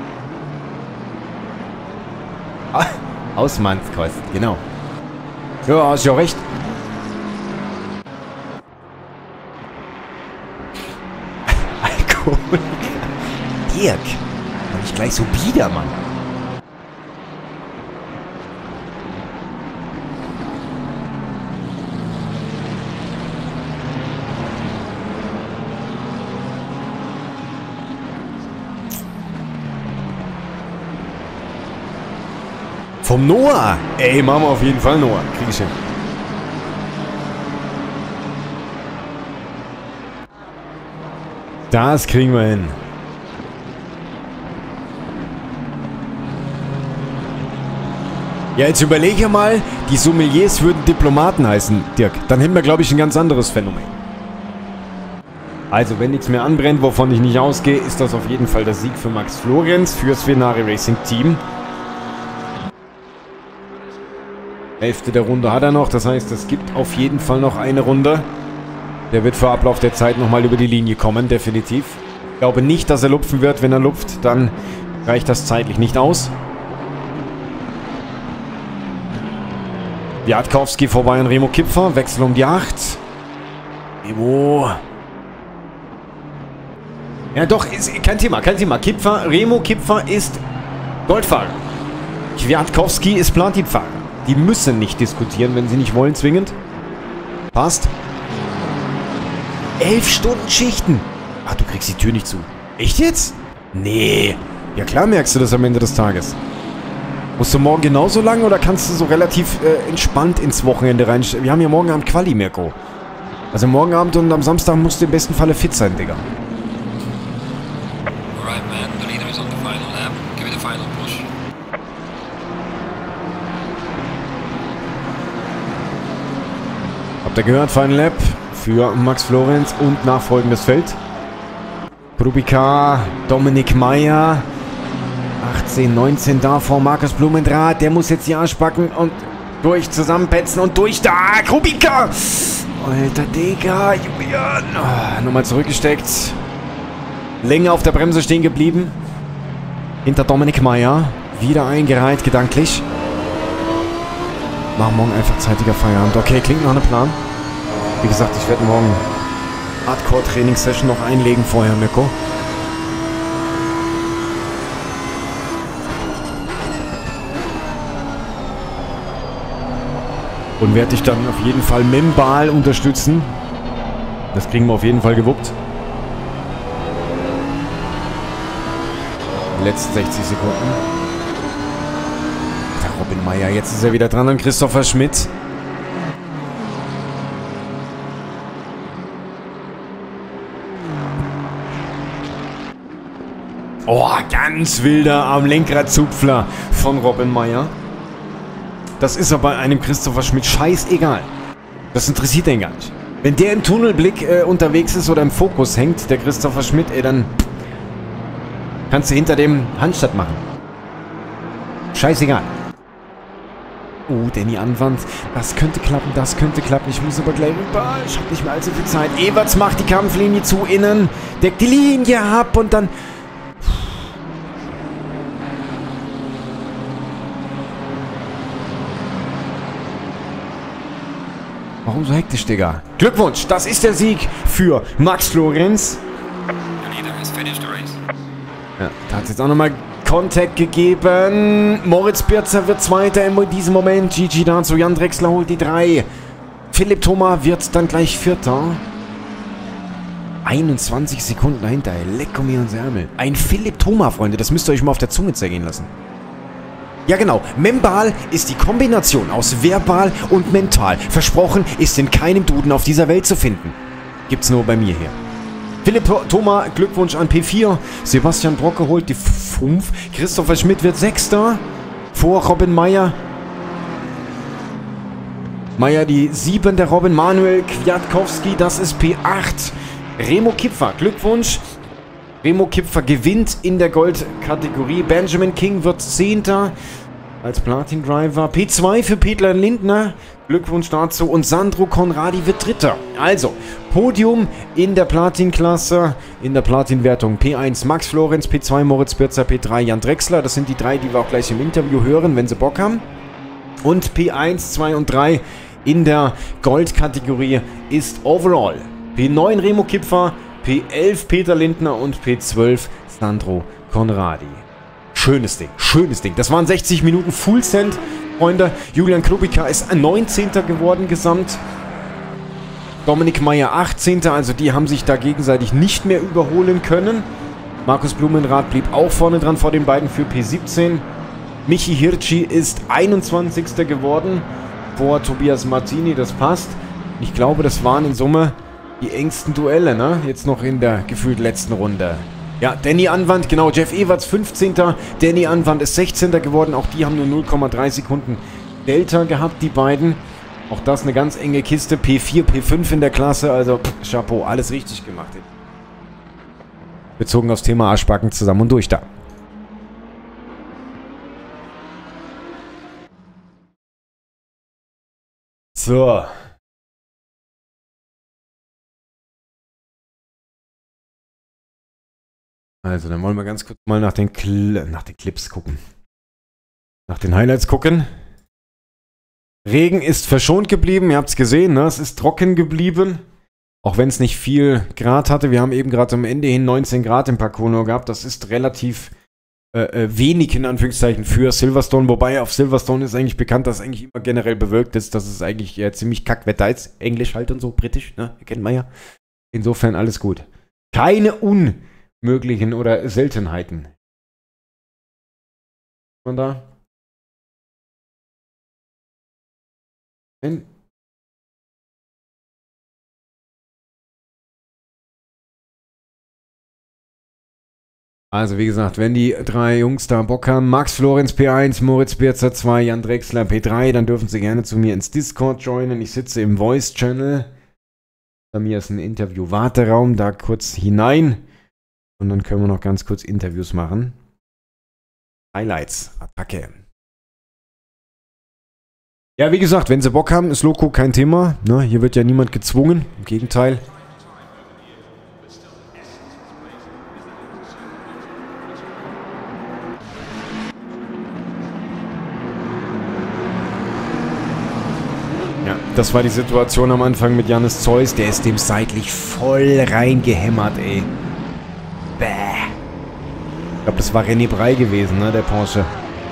Ah, Hausmannskost, genau. Ja, hast ja recht. Alkoholiker. Dirk. War nicht gleich so bieder, Mann. Vom Noah. Ey, machen wir auf jeden Fall Noah. Krieg ich hin. Das kriegen wir hin. Ja, jetzt überlege mal, die Sommeliers würden Diplomaten heißen, Dirk. Dann hätten wir, glaube ich, ein ganz anderes Phänomen. Also, wenn nichts mehr anbrennt, wovon ich nicht ausgehe, ist das auf jeden Fall der Sieg für Max Florenz, fürs Venari Racing Team. Hälfte der Runde hat er noch, das heißt, es gibt auf jeden Fall noch eine Runde. Der wird vor Ablauf der Zeit nochmal über die Linie kommen, definitiv. Ich glaube nicht, dass er lupfen wird. Wenn er lupft, dann reicht das zeitlich nicht aus. Kwiatkowski vorbei an Remo Kipfer, Wechsel um die acht. Remo. Ja doch, ist kein Thema, kein Thema. Kipfer, Remo Kipfer ist Goldfahrer. Kwiatkowski ist Platinfahrer. Die müssen nicht diskutieren, wenn sie nicht wollen, zwingend. Passt. Elf Stunden Schichten. Ach, du kriegst die Tür nicht zu. Echt jetzt? Nee. Ja klar merkst du das am Ende des Tages. Musst du morgen genauso lang oder kannst du so relativ äh, entspannt ins Wochenende rein? Wir haben ja morgen Abend Quali, Mirko. Also morgen Abend und am Samstag musst du im besten Falle fit sein, Digga. Alright, man. The leader is on the final lap. Give it a final push. Habt ihr gehört? Final Lap für Max Florenz und nachfolgendes Feld. Kubica, Dominik Meyer. achtzehn, neunzehn da vor Markus Blumendrath. Der muss jetzt die Arschbacken und durch zusammenpetzen und durch da. Kubica! Alter Digga, Julian. Oh, nochmal zurückgesteckt. Länger auf der Bremse stehen geblieben. Hinter Dominik Meyer. Wieder eingereiht, gedanklich. Machen morgen einfach zeitiger Feierabend. Okay, klingt nach einem Plan. Wie gesagt, ich werde morgen Hardcore-Training-Session noch einlegen vorher, Mirko. Und werde ich dann auf jeden Fall mit dem Ball unterstützen. Das kriegen wir auf jeden Fall gewuppt. Die letzten sechzig Sekunden. Der Robin Meyer, jetzt ist er wieder dran an Christopher Schmidt. Oh, ganz wilder am Lenkradzupfler von Robin Meyer. Das ist aber einem Christopher Schmidt scheißegal. Das interessiert den gar nicht. Wenn der im Tunnelblick äh, unterwegs ist oder im Fokus hängt, der Christopher Schmidt, ey, dann kannst du hinter dem Handstand machen. Scheißegal. Oh, Danny Anwand. Das könnte klappen, das könnte klappen. Ich muss aber gleich rüber. Ich habe nicht mehr allzu viel Zeit. Everts macht die Kampflinie zu innen. Deckt die Linie ab und dann... Warum so hektisch, Digga? Glückwunsch, das ist der Sieg für Max Florenz. The leader has finished the race. Ja, da hat es jetzt auch nochmal Kontakt gegeben. Moritz Birzer wird Zweiter in diesem Moment. G G dazu. Jan Drechsler holt die drei. Philipp Thoma wird dann gleich Vierter. einundzwanzig Sekunden dahinter. Lecko mir ans Ärmel. Ein Philipp Thoma, Freunde. Das müsst ihr euch mal auf der Zunge zergehen lassen. Ja genau, Membal ist die Kombination aus verbal und mental. Versprochen, ist in keinem Duden auf dieser Welt zu finden. Gibt's nur bei mir hier. Philipp Thoma, Glückwunsch an P vier. Sebastian Brocke holt die fünf. Christopher Schmidt wird Sechster. Vor Robin Meyer. Meyer die sieben, der Robin. Manuel Kwiatkowski, das ist P acht. Remo Kipfer, Glückwunsch. Remo Kipfer gewinnt in der Goldkategorie. Benjamin King wird Zehnter als Platin-Driver. P zwei für Peter Lindner. Glückwunsch dazu. Und Sandro Conradi wird Dritter. Also, Podium in der Platin-Klasse, in der Platin-Wertung. P eins Max Florenz, P zwei Moritz Birzer, P drei Jan Drechsler. Das sind die drei, die wir auch gleich im Interview hören, wenn sie Bock haben. Und P eins, zwei und drei in der Gold-Kategorie ist Overall P neun Remo Kipfer, P elf Peter Lindner und P zwölf Sandro Conradi. Schönes Ding, schönes Ding. Das waren sechzig Minuten Full Send, Freunde. Julian Krupika ist ein neunzehnter geworden gesamt. Dominik Meyer achtzehnter Also die haben sich da gegenseitig nicht mehr überholen können. Markus Blumenrath blieb auch vorne dran vor den beiden für P siebzehn. Michi Hirschi ist einundzwanzigster geworden vor Tobias Martini. Das passt. Ich glaube, das waren in Summe die engsten Duelle, ne? Jetzt noch in der gefühlt letzten Runde. Ja, Danny Anwand, genau, Jeff Ewerts fünfzehnter Danny Anwand ist sechzehnter geworden. Auch die haben nur null Komma drei Sekunden Delta gehabt, die beiden. Auch das eine ganz enge Kiste. P vier, P fünf in der Klasse. Also, pff, Chapeau, alles richtig gemacht. Bezogen aufs Thema Arschbacken zusammen und durch da. So. Also, dann wollen wir ganz kurz mal nach den, Cl nach den Clips gucken. Nach den Highlights gucken. Regen ist verschont geblieben, ihr habt es gesehen, ne? Es ist trocken geblieben. Auch wenn es nicht viel Grad hatte. Wir haben eben gerade am Ende hin neunzehn Grad im Parcours gehabt. Das ist relativ äh, wenig in Anführungszeichen für Silverstone. Wobei auf Silverstone ist eigentlich bekannt, dass es eigentlich immer generell bewölkt ist. Dass es eigentlich äh, ziemlich Kackwetter ist. Englisch halt und so, britisch, ne? Kennt man ja. Insofern alles gut. Keine unmöglichen oder Seltenheiten. Von da. Ein Also wie gesagt, wenn die drei Jungs da Bock haben, Max Florenz P eins, Moritz Birzer zwei, Jan Drechsler P drei, dann dürfen sie gerne zu mir ins Discord joinen. Ich sitze im Voice-Channel. Bei mir ist ein Interview-Warteraum, da kurz hinein. Und dann können wir noch ganz kurz Interviews machen. Highlights, Attacke. Ja, wie gesagt, wenn sie Bock haben, ist Loco kein Thema. Ne, hier wird ja niemand gezwungen, im Gegenteil. Ja, das war die Situation am Anfang mit Jannis Zeus. Der ist dem seitlich voll reingehämmert, ey. Bäh. Ich glaube, das war René Brey gewesen, ne, der Porsche.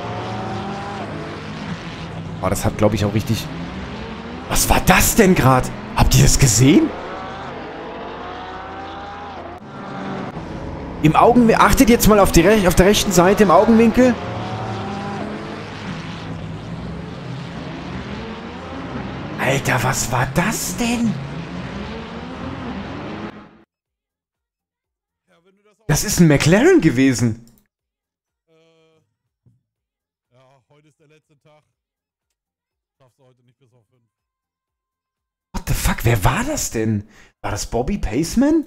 Oh, das hat, glaube ich, auch richtig... Was war das denn gerade? Habt ihr das gesehen? Im Augenwinkel... Achtet jetzt mal auf, die Re auf der rechten Seite im Augenwinkel. Alter, was war das denn? Das ist ein McLaren gewesen. Ja, heute ist der letzte Tag. Schaffst du heute nicht bis auf fünf. What the fuck, wer war das denn? War das Bobby Paceman?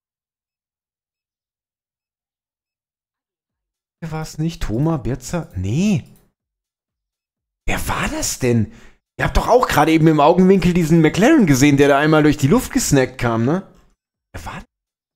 Wer war es nicht? Thomas Birzer? Nee. Wer war das denn? Ihr habt doch auch gerade eben im Augenwinkel diesen McLaren gesehen, der da einmal durch die Luft gesnackt kam, ne? Wer war das?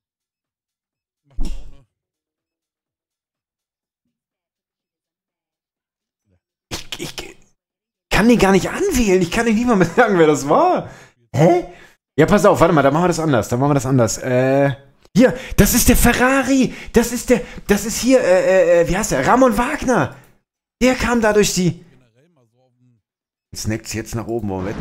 Ich, ich kann den gar nicht anwählen. Ich kann den nicht mal mehr sagen, wer das war. Hä? Ja, pass auf, warte mal, da machen wir das anders. Da machen wir das anders. Äh, hier, das ist der Ferrari. Das ist der, das ist hier, äh, äh, wie heißt der? Ramon Wagner. Der kam da durch die... Snackt's jetzt nach oben, Moment.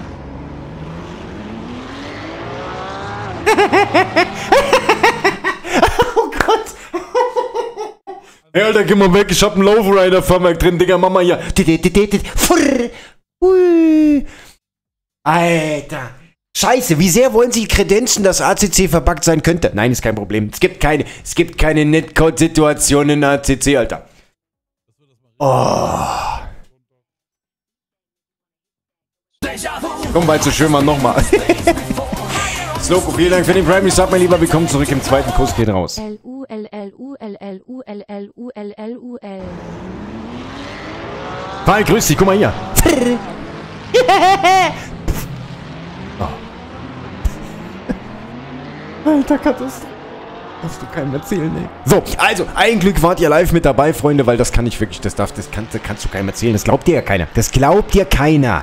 Oh Gott. Hey, Alter, geh mal weg, ich hab einen Lowrider-Fahrwerk drin, Digga, Mama hier. Alter. Scheiße, wie sehr wollen Sie kredenzen, dass A C C verbuggt sein könnte? Nein, ist kein Problem. Es gibt keine, es gibt keine Netcode-Situation in A C C, Alter. Oh. Komm, weil es so schön war, nochmal. Sloko, vielen Dank für den Prime. Ich sag mein Lieber, willkommen zurück im zweiten Kuss, geht raus. L U L L U L L U L L U L L U L. Paul, grüß dich, guck mal hier. Alter, Katastrophe. Darfst du keinem erzählen, ey. So, also, ein Glück wart ihr live mit dabei, Freunde, weil das kann ich wirklich, das darf, das, kann, das kannst du keinem erzählen. Das glaubt dir ja keiner. Das glaubt dir keiner.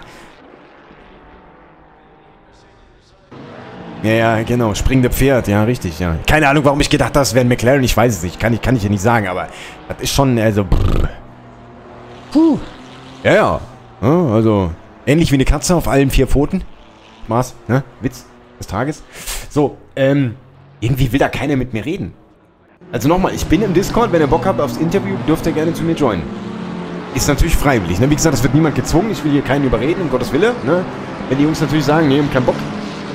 Ja, ja, genau. Springende Pferd. Ja, richtig, ja. Keine Ahnung, warum ich gedacht habe, das wäre ein McLaren. Ich weiß es nicht. Kann ich, kann ich ja nicht sagen, aber das ist schon, also, brrr. Puh. Ja, ja. Ja, also, ähnlich wie eine Katze auf allen vier Pfoten. Spaß, ne? Witz des Tages. So, ähm, irgendwie will da keiner mit mir reden. Also nochmal, ich bin im Discord. Wenn ihr Bock habt aufs Interview, dürft ihr gerne zu mir joinen. Ist natürlich freiwillig, ne? Wie gesagt, es wird niemand gezwungen. Ich will hier keinen überreden, um Gottes Wille, ne? Wenn die Jungs natürlich sagen, nee, haben keinen Bock.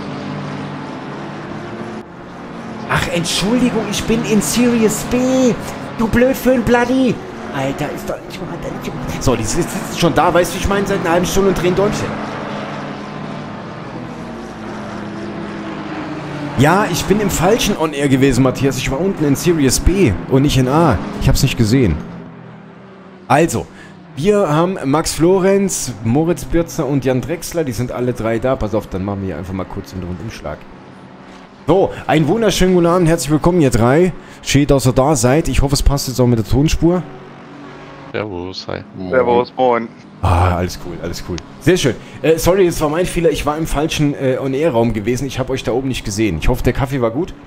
Ach, Entschuldigung, ich bin in Series B. Du blöd für ein Bloody. Alter, ist doch nicht mal... So, die sitzt schon da, weißt du, ich meine, seit einer halben Stunde und drehen Däumchen. Ja, ich bin im falschen On-Air gewesen, Matthias. Ich war unten in Series B und nicht in A. Ich hab's nicht gesehen. Also, wir haben Max Florenz, Moritz Birzer und Jan Drechsler. Die sind alle drei da. Pass auf, dann machen wir hier einfach mal kurz einen Rundumschlag. So, einen wunderschönen guten Abend. Herzlich willkommen, ihr drei. Schön, dass ihr da seid. Ich hoffe, es passt jetzt auch mit der Tonspur. Servus, hi. Servus, moin. Ah, alles cool, alles cool. Sehr schön. Äh, sorry, es war mein Fehler. Ich war im falschen äh, On-Air-Raum gewesen. Ich habe euch da oben nicht gesehen. Ich hoffe, der Kaffee war gut.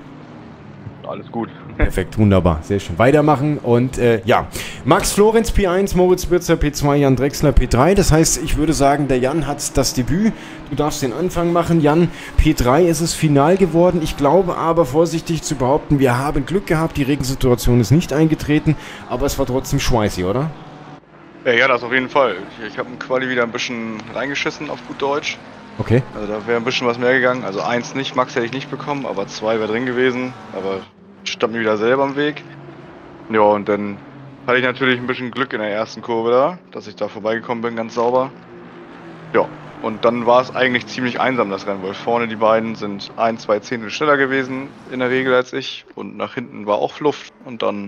Alles gut. Perfekt, wunderbar. Sehr schön. Weitermachen und äh, ja. Max Florenz P eins, Moritz Birzer P zwei, Jan Drechsler P drei. Das heißt, ich würde sagen, der Jan hat das Debüt. Du darfst den Anfang machen. Jan, P drei ist es final geworden. Ich glaube aber, vorsichtig zu behaupten, wir haben Glück gehabt. Die Regensituation ist nicht eingetreten, aber es war trotzdem schweißig, oder? Ja, ja, das auf jeden Fall. Ich, ich habe im Quali wieder ein bisschen reingeschissen, auf gut Deutsch. Okay. Also da wäre ein bisschen was mehr gegangen. Also eins nicht, Max hätte ich nicht bekommen, aber zwei wäre drin gewesen. Aber stand mir wieder selber im Weg. Ja, und dann hatte ich natürlich ein bisschen Glück in der ersten Kurve da, dass ich da vorbeigekommen bin, ganz sauber. Ja, und dann war es eigentlich ziemlich einsam, das Rennen, weil vorne die beiden sind ein, zwei Zehntel schneller gewesen in der Regel als ich. Und nach hinten war auch Luft. Und dann,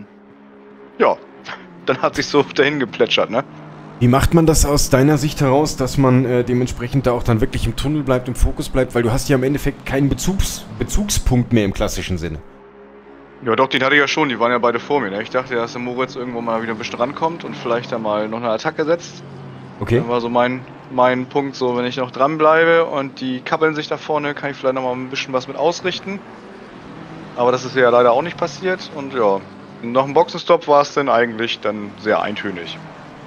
ja, dann hat sich so dahin geplätschert, ne? Wie macht man das aus deiner Sicht heraus, dass man äh, dementsprechend da auch dann wirklich im Tunnel bleibt, im Fokus bleibt? Weil du hast ja im Endeffekt keinen Bezugs Bezugspunkt mehr im klassischen Sinne. Ja doch, den hatte ich ja schon, die waren ja beide vor mir, ne? Ich dachte ja, dass der Moritz irgendwo mal wieder ein bisschen rankommt und vielleicht da mal noch eine Attacke setzt. Okay. Das war so mein, mein Punkt, so wenn ich noch dran bleibe und die kappeln sich da vorne, kann ich vielleicht noch mal ein bisschen was mit ausrichten. Aber das ist ja leider auch nicht passiert und ja, nach dem Boxenstopp war es dann eigentlich dann sehr eintönig.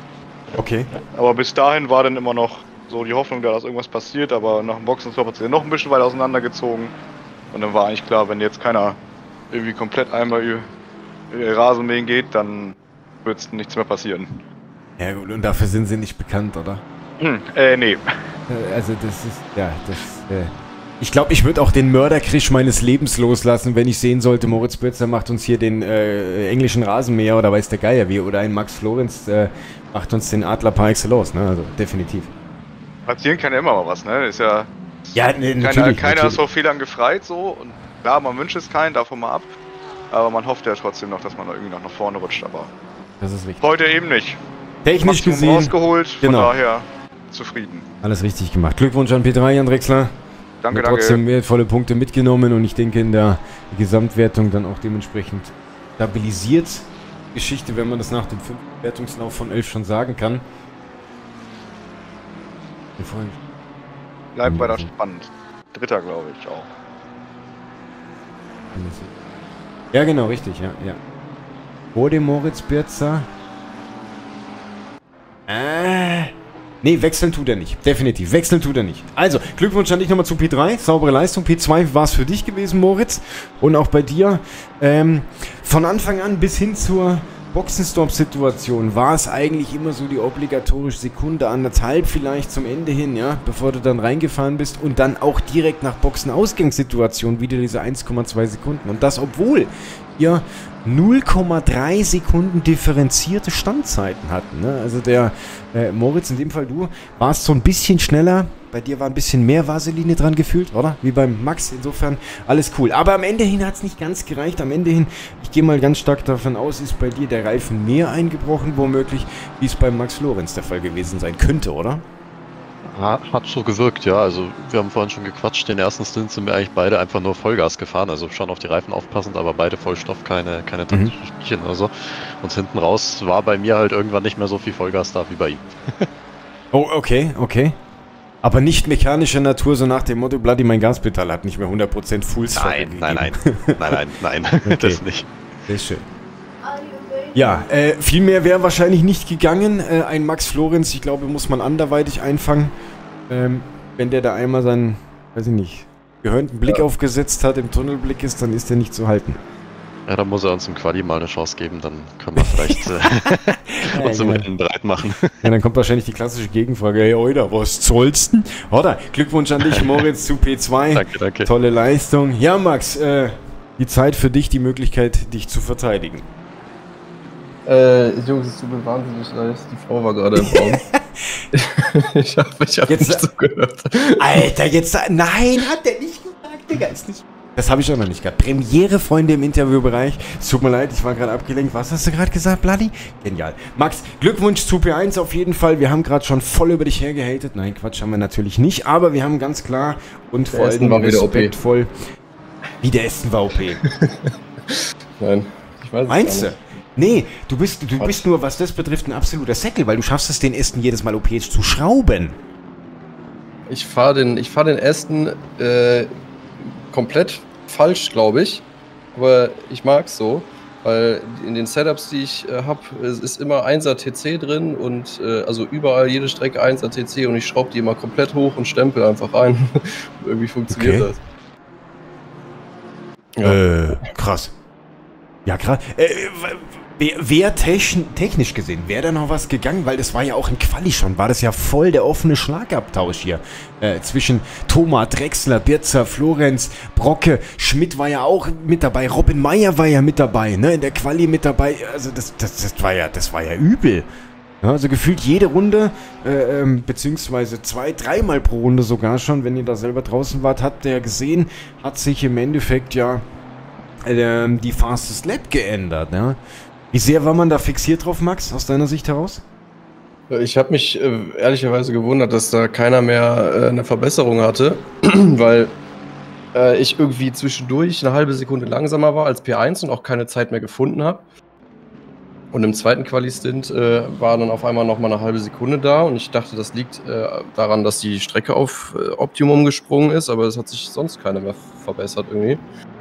Okay. Aber bis dahin war dann immer noch so die Hoffnung da, dass irgendwas passiert, aber nach dem Boxenstopp hat es dann noch ein bisschen weiter auseinandergezogen. Und dann war eigentlich klar, wenn jetzt keiner irgendwie komplett einmal über Rasenmähen geht, dann wird nichts mehr passieren. Ja gut, und dafür sind sie nicht bekannt, oder? Hm, äh, nee. Äh, also das ist, ja, das, äh... Ich glaube, ich würde auch den Mörderkrisch meines Lebens loslassen, wenn ich sehen sollte, Moritz Birzer macht uns hier den äh, englischen Rasenmäher oder weiß der Geier wie, oder ein Max Florenz äh, macht uns den Adler par excellence, ne? Also definitiv. Passieren kann ja immer mal was, ne? Ist ja... Ja, ne, keiner, natürlich. Keiner natürlich. ist vor Fehlern gefreit, so. Und klar, man wünscht es keinen, davon mal ab. Aber man hofft ja trotzdem noch, dass man da irgendwie noch nach vorne rutscht, aber... Das ist richtig. Heute eben nicht. Technisch Maximum gesehen... rausgeholt, von genau. daher zufrieden. Alles richtig gemacht. Glückwunsch an P drei, Jan Drechsler. Danke, Hat trotzdem danke. wertvolle Punkte mitgenommen und ich denke in der Gesamtwertung dann auch dementsprechend stabilisiert. Geschichte, wenn man das nach dem fünften Wertungslauf von elf schon sagen kann. Bleibt weiter spannend. Dritter, glaube ich, auch. Ja, genau, richtig, ja, ja. Vor dem Moritz Birzer. Äh... Nee, wechseln tut er nicht. Definitiv. Wechseln tut er nicht. Also, Glückwunsch an dich nochmal zu P drei. Saubere Leistung. P zwei war es für dich gewesen, Moritz. Und auch bei dir. Ähm, von Anfang an bis hin zur Boxenstopp-Situation war es eigentlich immer so die obligatorische Sekunde, anderthalb vielleicht zum Ende hin, ja, bevor du dann reingefahren bist und dann auch direkt nach Boxenausgangssituation wieder diese eins Komma zwei Sekunden. Und das, obwohl ihr null Komma drei Sekunden differenzierte Standzeiten hatten. Ne? Also der äh, Moritz, in dem Fall du, warst so ein bisschen schneller. Bei dir war ein bisschen mehr Vaseline dran gefühlt, oder? Wie beim Max. Insofern alles cool. Aber am Ende hin hat es nicht ganz gereicht. Am Ende hin, ich gehe mal ganz stark davon aus, ist bei dir der Reifen mehr eingebrochen, womöglich, wie es beim Max Florenz der Fall gewesen sein könnte, oder? Ha- Hat so gewirkt, ja. Also wir haben vorhin schon gequatscht. Den ersten Stint sind wir eigentlich beide einfach nur Vollgas gefahren. Also schon auf die Reifen aufpassend, aber beide Vollstoff, keine, keine taktischen Spielchen oder so. Und hinten raus war bei mir halt irgendwann nicht mehr so viel Vollgas da wie bei ihm. Oh, okay, okay. Aber nicht mechanischer Natur, so nach dem Motto, Bloody, mein Gaspedal hat nicht mehr hundert Prozent Fullstock Nein, gegeben. nein, nein, nein, nein, nein, Okay. das nicht. Sehr schön. Ja, äh, viel mehr wäre wahrscheinlich nicht gegangen. Äh, ein Max Florenz, ich glaube, muss man anderweitig einfangen. Ähm, wenn der da einmal seinen, weiß ich nicht, gehörnten Blick aufgesetzt hat, im Tunnelblick ist, dann ist der nicht zu halten. Ja, dann muss er uns im Quali mal eine Chance geben, dann können wir vielleicht äh, Ja, uns im genau. Rennen bereit machen. Ja, dann kommt wahrscheinlich die klassische Gegenfrage. Hey, Oida, was sollst denn? Oder, Glückwunsch an dich, Moritz, zu P zwei. Danke, danke. Tolle Leistung. Ja, Max, äh, die Zeit für dich, die Möglichkeit, dich zu verteidigen. Äh, Jungs, es tut mir wahnsinnig leid. Die Frau war gerade im Raum. ich hab, ich hab Jetzt- nicht zugehört. Alter, jetzt... Nein, hat der nicht gesagt, Digga. Ist nicht... Das habe ich auch noch nicht gehabt. Premiere-Freunde im Interviewbereich. Es tut mir leid, ich war gerade abgelenkt. Was hast du gerade gesagt, Bloody? Genial. Max, Glückwunsch zu P eins auf jeden Fall. Wir haben gerade schon voll über dich hergehatet. Nein, Quatsch, haben wir natürlich nicht. Aber wir haben ganz klar und vor Essen allem war wieder O P. respektvoll... Wie der Essen war O P. Nein, ich weiß es Meinst du? gar nicht. Nee, du bist, du bist nur, was das betrifft, ein absoluter Säckel, weil du schaffst es, den Ästen jedes Mal O P zu schrauben. Ich fahre den, ich fahr den Aston äh, komplett falsch, glaube ich. Aber ich mag's so, weil in den Setups, die ich äh, habe, ist immer einser T C drin und äh, also überall jede Strecke einser T C und ich schraube die immer komplett hoch und stempel einfach rein. Irgendwie funktioniert Okay. das. Ja. Äh, krass. Ja, krass. Äh, wer, wer techn, technisch gesehen, wäre da noch was gegangen? Weil das war ja auch in Quali schon, war das ja voll der offene Schlagabtausch hier. Äh, zwischen Thomas, Drechsler, Birzer, Florenz, Brocke, Schmidt war ja auch mit dabei, Robin Meyer war ja mit dabei, ne? In der Quali mit dabei. Also das, das, das war ja, das war ja übel. Ja, also gefühlt jede Runde, äh, ähm, beziehungsweise zwei, dreimal pro Runde sogar schon, wenn ihr da selber draußen wart, habt ihr ja gesehen, hat sich im Endeffekt ja ähm, die Fastest Lap geändert. Ja? Wie sehr war man da fixiert drauf, Max, aus deiner Sicht heraus? Ich habe mich äh, ehrlicherweise gewundert, dass da keiner mehr äh, eine Verbesserung hatte, weil äh, ich irgendwie zwischendurch eine halbe Sekunde langsamer war als P eins und auch keine Zeit mehr gefunden habe. Und im zweiten Quali-Stint äh, war dann auf einmal nochmal eine halbe Sekunde da und ich dachte, das liegt äh, daran, dass die Strecke auf äh, Optimum gesprungen ist, aber es hat sich sonst keine mehr verbessert irgendwie.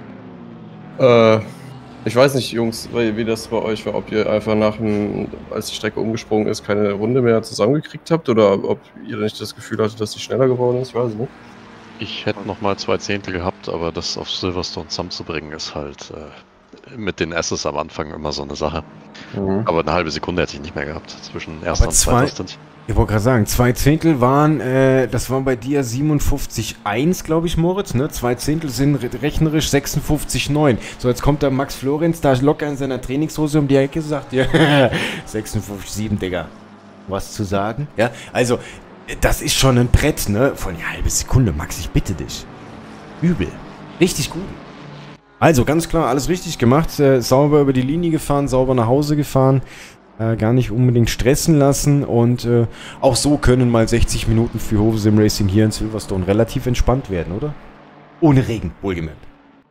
Äh, ich weiß nicht, Jungs, wie wie das bei euch war, ob ihr einfach nach dem, als die Strecke umgesprungen ist, keine Runde mehr zusammengekriegt habt oder ob ihr nicht das Gefühl hattet, dass sie schneller geworden ist, ich weiß nicht. Ich hätte noch mal zwei Zehntel gehabt, aber das auf Silverstone zusammenzubringen ist halt äh, mit den Asses am Anfang immer so eine Sache. Mhm. Aber eine halbe Sekunde hätte ich nicht mehr gehabt zwischen erster Aber und zwei- zweiter Stint. Ich wollte gerade sagen, zwei Zehntel waren, äh, das waren bei dir siebenundfünfzig Komma eins, glaube ich, Moritz, ne? Zwei Zehntel sind re rechnerisch sechsundfünfzig Komma neun. So, jetzt kommt der Max Florenz da locker in seiner Trainingshose um die Ecke, sagt ja, sechsundfünfzig Komma sieben, Digga. Was zu sagen? Ja, also, das ist schon ein Brett, ne? Von eine halbe Sekunde, Max, ich bitte dich. Übel. Richtig gut. Also, ganz klar, alles richtig gemacht. Äh, sauber über die Linie gefahren, sauber nach Hause gefahren. Äh, gar nicht unbedingt stressen lassen. Und äh, auch so können mal sechzig Minuten für Hove Sim Racing hier in Silverstone relativ entspannt werden, oder? Ohne Regen, wohlgemerkt.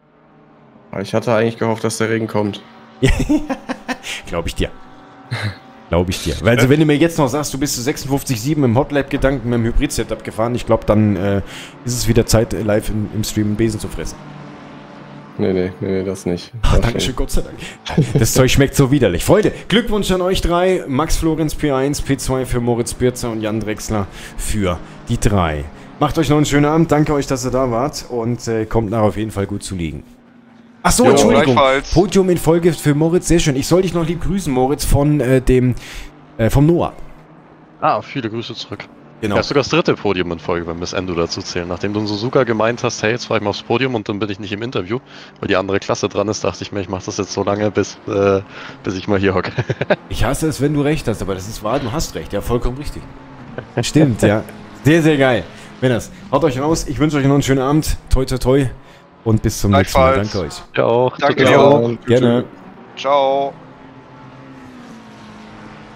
Ich hatte eigentlich gehofft, dass der Regen kommt. Glaube ich dir. Glaube ich dir. Weil, also, wenn du mir jetzt noch sagst, du bist zu sechsundfünfzig Komma sieben im Hotlap-Gedanken mit dem Hybrid-Setup gefahren, ich glaube, dann äh, ist es wieder Zeit, äh, live im, im Stream einen Besen zu fressen. Nee, nee, nee, nee, das nicht. Ach, Das Dankeschön, nicht. Gott sei Dank. Das Zeug schmeckt so widerlich. Freunde, Glückwunsch an euch drei. Max Florenz P eins, P zwei für Moritz Birzer und Jan Drechsler für die drei. Macht euch noch einen schönen Abend. Danke euch, dass ihr da wart und äh, kommt nach auf jeden Fall gut zu liegen. Ach so, Jo, Entschuldigung. gleichfalls. Podium in Folge für Moritz, sehr schön. Ich soll dich noch lieb grüßen, Moritz, von äh, dem, äh, vom Noah. Ah, viele Grüße zurück. Genau. Ja, ist sogar das dritte Podium in Folge, wenn wir das Endo dazu zählen. Nachdem du in Suzuka gemeint hast, hey, jetzt fahr ich mal aufs Podium und dann bin ich nicht im Interview, weil die andere Klasse dran ist, dachte ich mir, ich mach das jetzt so lange, bis, äh, bis ich mal hier hocke. Ich hasse es, wenn du recht hast, aber das ist wahr, du hast recht, ja, vollkommen richtig. Stimmt, ja. Sehr, sehr geil. Männers, haut euch raus, ich wünsche euch noch einen schönen Abend, toi toi toi und bis zum nächsten Mal. Gleichfalls. Danke euch. Ja auch. Danke Ciao. dir auch. Gerne. Ciao.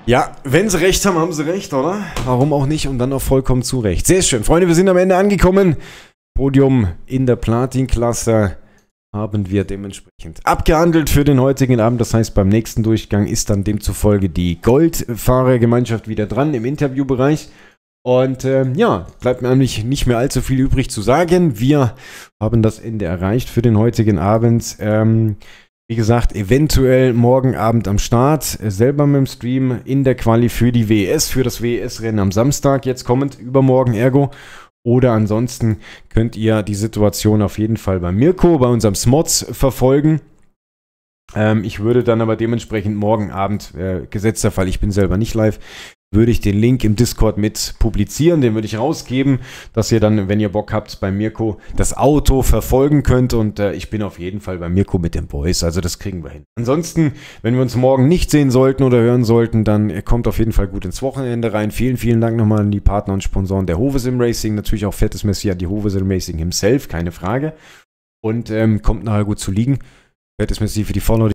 Ja, wenn sie recht haben, haben sie recht, oder? Warum auch nicht und dann auch vollkommen zu Recht. Sehr schön. Freunde, wir sind am Ende angekommen. Podium in der Platin-Klasse haben wir dementsprechend abgehandelt für den heutigen Abend. Das heißt, beim nächsten Durchgang ist dann demzufolge die Goldfahrergemeinschaft wieder dran im Interviewbereich. Und äh, ja, bleibt mir eigentlich nicht mehr allzu viel übrig zu sagen. Wir haben das Ende erreicht für den heutigen Abend. Ähm, wie gesagt, eventuell morgen Abend am Start, selber mit dem Stream in der Quali für die W E S, für das W E S-Rennen am Samstag, jetzt kommend, übermorgen ergo. Oder ansonsten könnt ihr die Situation auf jeden Fall bei Mirko, bei unserem Smods verfolgen. Ähm, ich würde dann aber dementsprechend morgen Abend, äh, gesetzter Fall, ich bin selber nicht live, würde ich den Link im Discord mit publizieren, den würde ich rausgeben, dass ihr dann, wenn ihr Bock habt, bei Mirko das Auto verfolgen könnt und äh, ich bin auf jeden Fall bei Mirko mit den Boys, also das kriegen wir hin. Ansonsten, wenn wir uns morgen nicht sehen sollten oder hören sollten, dann äh, kommt auf jeden Fall gut ins Wochenende rein. Vielen, vielen Dank nochmal an die Partner und Sponsoren der Hove Sim Racing, natürlich auch fettes Merci an die Hove Sim Racing himself, keine Frage. Und ähm, kommt nachher gut zu liegen. Fettes Merci für die Follower.